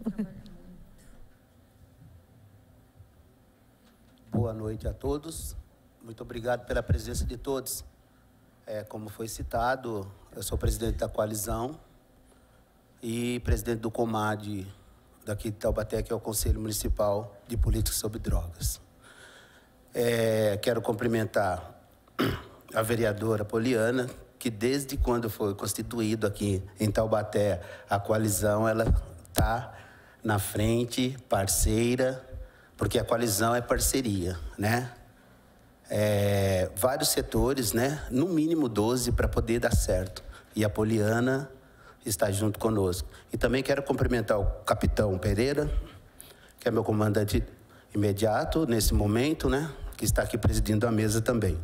Boa noite a todos. Muito obrigado pela presença de todos. É, como foi citado, eu sou presidente da coalizão e presidente do Comad daqui de Taubaté, que é o Conselho Municipal de Política sobre Drogas. É, quero cumprimentar a vereadora Poliana, que desde quando foi constituído aqui em Taubaté a coalizão, ela está na frente, parceira, porque a coalizão é parceria, né? É, vários setores, né? No mínimo doze para poder dar certo. E a Poliana está junto conosco. E também quero cumprimentar o capitão Pereira, que é meu comandante imediato nesse momento, né? Que está aqui presidindo a mesa também.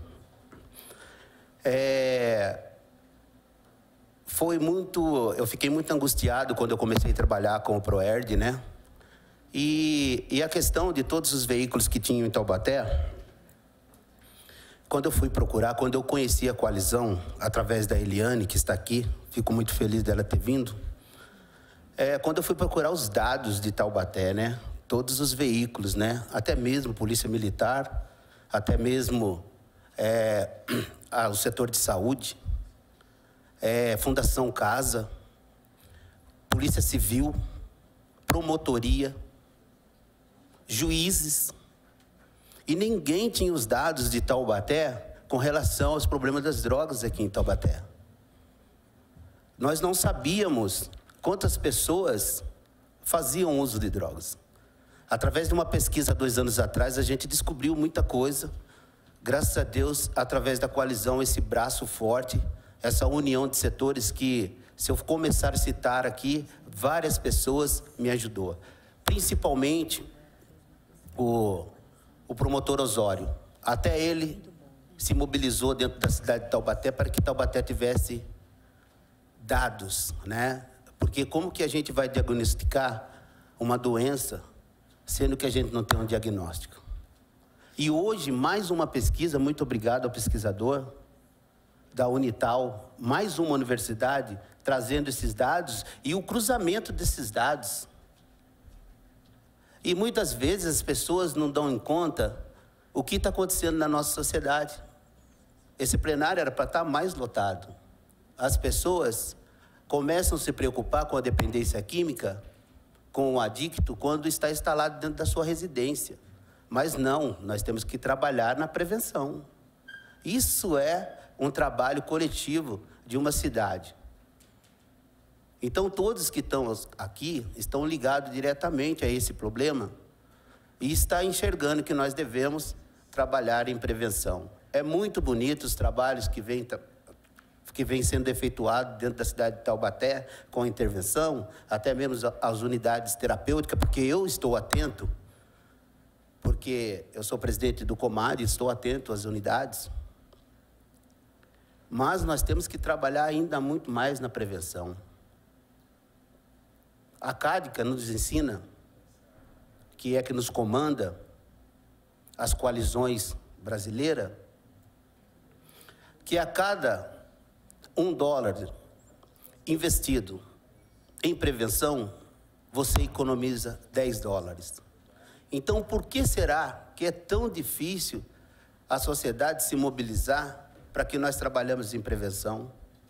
É, foi muito... Eu fiquei muito angustiado quando eu comecei a trabalhar com o ProERD, né? E, e a questão de todos os veículos que tinham em Taubaté, quando eu fui procurar, quando eu conheci a coalizão, através da Eliane, que está aqui, fico muito feliz dela ter vindo, é, quando eu fui procurar os dados de Taubaté, né, todos os veículos, né, até mesmo Polícia Militar, até mesmo é, ah, o setor de saúde, é, Fundação Casa, Polícia Civil, Promotoria, juízes, e ninguém tinha os dados de Taubaté com relação aos problemas das drogas aqui em Taubaté. Nós não sabíamos quantas pessoas faziam uso de drogas. Através de uma pesquisa dois anos atrás, a gente descobriu muita coisa. Graças a Deus, através da coalizão, esse braço forte, essa união de setores que, se eu começar a citar aqui, várias pessoas me ajudou. Principalmente o, o promotor Osório. Até ele se mobilizou dentro da cidade de Taubaté para que Taubaté tivesse dados, né? Porque como que a gente vai diagnosticar uma doença, sendo que a gente não tem um diagnóstico? E hoje, mais uma pesquisa, muito obrigado ao pesquisador da Unital, mais uma universidade, trazendo esses dados e o cruzamento desses dados. E muitas vezes as pessoas não dão em conta o que está acontecendo na nossa sociedade. Esse plenário era para estar mais lotado. As pessoas começam a se preocupar com a dependência química, com o adicto, quando está instalado dentro da sua residência. Mas não, nós temos que trabalhar na prevenção. Isso é um trabalho coletivo de uma cidade. Então, todos que estão aqui estão ligados diretamente a esse problema e estão enxergando que nós devemos trabalhar em prevenção. É muito bonito os trabalhos que vêm que vem sendo efetuados dentro da cidade de Taubaté, com a intervenção, até mesmo as unidades terapêuticas, porque eu estou atento, porque eu sou presidente do Comad, estou atento às unidades. Mas nós temos que trabalhar ainda muito mais na prevenção. A Cádica nos ensina, que é que nos comanda as coalizões brasileira, que a cada um dólar investido em prevenção, você economiza dez dólares. Então, por que será que é tão difícil a sociedade se mobilizar para que nós trabalhemos em prevenção?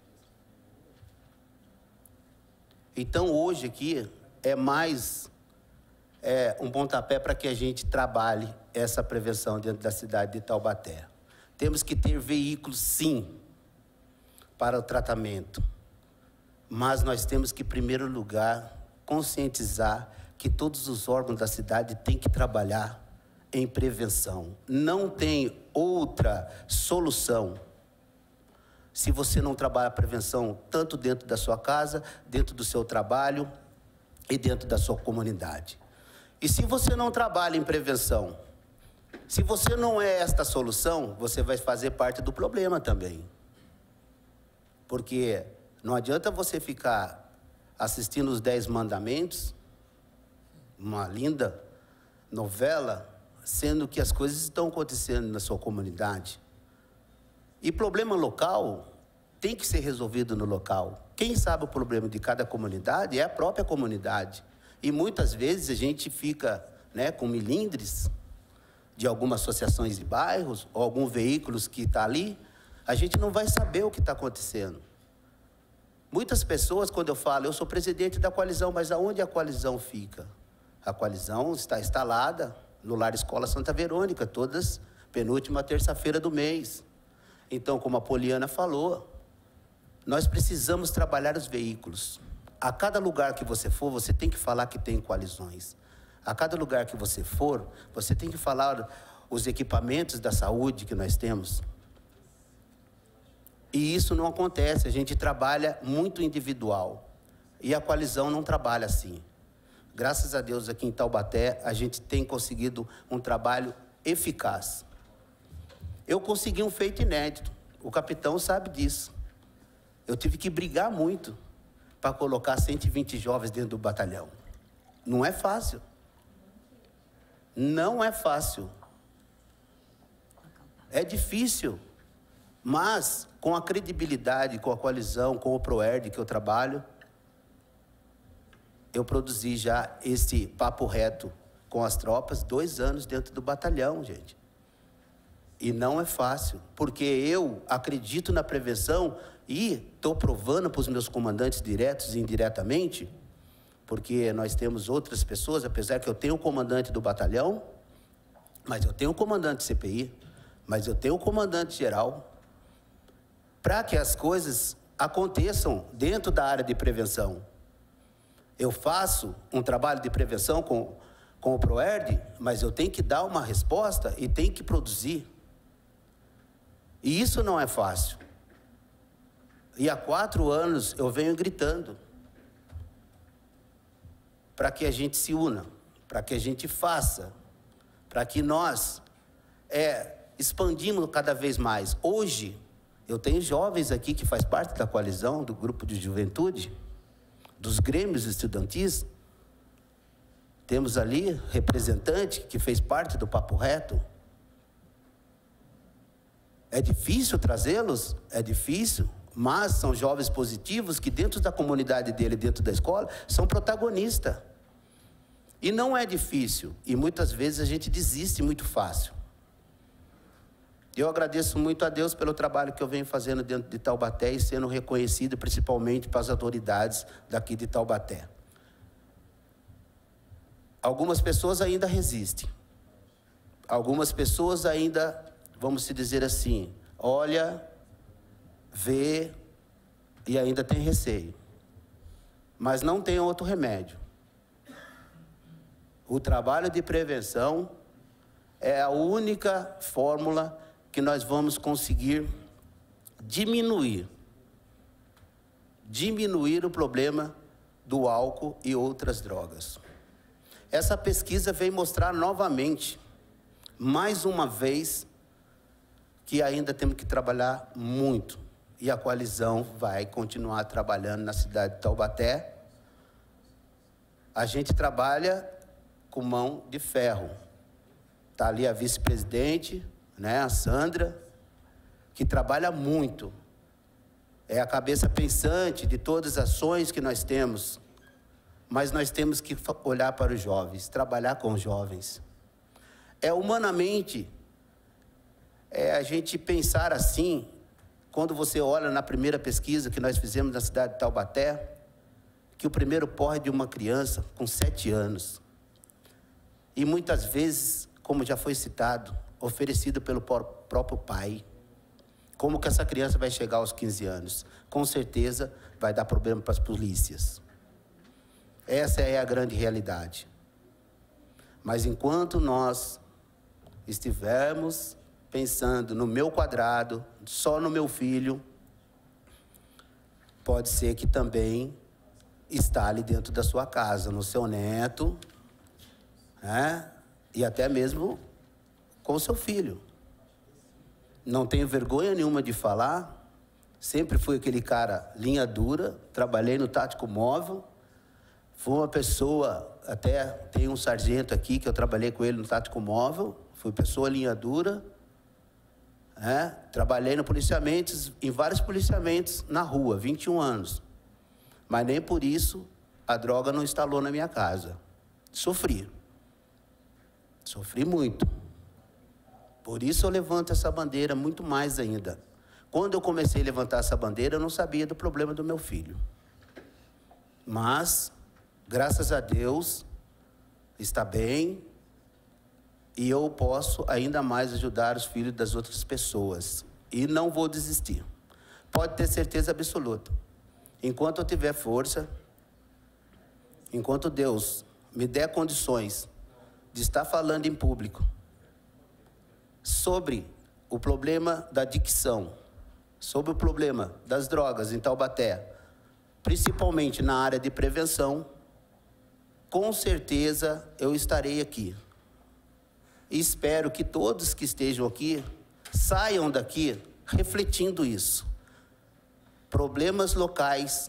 Então, hoje aqui é mais é, um pontapé para que a gente trabalhe essa prevenção dentro da cidade de Taubaté. Temos que ter veículos, sim, para o tratamento. Mas nós temos que, em primeiro lugar, conscientizar que todos os órgãos da cidade têm que trabalhar em prevenção. Não tem outra solução se você não trabalha a prevenção tanto dentro da sua casa, dentro do seu trabalho e dentro da sua comunidade. E se você não trabalha em prevenção, se você não é esta solução, você vai fazer parte do problema também. Porque não adianta você ficar assistindo os Dez Mandamentos, uma linda novela, sendo que as coisas estão acontecendo na sua comunidade. E problema local tem que ser resolvido no local. Quem sabe o problema de cada comunidade é a própria comunidade. E muitas vezes a gente fica, né, com milindres de algumas associações de bairros, ou alguns veículos que está ali, a gente não vai saber o que está acontecendo. Muitas pessoas, quando eu falo, eu sou presidente da coalizão, mas aonde a coalizão fica? A coalizão está instalada no Lar Escola Santa Verônica, todas penúltima terça-feira do mês. Então, como a Poliana falou, nós precisamos trabalhar os veículos. A cada lugar que você for, você tem que falar que tem coalizões. A cada lugar que você for, você tem que falar os equipamentos da saúde que nós temos. E isso não acontece, a gente trabalha muito individual. E a coalizão não trabalha assim. Graças a Deus, aqui em Taubaté, a gente tem conseguido um trabalho eficaz. Eu consegui um feito inédito, o capitão sabe disso. Eu tive que brigar muito para colocar cento e vinte jovens dentro do batalhão. Não é fácil. Não é fácil. É difícil. Mas, com a credibilidade, com a coalizão, com o ProERD que eu trabalho, eu produzi já esse papo reto com as tropas, dois anos dentro do batalhão, gente. E não é fácil, porque eu acredito na prevenção e estou provando para os meus comandantes diretos e indiretamente, porque nós temos outras pessoas, apesar que eu tenho o comandante do batalhão, mas eu tenho o comandante C P I, mas eu tenho o comandante geral, para que as coisas aconteçam dentro da área de prevenção. Eu faço um trabalho de prevenção com, com o ProERD, mas eu tenho que dar uma resposta e tenho que produzir. E isso não é fácil. E há quatro anos eu venho gritando para que a gente se una, para que a gente faça, para que nós é, expandimos cada vez mais. Hoje, eu tenho jovens aqui que faz parte da coalizão, do grupo de juventude, dos grêmios estudantis. Temos ali representante que fez parte do Papo Reto. É difícil trazê-los? É difícil, mas são jovens positivos que dentro da comunidade dele, dentro da escola, são protagonistas. E não é difícil, e muitas vezes a gente desiste muito fácil. Eu agradeço muito a Deus pelo trabalho que eu venho fazendo dentro de Taubaté e sendo reconhecido principalmente para as autoridades daqui de Taubaté. Algumas pessoas ainda resistem. Algumas pessoas ainda, vamos se dizer assim, olha, vê e ainda tem receio. Mas não tem outro remédio. O trabalho de prevenção é a única fórmula que nós vamos conseguir diminuir, diminuir o problema do álcool e outras drogas. Essa pesquisa vem mostrar novamente, mais uma vez, que ainda temos que trabalhar muito. E a coalizão vai continuar trabalhando na cidade de Taubaté. A gente trabalha com mão de ferro. Está ali a vice-presidente, né? A Sandra, que trabalha muito. É a cabeça pensante de todas as ações que nós temos. Mas nós temos que olhar para os jovens, trabalhar com os jovens. É humanamente, é a gente pensar assim, quando você olha na primeira pesquisa que nós fizemos na cidade de Taubaté, que o primeiro porre de uma criança com sete anos. E muitas vezes, como já foi citado, oferecido pelo próprio pai. Como que essa criança vai chegar aos quinze anos? Com certeza vai dar problema para as polícias. Essa é a grande realidade. Mas enquanto nós estivermos pensando no meu quadrado, só no meu filho, pode ser que também instale dentro da sua casa, no seu neto, né? E até mesmo com o seu filho. Não tenho vergonha nenhuma de falar, sempre fui aquele cara linha dura, trabalhei no tático móvel, fui uma pessoa, até tem um sargento aqui que eu trabalhei com ele no tático móvel, fui pessoa linha dura, né? Trabalhei no policiamento, em vários policiamentos na rua, vinte e um anos. Mas nem por isso a droga não instalou na minha casa. Sofri. Sofri muito. Por isso eu levanto essa bandeira muito mais ainda. Quando eu comecei a levantar essa bandeira, eu não sabia do problema do meu filho. Mas, graças a Deus, está bem. E eu posso ainda mais ajudar os filhos das outras pessoas. E não vou desistir. Pode ter certeza absoluta. Enquanto eu tiver força, enquanto Deus me der condições de estar falando em público sobre o problema da adicção, sobre o problema das drogas em Taubaté, principalmente na área de prevenção, com certeza eu estarei aqui. E espero que todos que estejam aqui saiam daqui refletindo isso. Problemas locais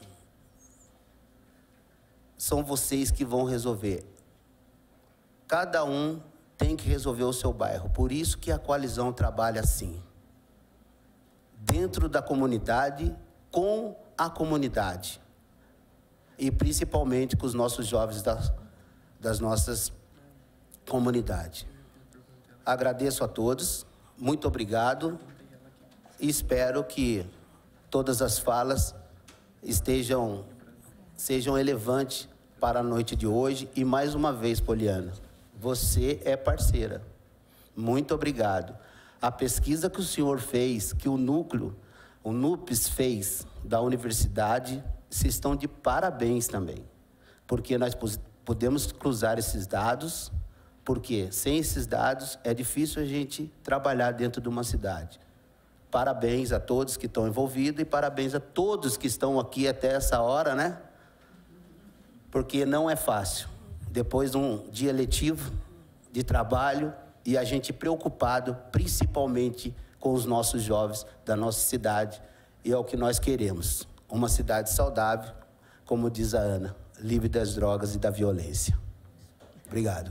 são vocês que vão resolver. Cada um tem que resolver o seu bairro. Por isso que a coalizão trabalha assim. Dentro da comunidade, com a comunidade. E principalmente com os nossos jovens das, das nossas comunidades. Agradeço a todos. Muito obrigado. E espero que todas as falas estejam, sejam elevantes para a noite de hoje. E mais uma vez, Poliana, você é parceira. Muito obrigado. A pesquisa que o senhor fez, que o núcleo, o NUPES fez da universidade, vocês estão de parabéns também. Porque nós podemos cruzar esses dados, porque sem esses dados é difícil a gente trabalhar dentro de uma cidade. Parabéns a todos que estão envolvidos e parabéns a todos que estão aqui até essa hora, né? Porque não é fácil. Depois de um dia letivo de trabalho e a gente preocupado principalmente com os nossos jovens da nossa cidade. E é o que nós queremos. Uma cidade saudável, como diz a Ana, livre das drogas e da violência. Obrigado.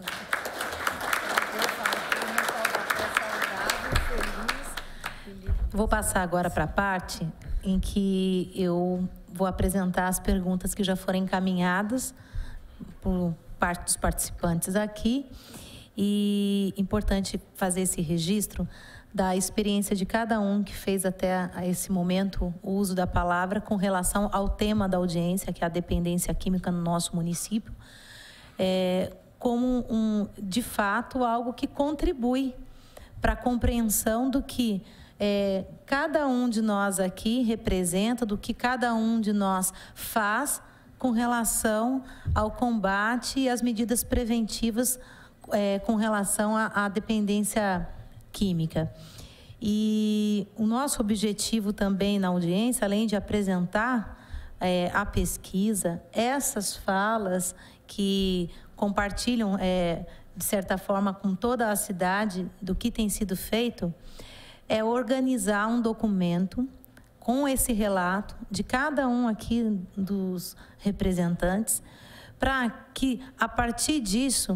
Vou passar agora para a parte em que eu vou apresentar as perguntas que já foram encaminhadas por parte dos participantes aqui. E importante fazer esse registro da experiência de cada um que fez até a esse momento o uso da palavra com relação ao tema da audiência, que é a dependência química no nosso município, é, como, um, de fato, algo que contribui para a compreensão do que É, cada um de nós aqui representa, do que cada um de nós faz com relação ao combate e às medidas preventivas é, com relação à, à dependência química. E o nosso objetivo também na audiência, além de apresentar é, a pesquisa, essas falas que compartilham, é, de certa forma, com toda a cidade do que tem sido feito, é organizar um documento com esse relato de cada um aqui dos representantes, para que, a partir disso,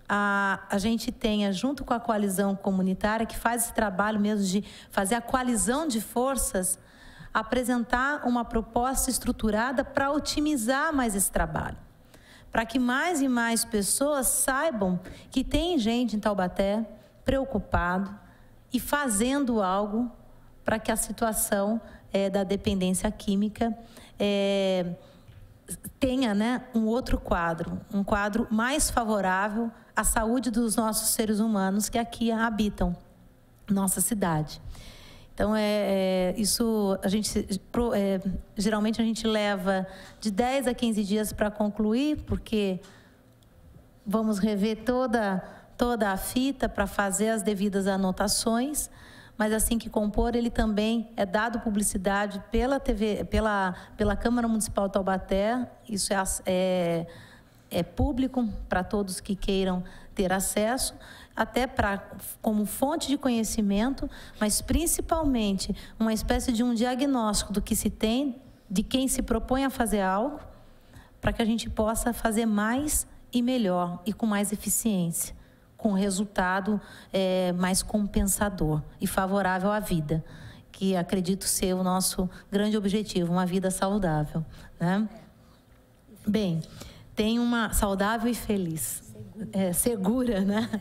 a, a gente tenha, junto com a coalizão comunitária, que faz esse trabalho mesmo de fazer a coalizão de forças, apresentar uma proposta estruturada para otimizar mais esse trabalho. Para que mais e mais pessoas saibam que tem gente em Taubaté preocupado e fazendo algo para que a situação é, da dependência química é, tenha, né, um outro quadro, um quadro mais favorável à saúde dos nossos seres humanos que aqui habitam nossa cidade. Então, é, é, isso a gente, é, geralmente a gente leva de dez a quinze dias para concluir, porque vamos rever toda, toda a fita para fazer as devidas anotações, mas assim que compor, ele também é dado publicidade pela T V, pela, pela Câmara Municipal de Taubaté, isso é, é, é público para todos que queiram ter acesso, até para como fonte de conhecimento, mas principalmente uma espécie de um diagnóstico do que se tem, de quem se propõe a fazer algo, para que a gente possa fazer mais e melhor e com mais eficiência, com resultado é, mais compensador e favorável à vida, que acredito ser o nosso grande objetivo, uma vida saudável, né? Bem, tem uma saudável e feliz, segura, é, segura, né?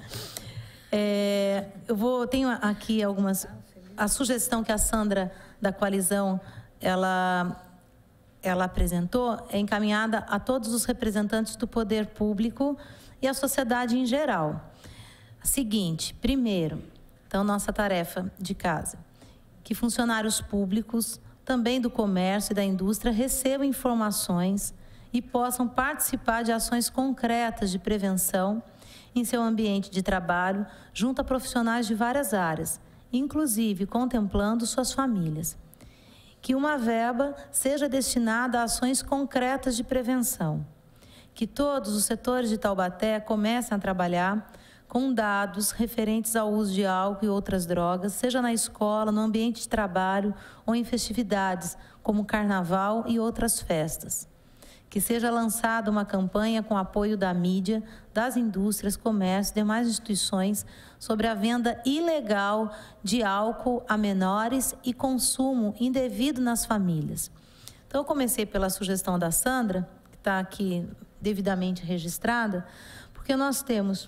É, eu vou, tenho aqui algumas, a sugestão que a Sandra da coalizão ela ela apresentou é encaminhada a todos os representantes do poder público e a sociedade em geral. Seguinte, primeiro, então, nossa tarefa de casa, que funcionários públicos, também do comércio e da indústria, recebam informações e possam participar de ações concretas de prevenção em seu ambiente de trabalho, junto a profissionais de várias áreas, inclusive contemplando suas famílias. Que uma verba seja destinada a ações concretas de prevenção. Que todos os setores de Taubaté comecem a trabalhar com dados referentes ao uso de álcool e outras drogas, seja na escola, no ambiente de trabalho ou em festividades, como carnaval e outras festas. Que seja lançada uma campanha com apoio da mídia, das indústrias, comércio e demais instituições sobre a venda ilegal de álcool a menores e consumo indevido nas famílias. Então, eu comecei pela sugestão da Sandra, que está aqui devidamente registrada, porque nós temos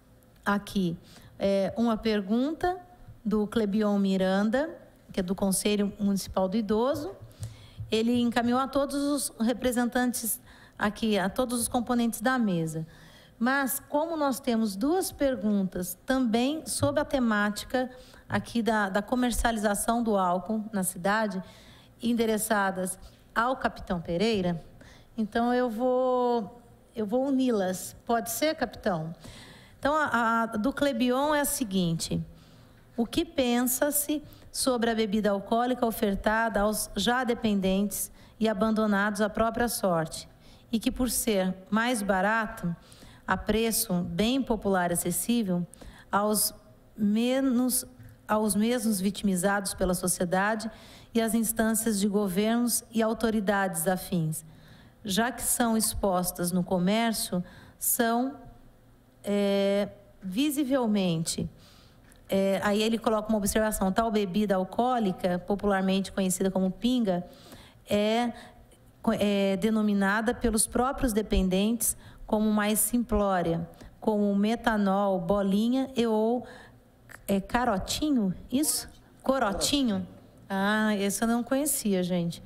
aqui é, uma pergunta do Clebion Miranda, que é do Conselho Municipal do Idoso. Ele encaminhou a todos os representantes aqui, a todos os componentes da mesa. Mas, como nós temos duas perguntas também sobre a temática aqui da, da comercialização do álcool na cidade, endereçadas ao capitão Pereira, então eu vou, eu vou uni-las. Pode ser, capitão? Então, a, a do Clebion é a seguinte: o que pensa-se sobre a bebida alcoólica ofertada aos já dependentes e abandonados à própria sorte, e que, por ser mais barato, a preço bem popular e acessível, aos, menos, aos mesmos vitimizados pela sociedade e as instâncias de governos e autoridades afins, já que são expostas no comércio, são é, visivelmente... É, aí ele coloca uma observação: tal bebida alcoólica, popularmente conhecida como pinga, é, é denominada pelos próprios dependentes como mais simplória, como metanol, bolinha e ou é, carotinho, isso? Corotinho? Ah, esse eu não conhecia, gente.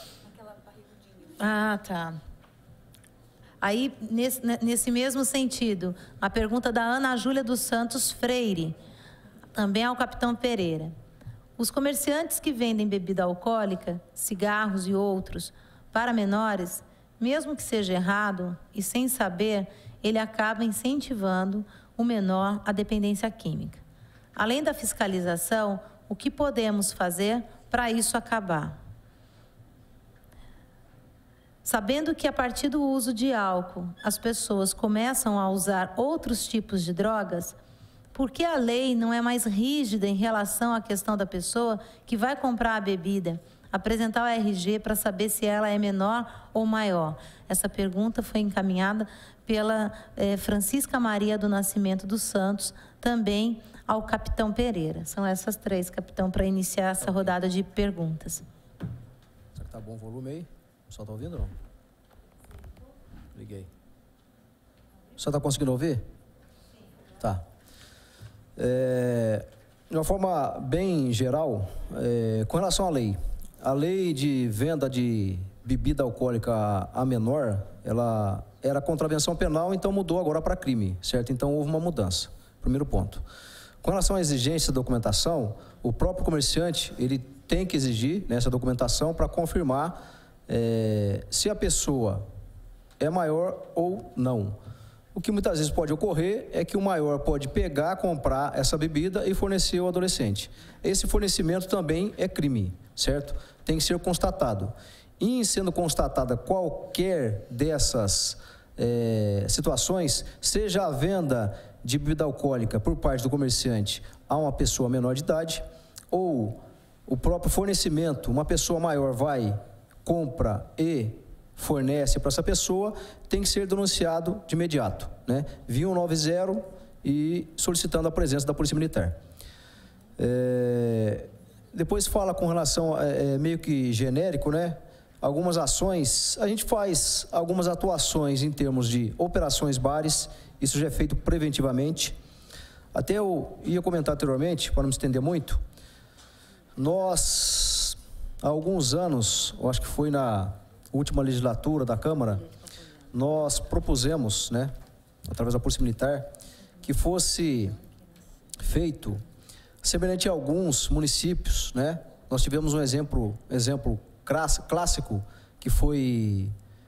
Ah, tá. Aí, nesse, nesse mesmo sentido, a pergunta da Ana Júlia dos Santos Freire, também ao capitão Pereira. Os comerciantes que vendem bebida alcoólica, cigarros e outros para menores, mesmo que seja errado e sem saber, ele acaba incentivando o menor à dependência química. Além da fiscalização, o que podemos fazer para isso acabar? Sabendo que a partir do uso de álcool, as pessoas começam a usar outros tipos de drogas, por que a lei não é mais rígida em relação à questão da pessoa que vai comprar a bebida, apresentar o R G para saber se ela é menor ou maior. Essa pergunta foi encaminhada pela eh, Francisca Maria do Nascimento dos Santos, também ao capitão Pereira. São essas três, capitão, para iniciar essa rodada de perguntas. Será que tá bom o volume aí? O pessoal tá ouvindo ou não? Liguei. O senhor está conseguindo ouvir? Tá. É, de uma forma bem geral, é, com relação à lei, a lei de venda de bebida alcoólica a menor, ela era contravenção penal, então mudou agora para crime, certo? Então houve uma mudança. Primeiro ponto. Com relação à exigência da documentação, o próprio comerciante, ele tem que exigir nessa documentação para confirmar é, se a pessoa é maior ou não. O que muitas vezes pode ocorrer é que o maior pode pegar, comprar essa bebida e fornecer ao adolescente. Esse fornecimento também é crime, certo? Tem que ser constatado. E em sendo constatada qualquer dessas é, situações, seja a venda de bebida alcoólica por parte do comerciante a uma pessoa menor de idade, ou o próprio fornecimento, uma pessoa maior vai, compra e fornece para essa pessoa, tem que ser denunciado de imediato, né? Via um nove zero e solicitando a presença da Polícia Militar. É, depois fala com relação, é, é meio que genérico, né? Algumas ações, a gente faz algumas atuações em termos de operações bares, isso já é feito preventivamente. Até eu ia comentar anteriormente, para não me estender muito, nós, há alguns anos, eu acho que foi na última legislatura da Câmara, nós propusemos, né, através da Polícia Militar, que fosse feito, semelhante a alguns municípios, né? Nós tivemos um exemplo, exemplo clássico, que foi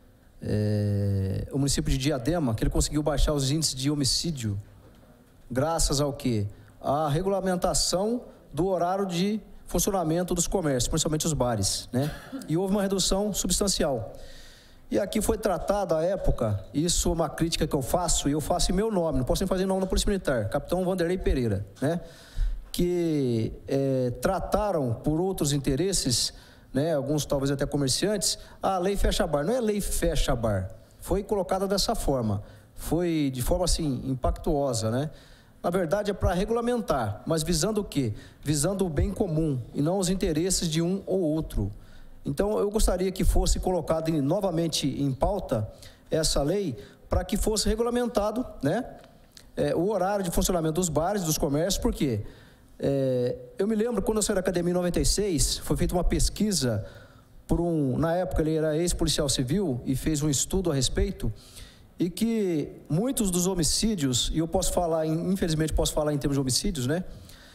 é, o município de Diadema, que ele conseguiu baixar os índices de homicídio, graças ao quê? A regulamentação do horário de funcionamento dos comércios, principalmente os bares, né? E houve uma redução substancial. E aqui foi tratado à época, isso é uma crítica que eu faço, e eu faço em meu nome, não posso nem fazer em nome da Polícia Militar, capitão Vanderlei Pereira, né? Que é, trataram por outros interesses, né? Alguns talvez até comerciantes, a lei fecha bar. Não é lei fecha bar, foi colocada dessa forma, foi de forma assim, impactuosa, né? Na verdade é para regulamentar, mas visando o quê? Visando o bem comum e não os interesses de um ou outro. Então eu gostaria que fosse colocado em, novamente em pauta essa lei para que fosse regulamentado, né, é, o horário de funcionamento dos bares, dos comércios, porque é, eu me lembro quando eu saí da academia em noventa e seis, foi feita uma pesquisa por um, na época ele era ex-policial civil e fez um estudo a respeito, e que muitos dos homicídios, e eu posso falar, infelizmente posso falar em termos de homicídios, né,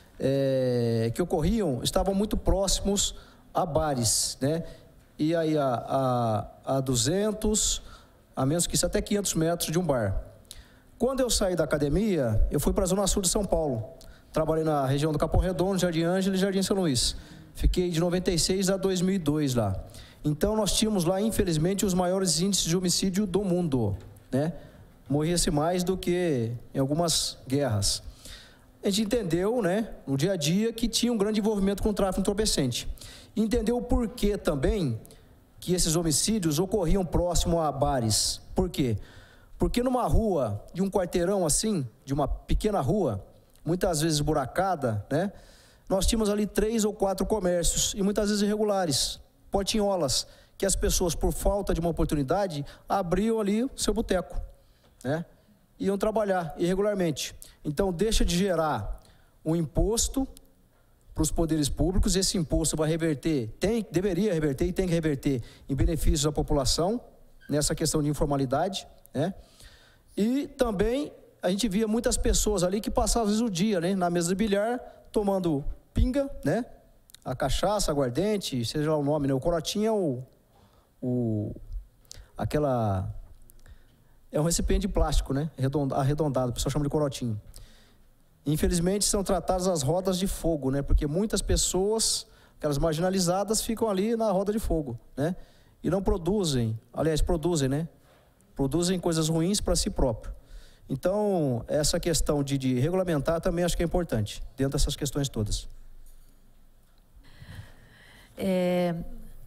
é, que ocorriam, estavam muito próximos a bares, né, e aí a, a, a duzentos, a menos que isso, até quinhentos metros de um bar. Quando eu saí da academia, eu fui para a Zona Sul de São Paulo, trabalhei na região do Capão Redondo, Jardim Ângela e Jardim São Luís. Fiquei de noventa e seis a dois mil e dois lá. Então nós tínhamos lá, infelizmente, os maiores índices de homicídio do mundo, né? Morria-se mais do que em algumas guerras. A gente entendeu, né, no dia a dia, que tinha um grande envolvimento com o tráfico entorpecente. Entendeu o porquê também que esses homicídios ocorriam próximo a bares. Por quê? Porque numa rua, de um quarteirão assim, de uma pequena rua, muitas vezes buracada, né, nós tínhamos ali três ou quatro comércios, e muitas vezes irregulares, portinholas, que as pessoas, por falta de uma oportunidade, abriam ali o seu boteco, né? Iam trabalhar irregularmente. Então, deixa de gerar um imposto para os poderes públicos, esse imposto vai reverter, tem, deveria reverter e tem que reverter em benefícios à população, nessa questão de informalidade, né? E também, a gente via muitas pessoas ali que passavam, às vezes, o dia, né, na mesa de bilhar, tomando pinga, né? A cachaça, aguardente, seja lá o nome, né? O corotinho ou O, aquela, é um recipiente de plástico, né, arredondado, o pessoal chama de corotinho. Infelizmente são tratadas as rodas de fogo, né, porque muitas pessoas, aquelas marginalizadas, ficam ali na roda de fogo, né, e não produzem, aliás, produzem, né, produzem coisas ruins para si próprio. Então, essa questão de, de regulamentar também acho que é importante, dentro dessas questões todas. É...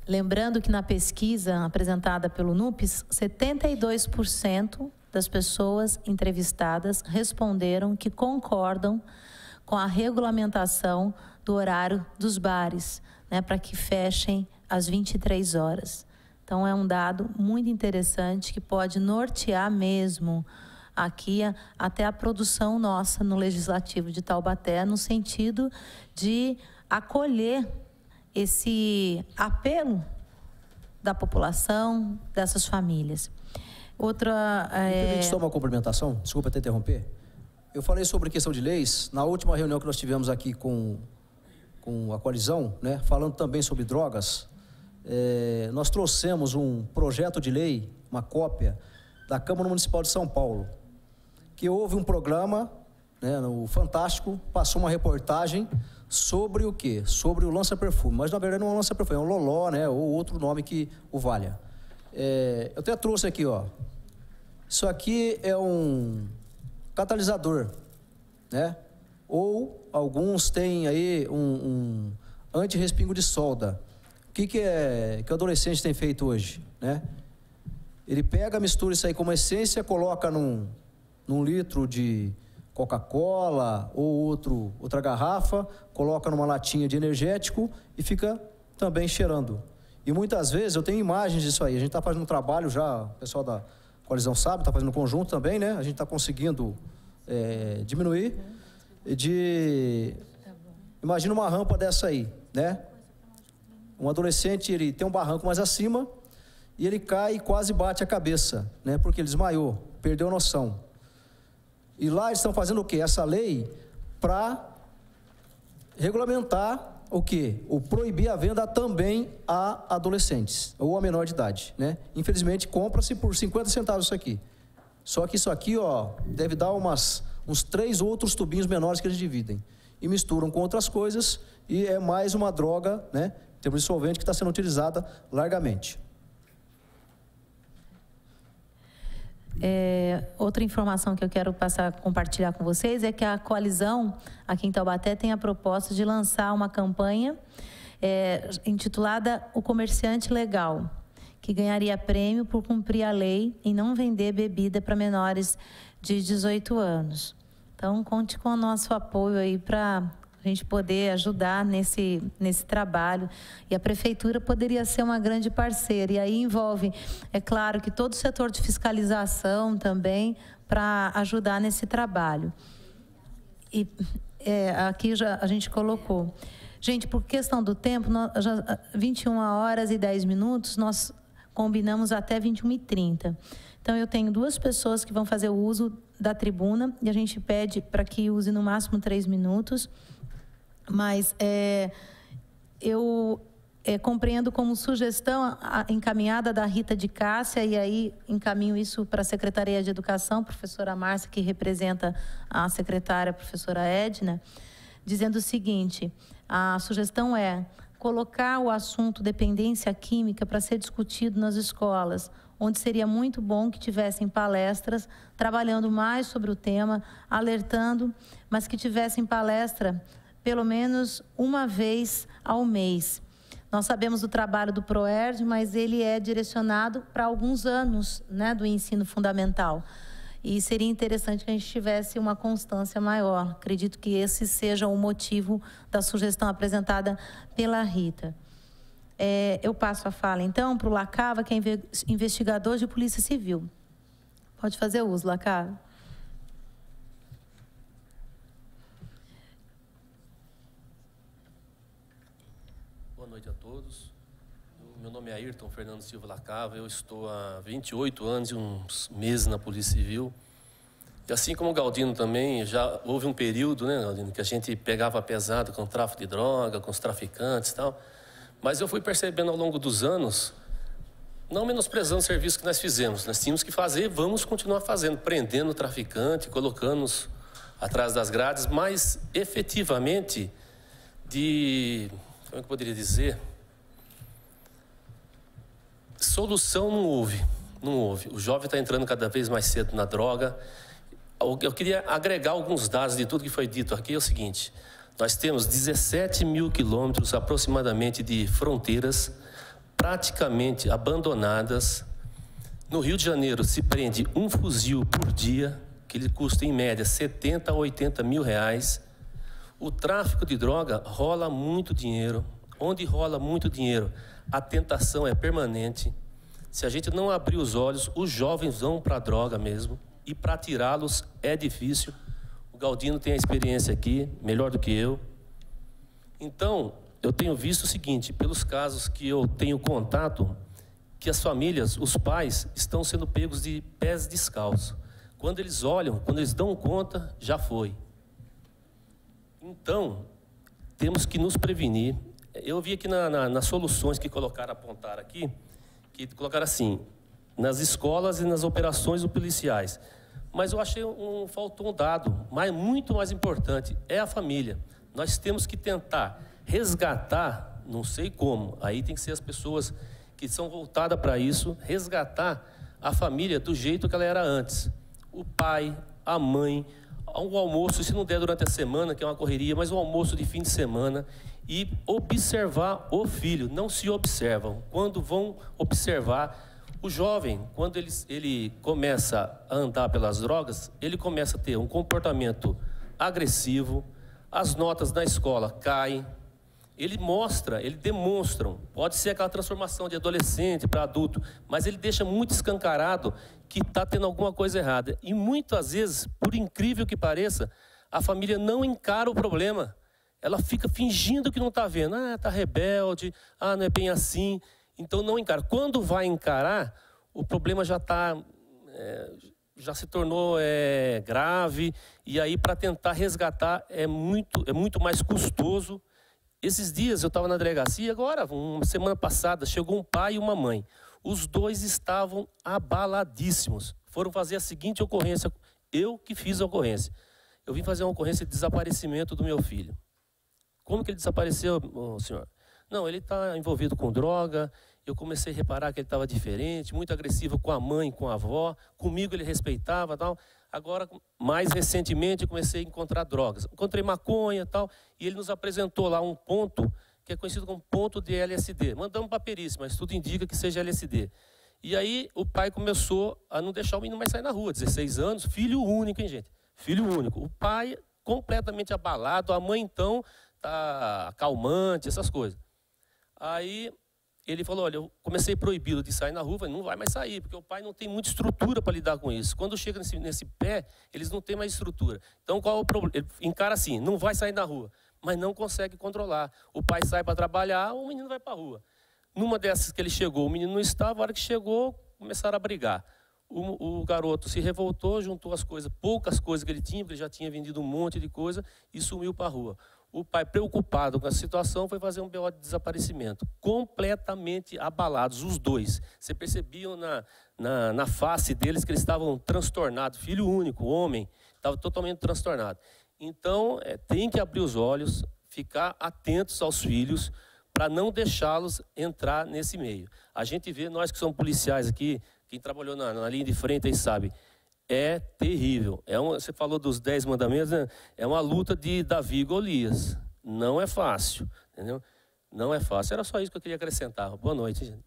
Lembrando que na pesquisa apresentada pelo NUPES, setenta e dois por cento das pessoas entrevistadas responderam que concordam com a regulamentação do horário dos bares, né, para que fechem às vinte e três horas. Então, é um dado muito interessante que pode nortear mesmo aqui a, até a produção nossa no Legislativo de Taubaté, no sentido de acolher esse apelo da população, dessas famílias. Outra... Me permite só uma complementação? Desculpa até interromper. Eu falei sobre questão de leis na última reunião que nós tivemos aqui com, com a coalizão, né, falando também sobre drogas. É, nós trouxemos um projeto de lei, uma cópia, da Câmara Municipal de São Paulo, que houve um programa, né, no Fantástico, passou uma reportagem sobre o quê? Sobre o lança-perfume. Mas, na verdade, não é um lança-perfume, é um loló, né, ou outro nome que o valha. É, eu até trouxe aqui, ó. Isso aqui é um catalisador, né? Ou alguns têm aí um, um anti-respingo de solda. O que, que, é, que o adolescente tem feito hoje, né? Ele pega, mistura isso aí com uma essência, coloca num, num litro de Coca-Cola ou outro, outra garrafa, coloca numa latinha de energético e fica também cheirando. E muitas vezes eu tenho imagens disso aí. A gente está fazendo um trabalho já, o pessoal da coalizão sabe, está fazendo um conjunto também, né? A gente está conseguindo é, diminuir. De... Imagina uma rampa dessa aí, né? Um adolescente, ele tem um barranco mais acima e ele cai e quase bate a cabeça, né? Porque ele desmaiou, perdeu a noção. E lá eles estão fazendo o quê? Essa lei para regulamentar o quê? O proibir a venda também a adolescentes ou a menor de idade, né? Infelizmente, compra-se por cinquenta centavos isso aqui. Só que isso aqui, ó, deve dar umas, uns três outros tubinhos menores que eles dividem. E misturam com outras coisas e é mais uma droga, né? Em termos de solvente que está sendo utilizada largamente. É, outra informação que eu quero passar, compartilhar com vocês é que a coalizão aqui em Taubaté tem a proposta de lançar uma campanha é, intitulada O Comerciante Legal, que ganharia prêmio por cumprir a lei e não vender bebida para menores de dezoito anos. Então, conte com o nosso apoio aí para a gente poder ajudar nesse, nesse trabalho. E a prefeitura poderia ser uma grande parceira. E aí envolve, é claro, que todo o setor de fiscalização também para ajudar nesse trabalho. E é, aqui já a gente colocou. Gente, por questão do tempo, nós, já, vinte e uma horas e dez minutos, nós combinamos até vinte e uma e trinta. Então, eu tenho duas pessoas que vão fazer o uso da tribuna e a gente pede para que use no máximo três minutos. Mas é, eu é, compreendo como sugestão a, a encaminhada da Rita de Cássia, e aí encaminho isso para a Secretaria de Educação, professora Márcia, que representa a secretária, professora Edna, dizendo o seguinte: a sugestão é colocar o assunto dependência química para ser discutido nas escolas, onde seria muito bom que tivessem palestras trabalhando mais sobre o tema, alertando, mas que tivessem palestra pelo menos uma vez ao mês. Nós sabemos do trabalho do PROERD, mas ele é direcionado para alguns anos, né, do ensino fundamental. E seria interessante que a gente tivesse uma constância maior. Acredito que esse seja o motivo da sugestão apresentada pela Rita. É, eu passo a fala, então, para o Lacava, que é investigador de Polícia Civil. Pode fazer uso, Lacava. Boa noite a todos. Meu nome é Ayrton Fernando Silva Lacava. Eu estou há vinte e oito anos e uns meses na Polícia Civil. E assim como o Galdino também, já houve um período, né, Galdino, que a gente pegava pesado com o tráfico de droga, com os traficantes e tal. Mas eu fui percebendo ao longo dos anos, não menosprezando o serviço que nós fizemos. Nós tínhamos que fazer, vamos continuar fazendo, prendendo o traficante, colocando-nos atrás das grades, mas efetivamente de... como é que eu poderia dizer? Solução não houve, não houve. O jovem está entrando cada vez mais cedo na droga. Eu queria agregar alguns dados de tudo que foi dito aqui. É o seguinte: nós temos dezessete mil quilômetros aproximadamente de fronteiras praticamente abandonadas. No Rio de Janeiro se prende um fuzil por dia, que ele custa em média setenta a oitenta mil reais. O tráfico de droga rola muito dinheiro. Onde rola muito dinheiro, a tentação é permanente. Se a gente não abrir os olhos, os jovens vão para a droga mesmo. E para tirá-los é difícil. O Galdino tem a experiência aqui, melhor do que eu. Então, eu tenho visto o seguinte, pelos casos que eu tenho contato, que as famílias, os pais, estão sendo pegos de pés descalços. Quando eles olham, quando eles dão conta, já foi. Então, temos que nos prevenir. Eu vi aqui na, na, nas soluções que colocaram, apontaram aqui, que colocaram assim, nas escolas e nas operações policiais. Mas eu achei um, faltou um dado, mas muito mais importante, é a família. Nós temos que tentar resgatar, não sei como, aí tem que ser as pessoas que são voltadas para isso, resgatar a família do jeito que ela era antes. O pai, a mãe, o almoço, se não der durante a semana, que é uma correria, mas o almoço de fim de semana, e observar o filho, não se observam. Quando vão observar, o jovem, quando ele, ele começa a andar pelas drogas, ele começa a ter um comportamento agressivo, as notas na escola caem, ele mostra, ele demonstra, pode ser aquela transformação de adolescente para adulto, mas ele deixa muito escancarado que está tendo alguma coisa errada. E muitas vezes, por incrível que pareça, a família não encara o problema. Ela fica fingindo que não está vendo. Ah, está rebelde, ah, não é bem assim. Então não encara. Quando vai encarar, o problema já está, é, já se tornou é, grave. E aí, para tentar resgatar, é muito, é muito mais custoso. Esses dias eu estava na delegacia, agora, uma semana passada, chegou um pai e uma mãe. Os dois estavam abaladíssimos. Foram fazer a seguinte ocorrência. Eu que fiz a ocorrência. Eu vim fazer uma ocorrência de desaparecimento do meu filho. Como que ele desapareceu, senhor? Não, ele está envolvido com droga. Eu comecei a reparar que ele estava diferente, muito agressivo com a mãe, com a avó. Comigo ele respeitava, tal. Agora, mais recentemente, eu comecei a encontrar drogas. Encontrei maconha e tal, e ele nos apresentou lá um ponto que é conhecido como ponto de L S D. Mandamos para a perícia, mas tudo indica que seja L S D. E aí o pai começou a não deixar o menino mais sair na rua, dezesseis anos, filho único, hein, gente? Filho único. O pai completamente abalado, a mãe, então, tá calmante, essas coisas. Aí ele falou, olha, eu comecei proibido de sair na rua, falei, não vai mais sair, porque o pai não tem muita estrutura para lidar com isso. Quando chega nesse, nesse pé, eles não têm mais estrutura. Então, qual é o problema? Ele encara assim, não vai sair na rua, mas não consegue controlar. O pai sai para trabalhar, o menino vai para a rua. Numa dessas que ele chegou, o menino não estava, a hora que chegou, começaram a brigar. O, o garoto se revoltou, juntou as coisas, poucas coisas que ele tinha, porque ele já tinha vendido um monte de coisa, e sumiu para a rua. O pai, preocupado com a situação, foi fazer um B O de desaparecimento. Completamente abalados, os dois. Você percebia na, na, na face deles que eles estavam transtornados. Filho único, homem, estava totalmente transtornado. Então, é, tem que abrir os olhos, ficar atentos aos filhos, para não deixá-los entrar nesse meio. A gente vê, nós que somos policiais aqui, quem trabalhou na, na linha de frente aí sabe, é terrível. É uma, você falou dos dez mandamentos, né? É uma luta de Davi e Golias. Não é fácil, entendeu? Não é fácil. Era só isso que eu queria acrescentar. Boa noite, gente.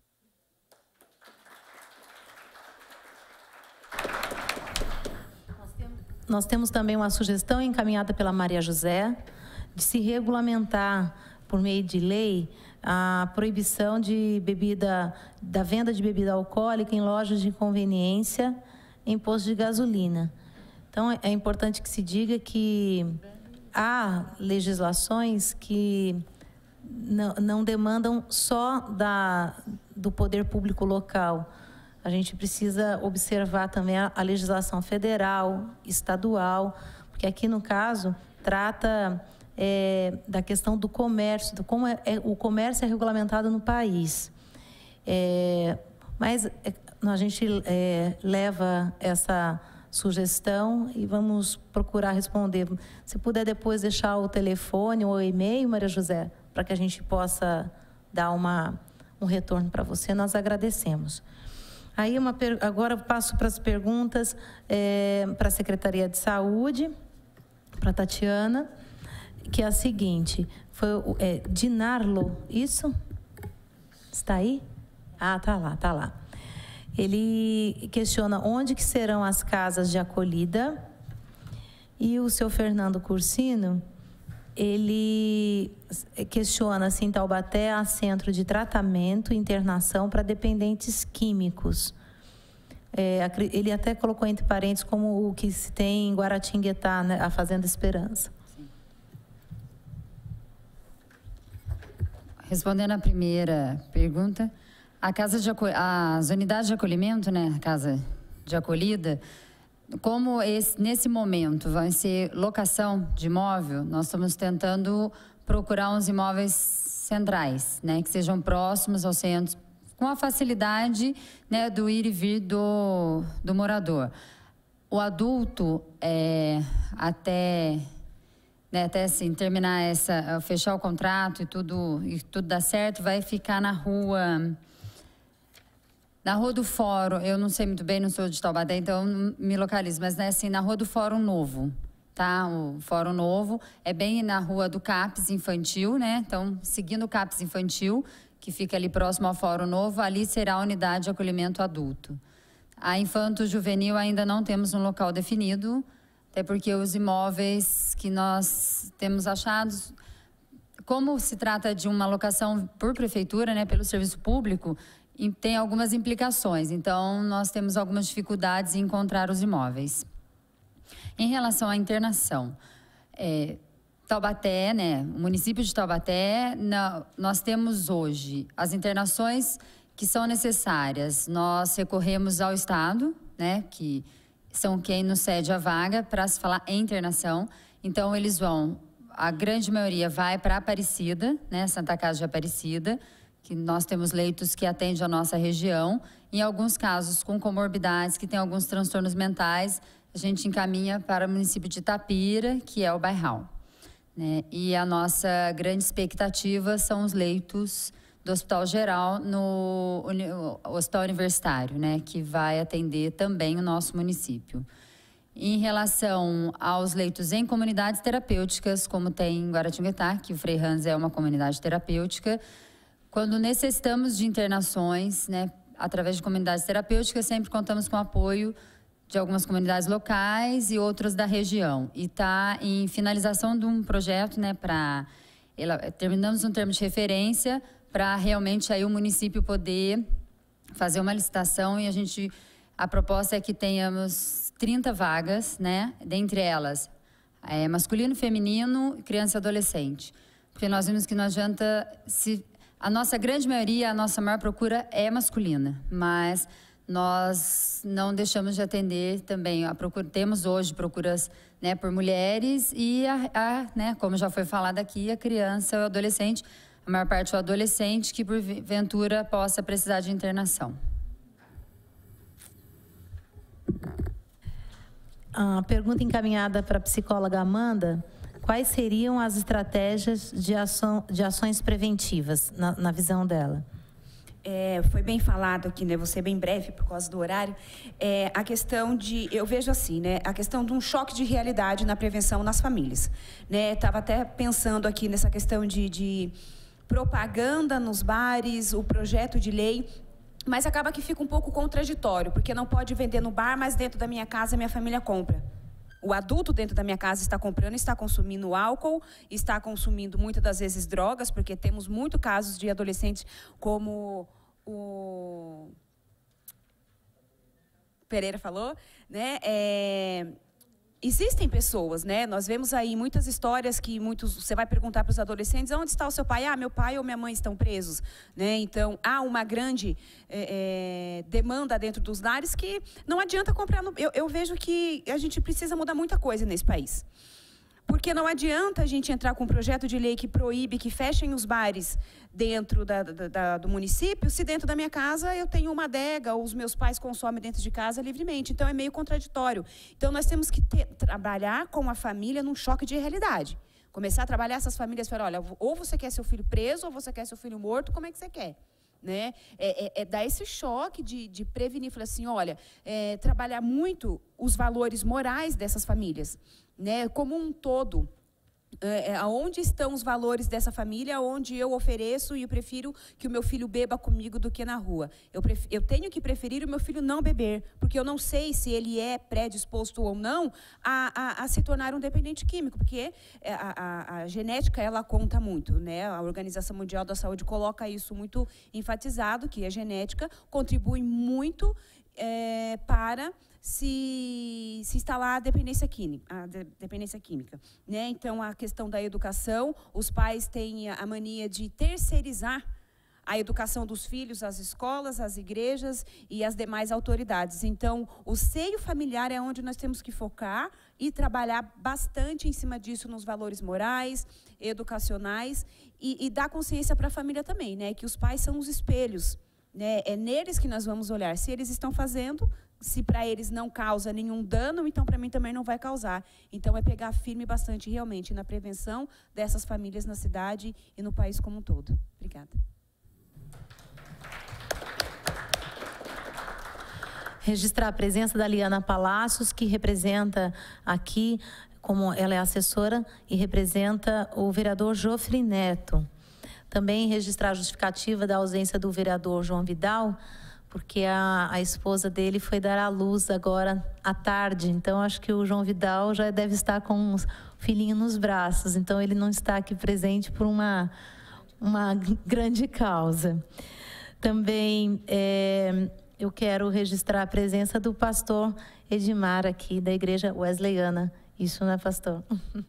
Nós temos também uma sugestão encaminhada pela Maria José de se regulamentar, por meio de lei, a proibição de bebida, da venda de bebida alcoólica em lojas de conveniência em postos de gasolina. Então, é importante que se diga que há legislações que não, não demandam só da, do poder público local. A gente precisa observar também a, a legislação federal, estadual, porque aqui, no caso, trata é, da questão do comércio, do como é, é, o comércio é regulamentado no país. É, mas é, a gente é, leva essa sugestão e vamos procurar responder. Se puder depois deixar o telefone ou o e-mail, Maria José, para que a gente possa dar uma, um retorno para você, nós agradecemos. Aí uma, agora eu passo para as perguntas é, para a Secretaria de Saúde, para a Tatiana, que é a seguinte, foi é, Dinarlo, isso? Está aí? Ah, tá lá, tá lá. Ele questiona onde que serão as casas de acolhida. E o seu Fernando Cursino, ele questiona se em Taubaté há centro de tratamento e internação para dependentes químicos. É, ele até colocou entre parênteses como o que se tem em Guaratinguetá, né, a Fazenda Esperança. Sim. Respondendo à primeira pergunta, a casa de as unidades de acolhimento, né, a casa de acolhida, como esse, nesse momento vai ser locação de imóvel, nós estamos tentando procurar uns imóveis centrais, né, que sejam próximos aos centros, com a facilidade, né, do ir e vir do, do morador. O adulto, é, até, né, até assim, terminar essa, fechar o contrato e tudo, e tudo dar certo, vai ficar na rua... Na Rua do Fórum, eu não sei muito bem, não sou de Taubaté, então não me localizo, mas né, assim, na Rua do Fórum Novo, tá? O Fórum Novo é bem na Rua do CAPS Infantil, né? Então, seguindo o CAPS Infantil, que fica ali próximo ao Fórum Novo, ali será a unidade de acolhimento adulto. A Infanto-Juvenil ainda não temos um local definido, até porque os imóveis que nós temos achados, como se trata de uma locação por prefeitura, né, pelo serviço público, tem algumas implicações, então nós temos algumas dificuldades em encontrar os imóveis. Em relação à internação, é, Taubaté, né, o município de Taubaté, na, nós temos hoje as internações que são necessárias. Nós recorremos ao Estado, né, que são quem nos cede a vaga para se falar em internação. Então eles vão, a grande maioria vai para Aparecida, né, Santa Casa de Aparecida, que nós temos leitos que atendem a nossa região. Em alguns casos, com comorbidades, que tem alguns transtornos mentais, a gente encaminha para o município de Itapira, que é o Bairral. Né? E a nossa grande expectativa são os leitos do Hospital Geral no Hospital Universitário, né? Que vai atender também o nosso município. Em relação aos leitos em comunidades terapêuticas, como tem em Guaratinguetá, que o Frei Hans é uma comunidade terapêutica, quando necessitamos de internações, né, através de comunidades terapêuticas, sempre contamos com o apoio de algumas comunidades locais e outras da região. E está em finalização de um projeto, né, para... Terminamos um termo de referência para realmente aí o município poder fazer uma licitação e a gente... A proposta é que tenhamos trinta vagas, né, dentre elas é, masculino, feminino, criança e adolescente. Porque nós vimos que não adianta... se A nossa grande maioria, a nossa maior procura é masculina, mas nós não deixamos de atender também. A procura, temos hoje procuras, né, por mulheres e, a, a, né, como já foi falado aqui, a criança e o adolescente, a maior parte é o adolescente que, porventura, possa precisar de internação. A pergunta encaminhada para a psicóloga Amanda: quais seriam as estratégias de, ação, de ações preventivas, na, na visão dela? É, foi bem falado aqui, né? Vou ser bem breve por causa do horário. É, a questão de, eu vejo assim, né? A questão de um choque de realidade na prevenção nas famílias, né? Estava até pensando aqui nessa questão de, de propaganda nos bares, o projeto de lei, mas acaba que fica um pouco contraditório, porque não pode vender no bar, mas dentro da minha casa minha família compra. O adulto dentro da minha casa está comprando, está consumindo álcool, está consumindo muitas das vezes drogas, porque temos muitos casos de adolescentes como o Pereira falou, né? É... Existem pessoas, né? Nós vemos aí muitas histórias que muitos, você vai perguntar para os adolescentes: onde está o seu pai? Ah, meu pai ou minha mãe estão presos, né? Então há uma grande é, é, demanda dentro dos lares que não adianta comprar. No, eu, eu vejo que a gente precisa mudar muita coisa nesse país. Porque não adianta a gente entrar com um projeto de lei que proíbe que fechem os bares dentro da, da, da, do município, se dentro da minha casa eu tenho uma adega, ou os meus pais consomem dentro de casa livremente. Então, é meio contraditório. Então, nós temos que ter, trabalhar com a família num choque de realidade. Começar a trabalhar essas famílias, falar: olha, ou você quer seu filho preso, ou você quer seu filho morto, como é que você quer? Né? É, é, é dar esse choque de, de prevenir, falar assim: olha, é, trabalhar muito os valores morais dessas famílias, né? Como um todo, É, aonde estão os valores dessa família, onde eu ofereço e eu prefiro que o meu filho beba comigo do que na rua. Eu, pref, eu tenho que preferir o meu filho não beber, porque eu não sei se ele é predisposto ou não a, a, a se tornar um dependente químico, porque a, a, a genética, ela conta muito, né? A Organização Mundial da Saúde coloca isso muito enfatizado, que a genética contribui muito é, para se, se instalar a dependência química. A de, dependência química, né? Então, a questão da educação, os pais têm a mania de terceirizar a educação dos filhos às escolas, às igrejas e às demais autoridades. Então, o seio familiar é onde nós temos que focar e trabalhar bastante em cima disso nos valores morais, educacionais e, e dar consciência para a família também, né? Que os pais são os espelhos, né? É neles que nós vamos olhar. Se eles estão fazendo, se para eles não causa nenhum dano, então para mim também não vai causar. Então é pegar firme bastante realmente na prevenção dessas famílias na cidade e no país como um todo. Obrigada. Registrar a presença da Liana Palacios, que representa aqui, como ela é assessora, e representa o vereador Jofre Neto. Também registrar a justificativa da ausência do vereador João Vidal, porque a, a esposa dele foi dar à luz agora à tarde. Então, acho que o João Vidal já deve estar com um filhinho nos braços. Então, ele não está aqui presente por uma, uma grande causa. Também é, eu quero registrar a presença do pastor Edmar aqui, da Igreja Wesleyana. Isso, né, pastor?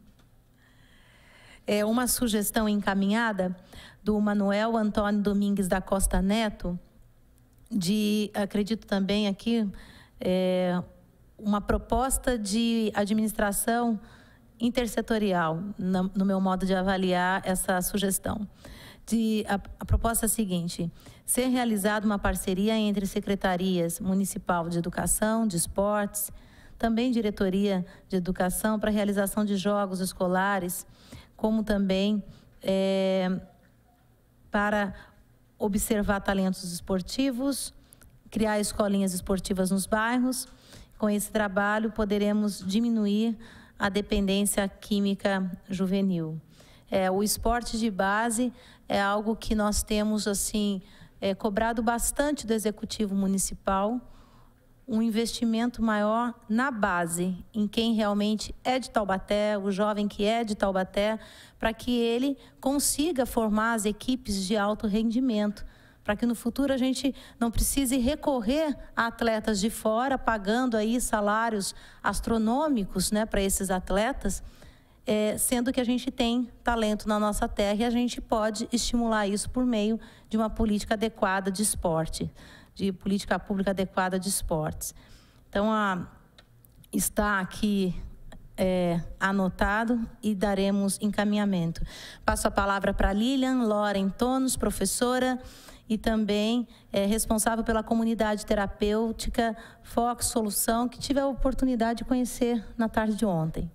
É uma sugestão encaminhada do Manuel Antônio Domingues da Costa Neto, de, acredito também aqui, é, uma proposta de administração intersetorial, no, no meu modo de avaliar essa sugestão. De, a, a proposta é a seguinte: ser realizada uma parceria entre secretarias municipal de educação, de esportes, também diretoria de educação para a realização de jogos escolares, como também é, para observar talentos esportivos, criar escolinhas esportivas nos bairros. Com esse trabalho, poderemos diminuir a dependência química juvenil. É, o esporte de base é algo que nós temos assim, é, cobrado bastante do Executivo Municipal, um investimento maior na base, em quem realmente é de Taubaté, o jovem que é de Taubaté, para que ele consiga formar as equipes de alto rendimento, para que no futuro a gente não precise recorrer a atletas de fora, pagando aí salários astronômicos, né, para esses atletas, é, sendo que a gente tem talento na nossa terra e a gente pode estimular isso por meio de uma política adequada de esporte, de política pública adequada de esportes. Então, a, está aqui é, anotado e daremos encaminhamento. Passo a palavra para Lilian Loren Tonos, professora e também é, responsável pela comunidade terapêutica Fox Solução, que tive a oportunidade de conhecer na tarde de ontem.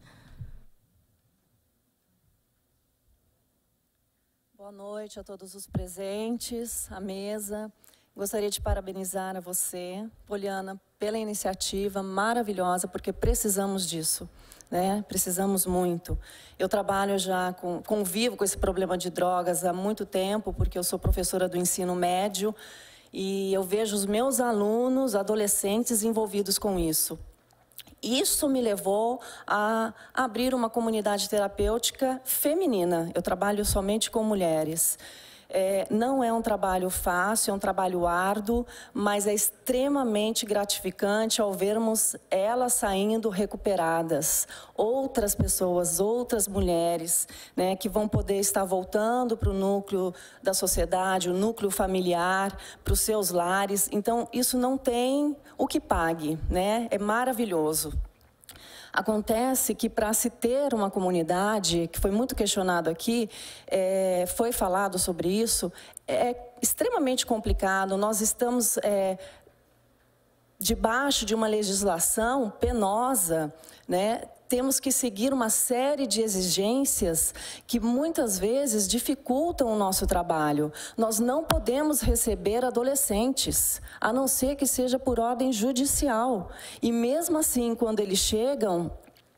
Boa noite a todos os presentes, à mesa. Gostaria de parabenizar a você, Poliana, pela iniciativa maravilhosa, porque precisamos disso, né? Precisamos muito. Eu trabalho já, com, convivo com esse problema de drogas há muito tempo, porque eu sou professora do ensino médio e eu vejo os meus alunos, adolescentes, envolvidos com isso. Isso me levou a abrir uma comunidade terapêutica feminina. Eu trabalho somente com mulheres. É, não é um trabalho fácil, é um trabalho árduo, mas é extremamente gratificante ao vermos elas saindo recuperadas. Outras pessoas, outras mulheres, né, que vão poder estar voltando para o núcleo da sociedade, o núcleo familiar, para os seus lares. Então, isso não tem o que pague, né? É maravilhoso. Acontece que para se ter uma comunidade, que foi muito questionado aqui, é, foi falado sobre isso, é extremamente complicado. Nós estamos é, debaixo de uma legislação penosa, né? Temos que seguir uma série de exigências que muitas vezes dificultam o nosso trabalho. Nós não podemos receber adolescentes, a não ser que seja por ordem judicial. E mesmo assim, quando eles chegam,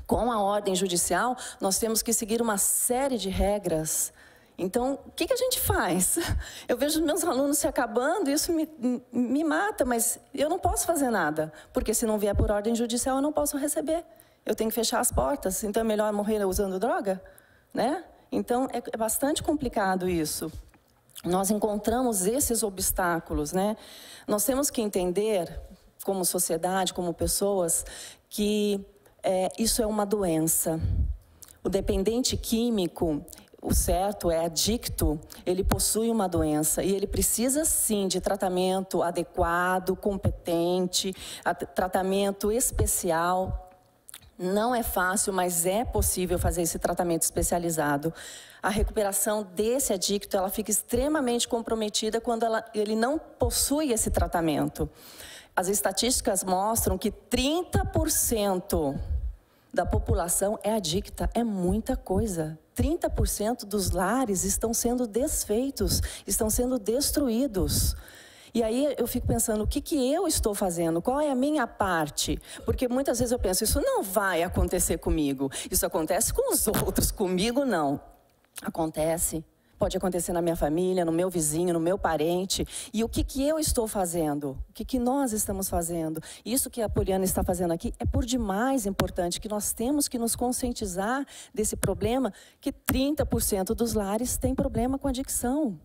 Com a ordem judicial, nós temos que seguir uma série de regras. Então, o que, que a gente faz? Eu vejo meus alunos se acabando, isso me, me mata, mas eu não posso fazer nada, porque se não vier por ordem judicial, eu não posso receber. Eu tenho que fechar as portas, então é melhor morrer usando droga, né? Então, é, é bastante complicado isso. Nós encontramos esses obstáculos, né? Nós temos que entender, como sociedade, como pessoas, que é, isso é uma doença. O dependente químico, o certo é adicto, ele possui uma doença e ele precisa sim de tratamento adequado, competente, tratamento especial. Não é fácil, mas é possível fazer esse tratamento especializado. A recuperação desse adicto, ela fica extremamente comprometida quando ela, ele não possui esse tratamento. As estatísticas mostram que trinta por cento da população é adicta, é muita coisa. trinta por cento dos lares estão sendo desfeitos, estão sendo destruídos. E aí eu fico pensando, o que, que eu estou fazendo? Qual é a minha parte? Porque muitas vezes eu penso, isso não vai acontecer comigo. Isso acontece com os outros, comigo não. Acontece. Pode acontecer na minha família, no meu vizinho, no meu parente. E o que, que eu estou fazendo? O que, que nós estamos fazendo? Isso que a Poliana está fazendo aqui é por demais importante, que nós temos que nos conscientizar desse problema, que trinta por cento dos lares têm problema com adicção.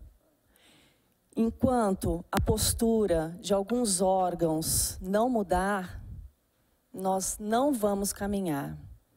Enquanto a postura de alguns órgãos não mudar, nós não vamos caminhar.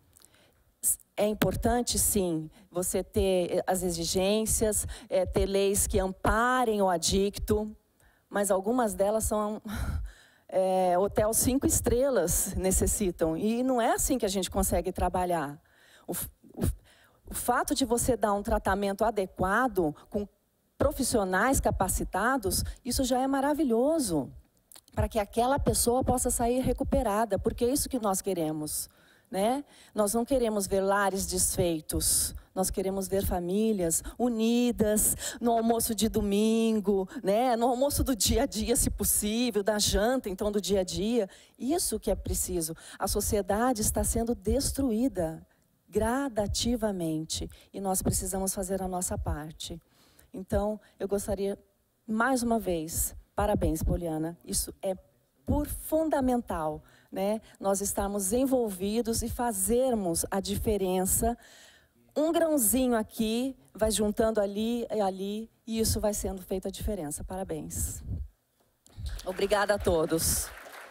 É importante, sim, você ter as exigências, é, ter leis que amparem o adicto, mas algumas delas são é, hotel cinco estrelas necessitam. E não é assim que a gente consegue trabalhar. O, o, o fato de você dar um tratamento adequado, com profissionais capacitados, isso já é maravilhoso, para que aquela pessoa possa sair recuperada, porque é isso que nós queremos. Né? Nós não queremos ver lares desfeitos, nós queremos ver famílias unidas, no almoço de domingo, né? No almoço do dia a dia, se possível, da janta, então, do dia a dia. Isso que é preciso. A sociedade está sendo destruída gradativamente e nós precisamos fazer a nossa parte. Então, eu gostaria, mais uma vez, parabéns, Poliana, isso é por fundamental, né? Nós estamos envolvidos e fazermos a diferença. Um grãozinho aqui, vai juntando ali e ali, e isso vai sendo feita a diferença. Parabéns. Obrigada a todos.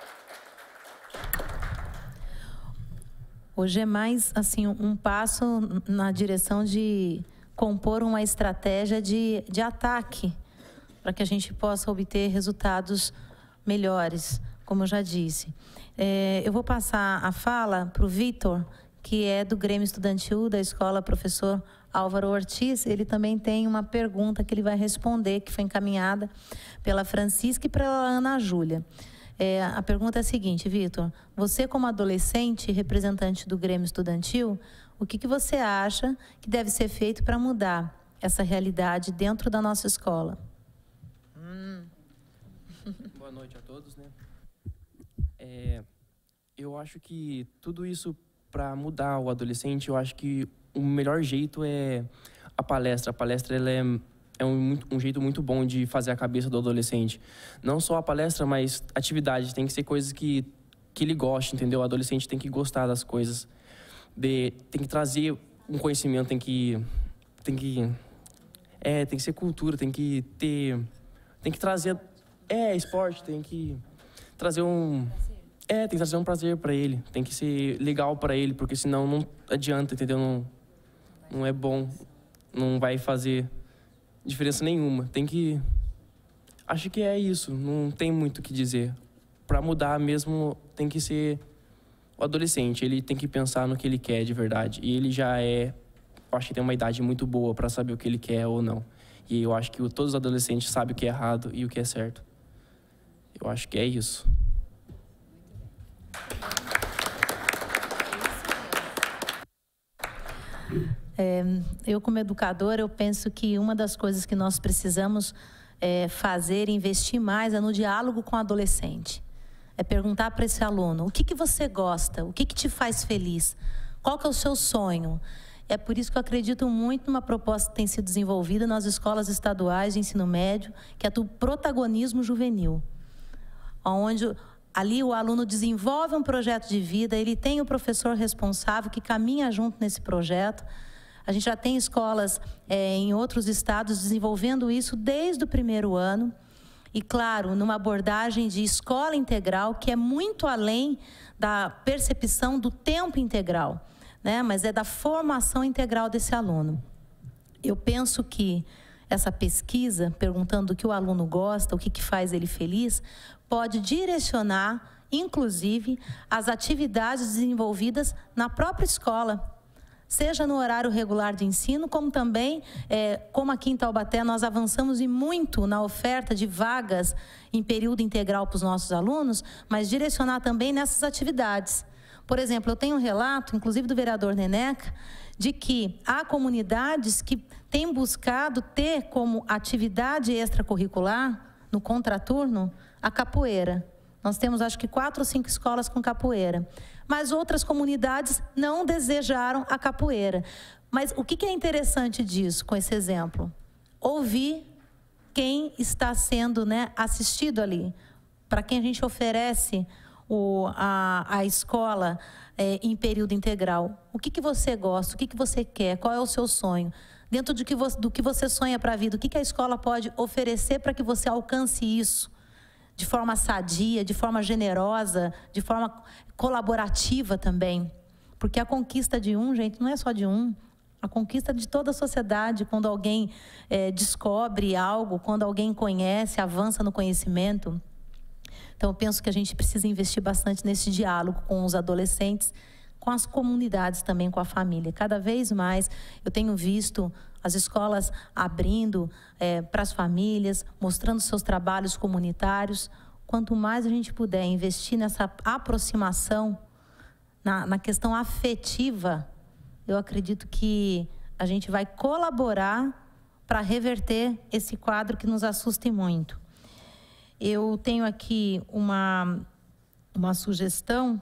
Hoje é mais assim, um passo na direção de compor uma estratégia de, de ataque, para que a gente possa obter resultados melhores, como eu já disse. É, eu vou passar a fala para o Vitor, que é do Grêmio Estudantil da Escola Professor Álvaro Ortiz. Ele também tem uma pergunta que ele vai responder, que foi encaminhada pela Francisca e pela Ana Júlia. É, a pergunta é a seguinte, Vitor: você, como adolescente e representante do Grêmio Estudantil, o que, que você acha que deve ser feito para mudar essa realidade dentro da nossa escola? Hum. Boa noite a todos, né? É, eu acho que tudo isso, para mudar o adolescente, eu acho que o melhor jeito é a palestra. A palestra ela é, é um, um jeito muito bom de fazer a cabeça do adolescente. Não só a palestra, mas atividades. Tem que ser coisas que, que ele goste, entendeu? O adolescente tem que gostar das coisas. De, tem que trazer um conhecimento, tem que... Tem que, é, tem que ser cultura, tem que ter... Tem que trazer... É, esporte, tem que trazer um... É, tem que trazer um prazer para ele, tem que ser legal para ele, porque senão não adianta, entendeu? Não, não é bom, não vai fazer diferença nenhuma. Tem que... Acho que é isso, não tem muito o que dizer. Para mudar mesmo, tem que ser o adolescente, ele tem que pensar no que ele quer de verdade. E ele já é... Acho que tem uma idade muito boa para saber o que ele quer ou não. E eu acho que todos os adolescentes sabem o que é errado e o que é certo. Eu acho que é isso. É, eu, como educadora, eu penso que uma das coisas que nós precisamos é, fazer, investir mais, é no diálogo com o adolescente. É perguntar para esse aluno, o que, que você gosta? O que, que te faz feliz? Qual que é o seu sonho? É por isso que eu acredito muito numa proposta que tem sido desenvolvida nas escolas estaduais de ensino médio, que é do protagonismo juvenil, onde ali o aluno desenvolve um projeto de vida, ele tem o professor responsável que caminha junto nesse projeto. A gente já tem escolas é, em outros estados desenvolvendo isso desde o primeiro ano. E, claro, numa abordagem de escola integral, que é muito além da percepção do tempo integral, né? Mas é da formação integral desse aluno. Eu penso que essa pesquisa, perguntando o que o aluno gosta, o que, que faz ele feliz, pode direcionar, inclusive, as atividades desenvolvidas na própria escola, seja no horário regular de ensino, como também, é, como aqui em Taubaté, nós avançamos e muito na oferta de vagas em período integral para os nossos alunos, mas direcionar também nessas atividades. Por exemplo, eu tenho um relato, inclusive do vereador Neneca, de que há comunidades que têm buscado ter como atividade extracurricular, no contraturno, a capoeira. Nós temos, acho que, quatro ou cinco escolas com capoeira. Mas outras comunidades não desejaram a capoeira. Mas o que é interessante disso, com esse exemplo? Ouvir quem está sendo, né, assistido ali. Para quem a gente oferece o, a, a escola é, em período integral. O que, que você gosta? O que, que você quer? Qual é o seu sonho? Dentro do que você, do que você sonha para a vida, o que, que a escola pode oferecer para que você alcance isso? De forma sadia, de forma generosa, de forma colaborativa também. Porque a conquista de um, gente, não é só de um. A conquista de toda a sociedade, quando alguém é, descobre algo, quando alguém conhece, avança no conhecimento. Então, eu penso que a gente precisa investir bastante nesse diálogo com os adolescentes, com as comunidades também, com a família. Cada vez mais eu tenho visto as escolas abrindo é, para as famílias, mostrando seus trabalhos comunitários. Quanto mais a gente puder investir nessa aproximação, na, na questão afetiva, eu acredito que a gente vai colaborar para reverter esse quadro que nos assusta muito. Eu tenho aqui uma, uma sugestão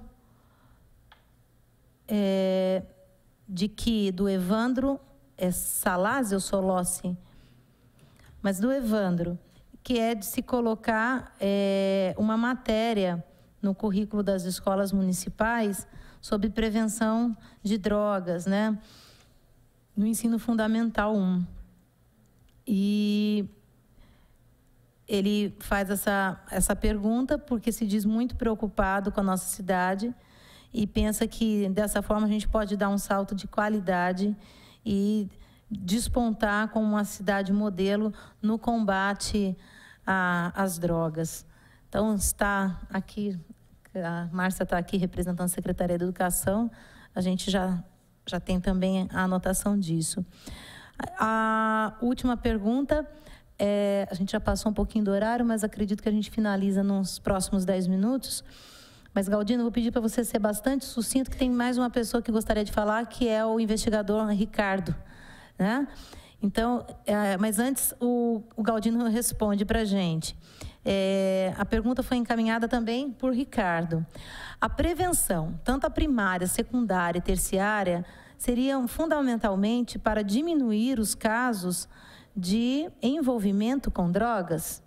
é, de que do Evandro é Salazzi ou Solossi, mas do Evandro, que é de se colocar é, uma matéria no currículo das escolas municipais sobre prevenção de drogas, né? No ensino fundamental um. E ele faz essa, essa pergunta porque se diz muito preocupado com a nossa cidade e pensa que, dessa forma, a gente pode dar um salto de qualidade e despontar como uma cidade modelo no combate às drogas. Então, está aqui, a Márcia está aqui representando a Secretaria de Educação, a gente já, já tem também a anotação disso. A última pergunta, é, a gente já passou um pouquinho do horário, mas acredito que a gente finaliza nos próximos dez minutos. Mas, Galdino, vou pedir para você ser bastante sucinto, que tem mais uma pessoa que gostaria de falar, que é o investigador Ricardo, né? Então, é, mas antes o, o Galdino responde para a gente. É, a pergunta foi encaminhada também por Ricardo. A prevenção, tanto a primária, secundária e terciária, seriam fundamentalmente para diminuir os casos de envolvimento com drogas?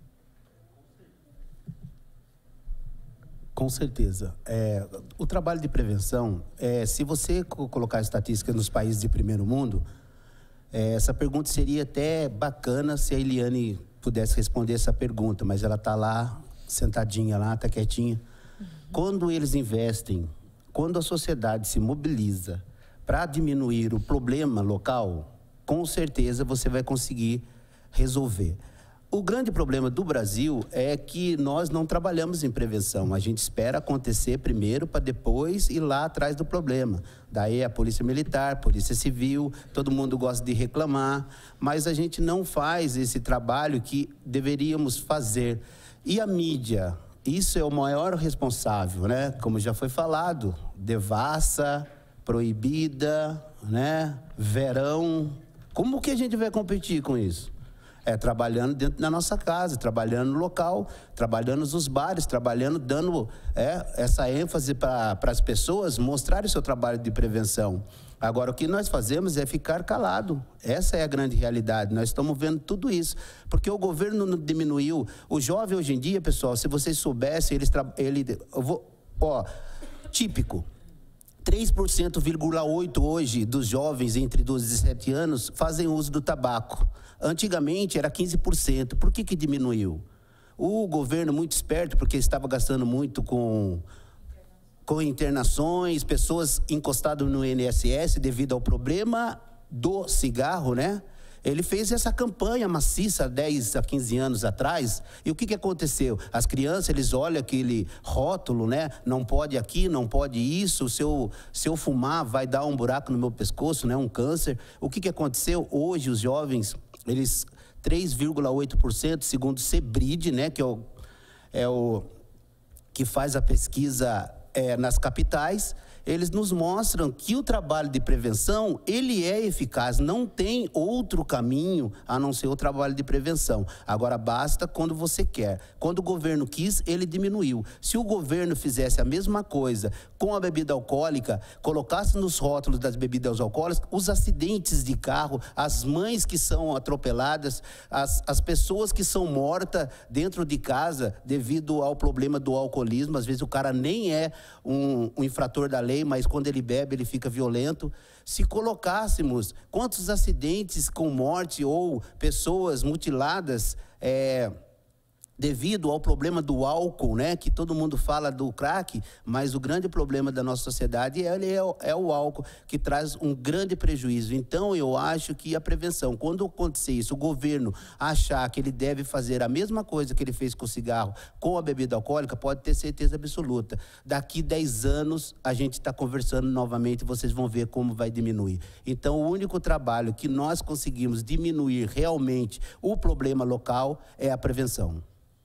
Com certeza. É, o trabalho de prevenção, é, se você colocar estatísticas nos países de primeiro mundo, é, essa pergunta seria até bacana se a Eliane pudesse responder essa pergunta, mas ela está lá, sentadinha lá, está quietinha. Uhum. Quando eles investem, quando a sociedade se mobiliza para diminuir o problema local, com certeza você vai conseguir resolver. O grande problema do Brasil é que nós não trabalhamos em prevenção. A gente espera acontecer primeiro para depois ir lá atrás do problema. Daí a Polícia Militar, Polícia Civil, todo mundo gosta de reclamar, mas a gente não faz esse trabalho que deveríamos fazer. E a mídia? Isso é o maior responsável, né? Como já foi falado, devassa, proibida, né? Verão. Como que a gente vai competir com isso? É, trabalhando dentro da nossa casa, trabalhando no local, trabalhando nos bares, trabalhando, dando é, essa ênfase para as pessoas mostrarem o seu trabalho de prevenção. Agora, o que nós fazemos é ficar calado. Essa é a grande realidade. Nós estamos vendo tudo isso. Porque o governo não diminuiu. O jovem hoje em dia, pessoal, se vocês soubessem, eles... Ele, eu vou, ó, típico. três vírgula oito por cento hoje dos jovens entre doze e dezessete anos fazem uso do tabaco. Antigamente era quinze por cento. Por que que diminuiu? O governo, muito esperto, porque estava gastando muito com, com internações, pessoas encostadas no I N S S devido ao problema do cigarro, né? Ele fez essa campanha maciça dez a quinze anos atrás. E o que que aconteceu? As crianças, eles olham aquele rótulo, né? Não pode aqui, não pode isso. Se eu, se eu fumar, vai dar um buraco no meu pescoço, né? Um câncer. O que que aconteceu? Hoje, os jovens, eles... três vírgula oito por cento, segundo o Sebrid, né? Que é o, é o que faz a pesquisa é, nas capitais. Eles nos mostram que o trabalho de prevenção, ele é eficaz, não tem outro caminho a não ser o trabalho de prevenção. Agora, basta quando você quer. Quando o governo quis, ele diminuiu. Se o governo fizesse a mesma coisa com a bebida alcoólica, colocasse nos rótulos das bebidas alcoólicas, os acidentes de carro, as mães que são atropeladas, as, as pessoas que são mortas dentro de casa devido ao problema do alcoolismo, às vezes o cara nem é um, um infrator da lei, mas quando ele bebe, ele fica violento. Se colocássemos quantos acidentes com morte ou pessoas mutiladas é, devido ao problema do álcool, né? Que todo mundo fala do crack, mas o grande problema da nossa sociedade é, é, é o álcool, que traz um grande prejuízo. Então, eu acho que a prevenção, quando acontecer isso, o governo achar que ele deve fazer a mesma coisa que ele fez com o cigarro, com a bebida alcoólica, pode ter certeza absoluta. Daqui dez anos, a gente está conversando novamente, vocês vão ver como vai diminuir. Então, o único trabalho que nós conseguimos diminuir realmente o problema local é a prevenção.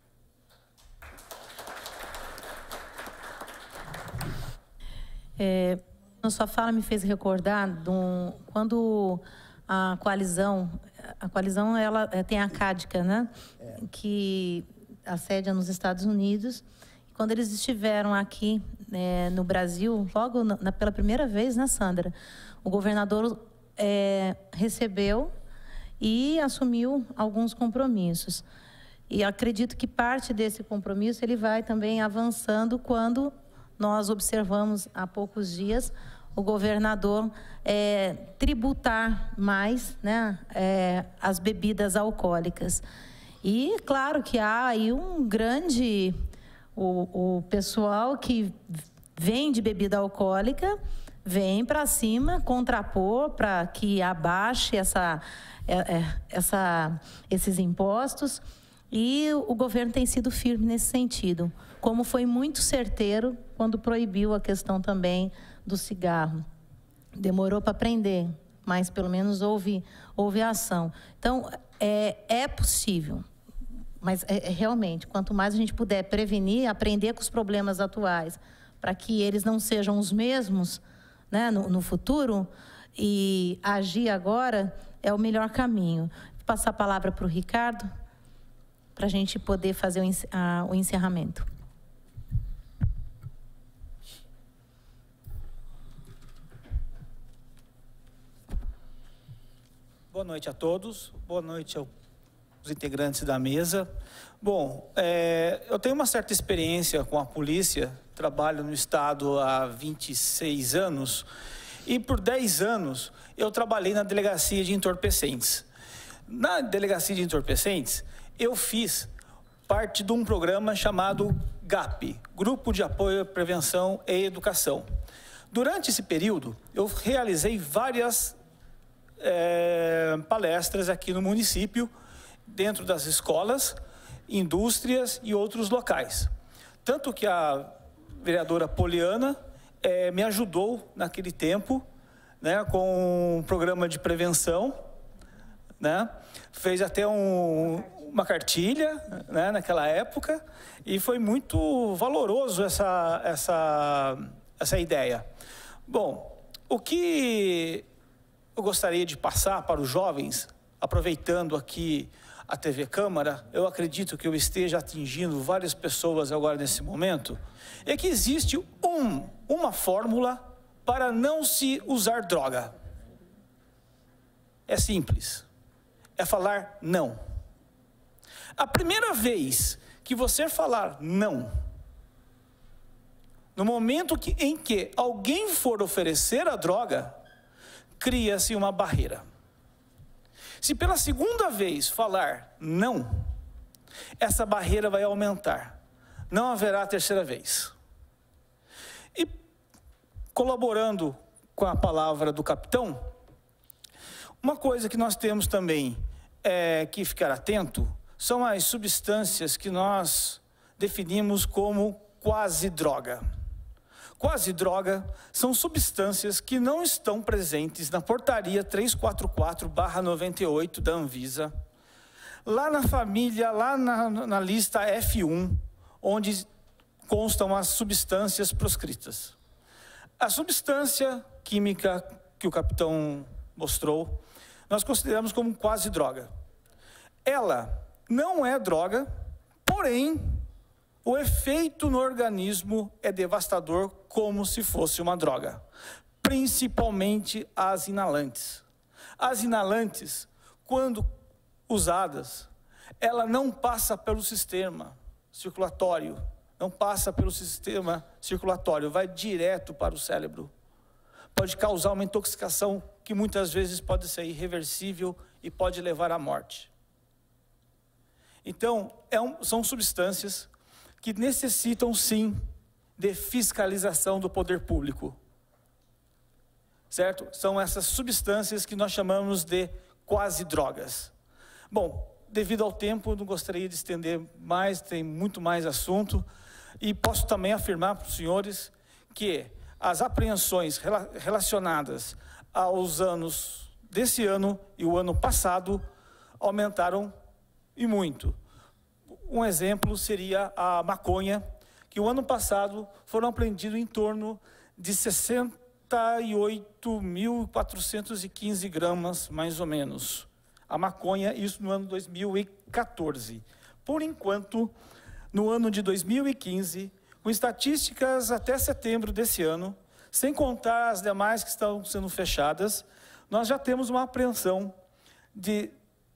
É, a sua fala me fez recordar do, quando a coalizão, a coalizão ela tem a CADCA, né? É. Que a sede é nos Estados Unidos. Quando eles estiveram aqui é, no Brasil, logo na, pela primeira vez, né, Sandra? O governador é, recebeu e assumiu alguns compromissos. E acredito que parte desse compromisso ele vai também avançando quando nós observamos há poucos dias o governador é, tributar mais, né, é, as bebidas alcoólicas. E claro que há aí um grande... O, o pessoal que vende bebida alcoólica vem para cima contrapor para que abaixe essa, é, essa, esses impostos. E o governo tem sido firme nesse sentido, como foi muito certeiro quando proibiu a questão também do cigarro. Demorou para aprender, mas pelo menos houve, houve ação. Então, é, é possível, mas é, é realmente, quanto mais a gente puder prevenir, aprender com os problemas atuais, para que eles não sejam os mesmos, né, no, no futuro, e agir agora, é o melhor caminho. Vou passar a palavra para o Ricardo, para a gente poder fazer o encerramento. Boa noite a todos, boa noite aos integrantes da mesa. Bom, é, eu tenho uma certa experiência com a polícia, trabalho no Estado há vinte e seis anos, e por dez anos eu trabalhei na Delegacia de Entorpecentes. Na Delegacia de Entorpecentes, eu fiz parte de um programa chamado GAP, Grupo de Apoio à Prevenção e Educação. Durante esse período, eu realizei várias é, palestras aqui no município, dentro das escolas, indústrias e outros locais. Tanto que a vereadora Poliana é, me ajudou naquele tempo, né, com um programa de prevenção, né, fez até um... uma cartilha, né, naquela época, e foi muito valoroso essa, essa, essa ideia. Bom, o que eu gostaria de passar para os jovens, aproveitando aqui a T V Câmara, eu acredito que eu esteja atingindo várias pessoas agora nesse momento, é que existe um, uma fórmula para não se usar droga. É simples, é falar não. A primeira vez que você falar não, no momento que, em que alguém for oferecer a droga, cria-se uma barreira. Se pela segunda vez falar não, essa barreira vai aumentar. Não haverá a terceira vez. E colaborando com a palavra do capitão, uma coisa que nós temos também é, que ficar atento são as substâncias que nós definimos como quase droga. Quase droga são substâncias que não estão presentes na portaria trezentos e quarenta e quatro barra noventa e oito da Anvisa, lá na família, lá na, na lista F um, onde constam as substâncias proscritas. A substância química que o capitão mostrou, nós consideramos como quase droga. Ela não é droga, porém, o efeito no organismo é devastador como se fosse uma droga, principalmente as inalantes. As inalantes, quando usadas, ela não passa pelo sistema circulatório, não passa pelo sistema circulatório, vai direto para o cérebro. Pode causar uma intoxicação que muitas vezes pode ser irreversível e pode levar à morte. Então, é um, são substâncias que necessitam, sim, de fiscalização do poder público. Certo? São essas substâncias que nós chamamos de quase drogas. Bom, devido ao tempo, não gostaria de estender mais, tem muito mais assunto, e posso também afirmar para os senhores que as apreensões rela- relacionadas aos anos desse ano e o ano passado aumentaram e muito. Um exemplo seria a maconha, que o ano passado foram apreendidos em torno de sessenta e oito mil quatrocentos e quinze gramas, mais ou menos. A maconha, isso no ano dois mil e quatorze. Por enquanto, no ano de dois mil e quinze, com estatísticas até setembro desse ano, sem contar as demais que estão sendo fechadas, nós já temos uma apreensão de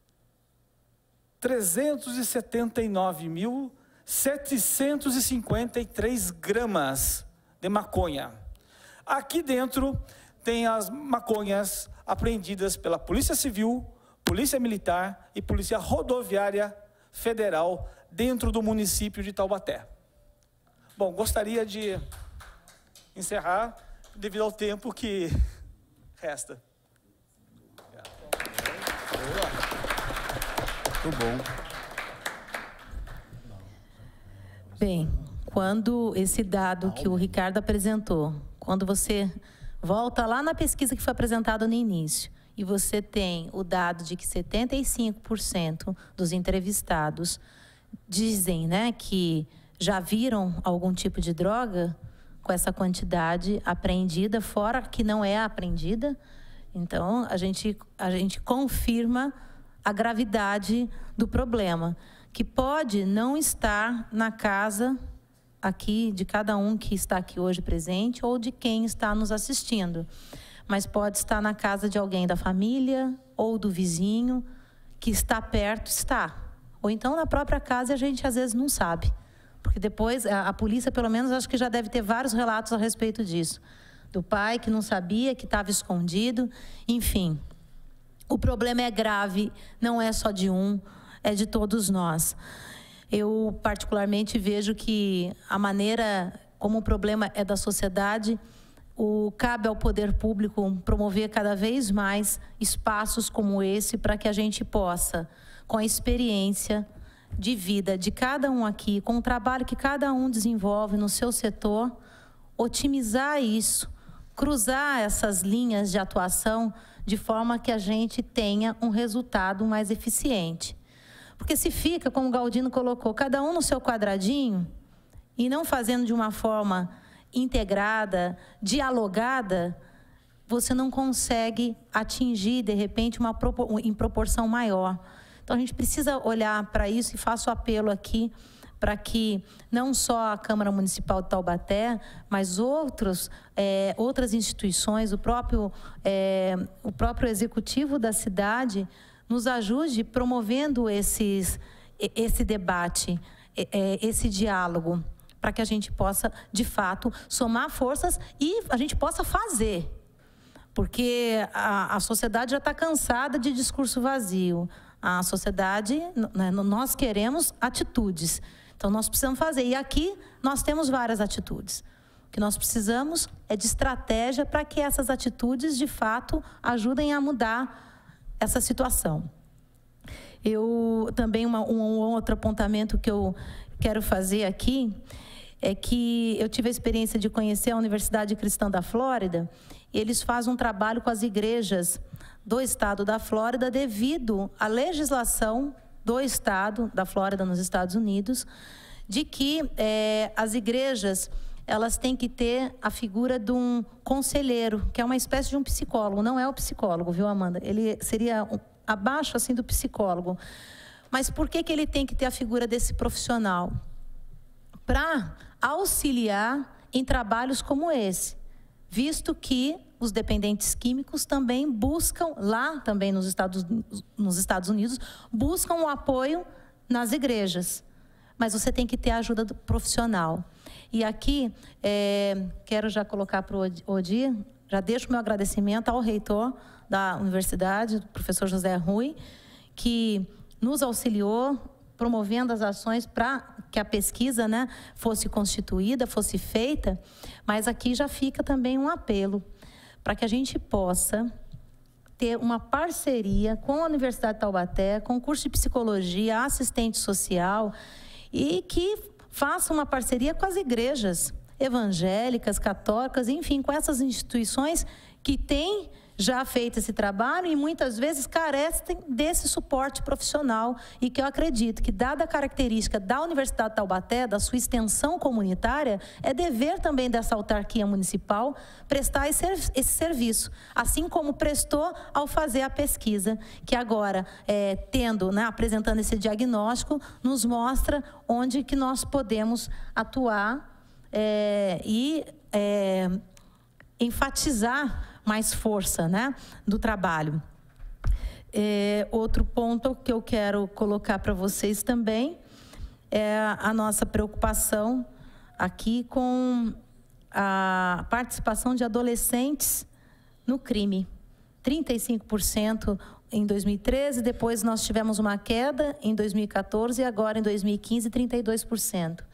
trezentos e setenta e nove mil setecentos e cinquenta e três gramas de maconha. Aqui dentro tem as maconhas apreendidas pela Polícia Civil, Polícia Militar e Polícia Rodoviária Federal dentro do município de Taubaté. Bom, gostaria de encerrar devido ao tempo que resta. Muito bom. Bem, quando esse dado que o Ricardo apresentou, quando você volta lá na pesquisa que foi apresentada no início, e você tem o dado de que setenta e cinco por cento dos entrevistados dizem, né, que já viram algum tipo de droga com essa quantidade apreendida, fora que não é apreendida, então a gente, a gente confirma a gravidade do problema, que pode não estar na casa aqui de cada um que está aqui hoje presente ou de quem está nos assistindo, mas pode estar na casa de alguém da família ou do vizinho que está perto, está. Ou então na própria casa a gente às vezes não sabe, porque depois a, a polícia pelo menos acho que já deve ter vários relatos a respeito disso, do pai que não sabia, que estava escondido, enfim. O problema é grave, não é só de um, é de todos nós. Eu, particularmente, vejo que a maneira como o problema é da sociedade, o, cabe ao poder público promover cada vez mais espaços como esse para que a gente possa, com a experiência de vida de cada um aqui, com o trabalho que cada um desenvolve no seu setor, otimizar isso, cruzar essas linhas de atuação de forma que a gente tenha um resultado mais eficiente. Porque se fica, como o Galdino colocou, cada um no seu quadradinho e não fazendo de uma forma integrada, dialogada, você não consegue atingir, de repente, uma propor- em proporção maior. Então, a gente precisa olhar para isso e faço apelo aqui para que não só a Câmara Municipal de Taubaté, mas outros, é, outras instituições, o próprio, é, o próprio executivo da cidade nos ajude promovendo esses, esse debate, esse diálogo, para que a gente possa, de fato, somar forças e a gente possa fazer. Porque a, a sociedade já está cansada de discurso vazio. A sociedade, né, nós queremos atitudes. Então, nós precisamos fazer. E aqui, nós temos várias atitudes. O que nós precisamos é de estratégia para que essas atitudes, de fato, ajudem a mudar essa situação. Eu também, uma, um outro apontamento que eu quero fazer aqui é que eu tive a experiência de conhecer a Universidade Cristã da Flórida. E eles fazem um trabalho com as igrejas do estado da Flórida devido à legislação do estado da Flórida, nos Estados Unidos, de que é, as igrejas elas têm que ter a figura de um conselheiro, que é uma espécie de um psicólogo. Não é o psicólogo, viu, Amanda? Ele seria um, abaixo assim do psicólogo. Mas por que que ele tem que ter a figura desse profissional? Para auxiliar em trabalhos como esse, visto que os dependentes químicos também buscam, lá também nos Estados, nos Estados Unidos, buscam o apoio nas igrejas. Mas você tem que ter a ajuda do profissional. E aqui, é, quero já colocar para o Odir, já deixo o meu agradecimento ao reitor da universidade, o professor José Rui, que nos auxiliou, promovendo as ações para que a pesquisa, né, fosse constituída, fosse feita. Mas aqui já fica também um apelo para que a gente possa ter uma parceria com a Universidade de Taubaté, com o curso de psicologia, assistente social, e que faça uma parceria com as igrejas evangélicas, católicas, enfim, com essas instituições que têm já feito esse trabalho e muitas vezes carecem desse suporte profissional, e que eu acredito que, dada a característica da Universidade de Taubaté, da sua extensão comunitária, é dever também dessa autarquia municipal prestar esse, esse serviço, assim como prestou ao fazer a pesquisa, que agora, é, tendo, né, apresentando esse diagnóstico, nos mostra onde que nós podemos atuar é, e é, enfatizar mais força, né, do trabalho. É, outro ponto que eu quero colocar para vocês também é a nossa preocupação aqui com a participação de adolescentes no crime. trinta e cinco por cento em dois mil e treze, depois nós tivemos uma queda em dois mil e quatorze e agora em dois mil e quinze, trinta e dois por cento.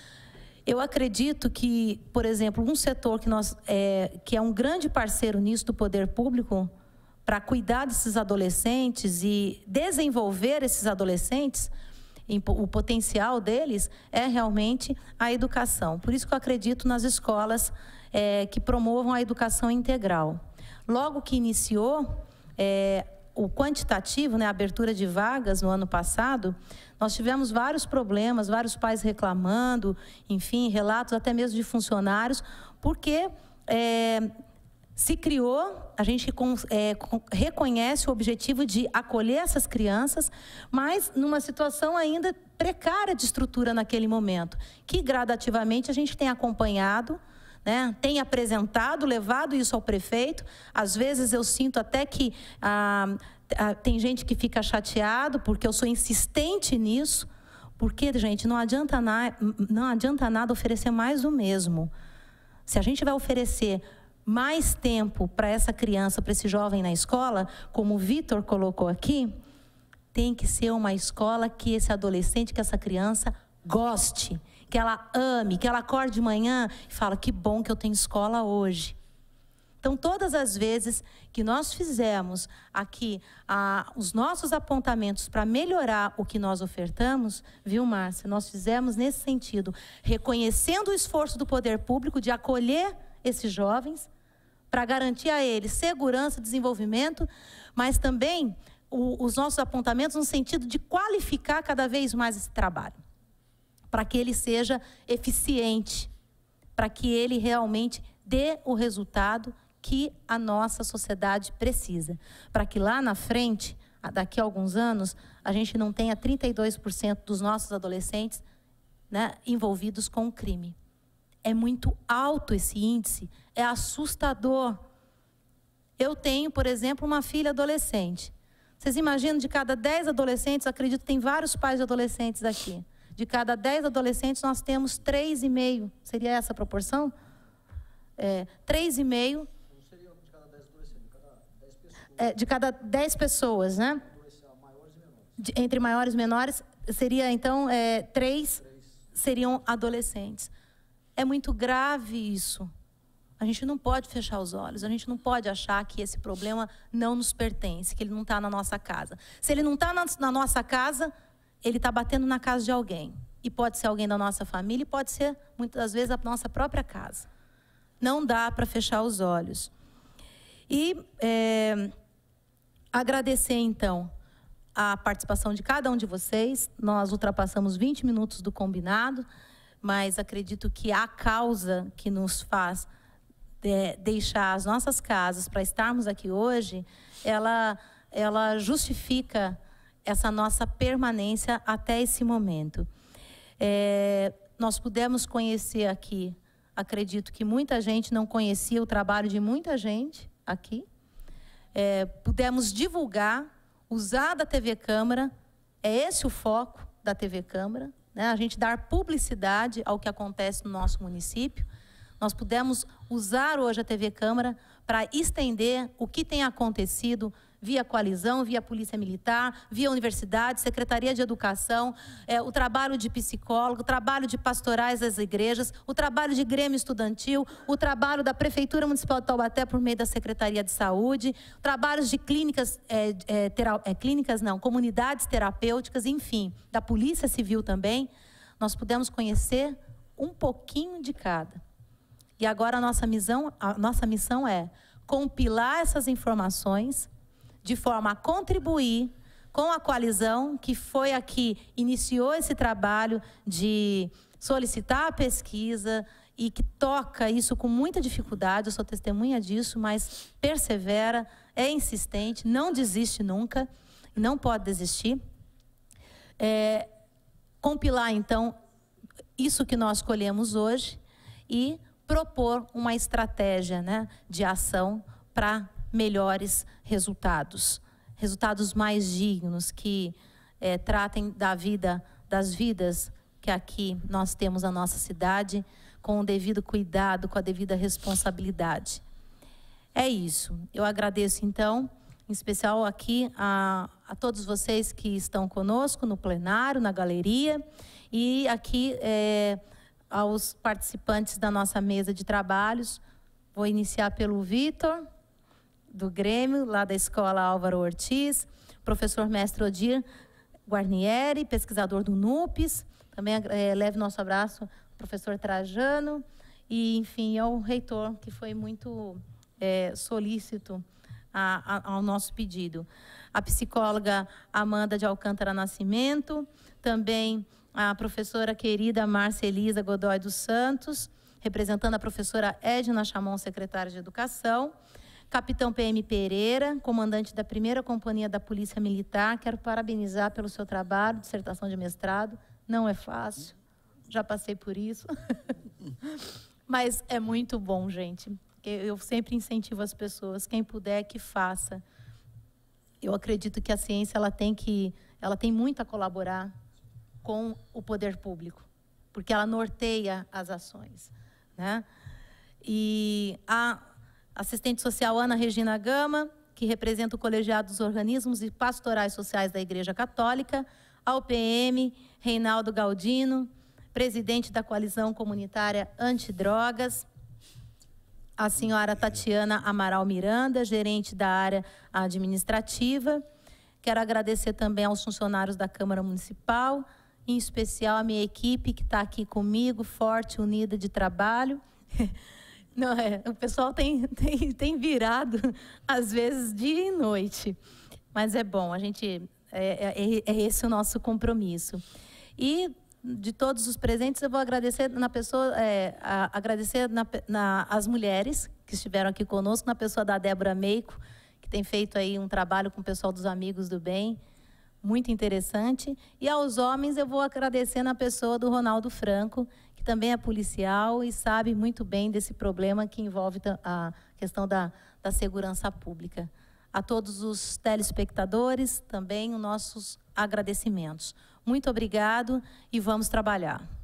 Eu acredito que, por exemplo, um setor que, nós, é, que é um grande parceiro nisso do poder público, para cuidar desses adolescentes e desenvolver esses adolescentes, o potencial deles é realmente a educação. Por isso que eu acredito nas escolas é, que promovam a educação integral. Logo que iniciou é, o quantitativo, né, a abertura de vagas no ano passado, nós tivemos vários problemas, vários pais reclamando, enfim, relatos até mesmo de funcionários, porque é, se criou, a gente é, reconhece o objetivo de acolher essas crianças, mas numa situação ainda precária de estrutura naquele momento, que gradativamente a gente tem acompanhado, né, tem apresentado, levado isso ao prefeito. Às vezes eu sinto até que ah, ah, tem gente que fica chateado porque eu sou insistente nisso, porque, gente, não adianta, na, não adianta nada oferecer mais do mesmo. Se a gente vai oferecer mais tempo para essa criança, para esse jovem na escola, como o Vitor colocou aqui, tem que ser uma escola que esse adolescente, que essa criança goste, que ela ame, que ela acorde de manhã e fala, que bom que eu tenho escola hoje. Então, todas as vezes que nós fizemos aqui ah, os nossos apontamentos para melhorar o que nós ofertamos, viu, Márcia? Nós fizemos nesse sentido, reconhecendo o esforço do poder público de acolher esses jovens, para garantir a eles segurança, desenvolvimento, mas também o, os nossos apontamentos no sentido de qualificar cada vez mais esse trabalho, para que ele seja eficiente, para que ele realmente dê o resultado que a nossa sociedade precisa, para que lá na frente daqui a alguns anos, a gente não tenha trinta e dois por cento dos nossos adolescentes, né, envolvidos com o crime. É muito alto esse índice, é assustador. Eu tenho, por exemplo, uma filha adolescente. Vocês imaginam, de cada dez adolescentes, acredito que tem vários pais de adolescentes aqui. De cada dez adolescentes, nós temos três e meio. Seria essa a proporção? É, três e meio. Não seria de cada dez adolescentes, de cada dez pessoas. É, de cada dez pessoas, né? De, entre maiores e menores, seria, então, é, três seriam adolescentes. É muito grave isso. A gente não pode fechar os olhos, a gente não pode achar que esse problema não nos pertence, que ele não está na nossa casa. Se ele não está na, na nossa casa, ele está batendo na casa de alguém. E pode ser alguém da nossa família, e pode ser, muitas vezes, a nossa própria casa. Não dá para fechar os olhos. E é, agradecer, então, a participação de cada um de vocês. Nós ultrapassamos vinte minutos do combinado, mas acredito que a causa que nos faz de deixar as nossas casas para estarmos aqui hoje, ela, ela justifica essa nossa permanência até esse momento. É, nós pudemos conhecer aqui, acredito que muita gente não conhecia o trabalho de muita gente aqui. É, pudemos divulgar, usar da T V Câmara, é esse o foco da T V Câmara, né? A gente dar publicidade ao que acontece no nosso município. Nós pudemos usar hoje a T V Câmara para estender o que tem acontecido via coalizão, via Polícia Militar, via Universidade, Secretaria de Educação, é, o trabalho de psicólogo, o trabalho de pastorais das igrejas, o trabalho de Grêmio Estudantil, o trabalho da Prefeitura Municipal de Taubaté por meio da Secretaria de Saúde, trabalhos de clínicas, é, é, tera, é, clínicas não, comunidades terapêuticas, enfim, da Polícia Civil também. Nós pudemos conhecer um pouquinho de cada. E agora a nossa missão, a nossa missão é compilar essas informações de forma a contribuir com a coalizão que foi a que iniciou esse trabalho de solicitar a pesquisa e que toca isso com muita dificuldade. Eu sou testemunha disso, mas persevera, é insistente, não desiste nunca, não pode desistir. É, compilar, então, isso que nós colhemos hoje e propor uma estratégia, né, de ação para melhores resultados, resultados mais dignos, que é, tratem da vida, das vidas que aqui nós temos na nossa cidade, com o devido cuidado, com a devida responsabilidade. É isso. Eu agradeço, então, em especial aqui a, a todos vocês que estão conosco no plenário, na galeria, e aqui é, aos participantes da nossa mesa de trabalhos. Vou iniciar pelo Vitor, do Grêmio, lá da Escola Álvaro Ortiz, professor mestre Odir Guarnieri, pesquisador do NUPES, também é, leve nosso abraço, professor Trajano, e, enfim, ao reitor, que foi muito é, solícito a, a, ao nosso pedido. A psicóloga Amanda de Alcântara Nascimento, também a professora querida Márcia Elisa Godoy dos Santos, representando a professora Edna Chamon, secretária de Educação, capitão P M Pereira, comandante da primeira companhia da Polícia Militar. Quero parabenizar pelo seu trabalho, dissertação de mestrado. Não é fácil, já passei por isso. Mas é muito bom, gente. Eu sempre incentivo as pessoas, quem puder, que faça. Eu acredito que a ciência ela tem, que, ela tem muito a colaborar com o poder público, porque ela norteia as ações, né? E a assistente social Ana Regina Gama, que representa o colegiado dos organismos e pastorais sociais da Igreja Católica, ao P M Reinaldo Galdino, presidente da Coalizão Comunitária Antidrogas, a senhora Tatiana Amaral Miranda, gerente da área administrativa. Quero agradecer também aos funcionários da Câmara Municipal, em especial a minha equipe que está aqui comigo, forte, unida de trabalho. Não, é, o pessoal tem, tem, tem virado, às vezes, dia e noite. Mas é bom, a gente, é, é, é esse o nosso compromisso. E, de todos os presentes, eu vou agradecer, na pessoa, é, a, agradecer na, na, as mulheres que estiveram aqui conosco, na pessoa da Débora Meico, que tem feito aí um trabalho com o pessoal dos Amigos do Bem, muito interessante. E aos homens eu vou agradecer na pessoa do Ronaldo Franco, que também é policial e sabe muito bem desse problema que envolve a questão da, da segurança pública. A todos os telespectadores, também os nossos agradecimentos. Muito obrigado e vamos trabalhar.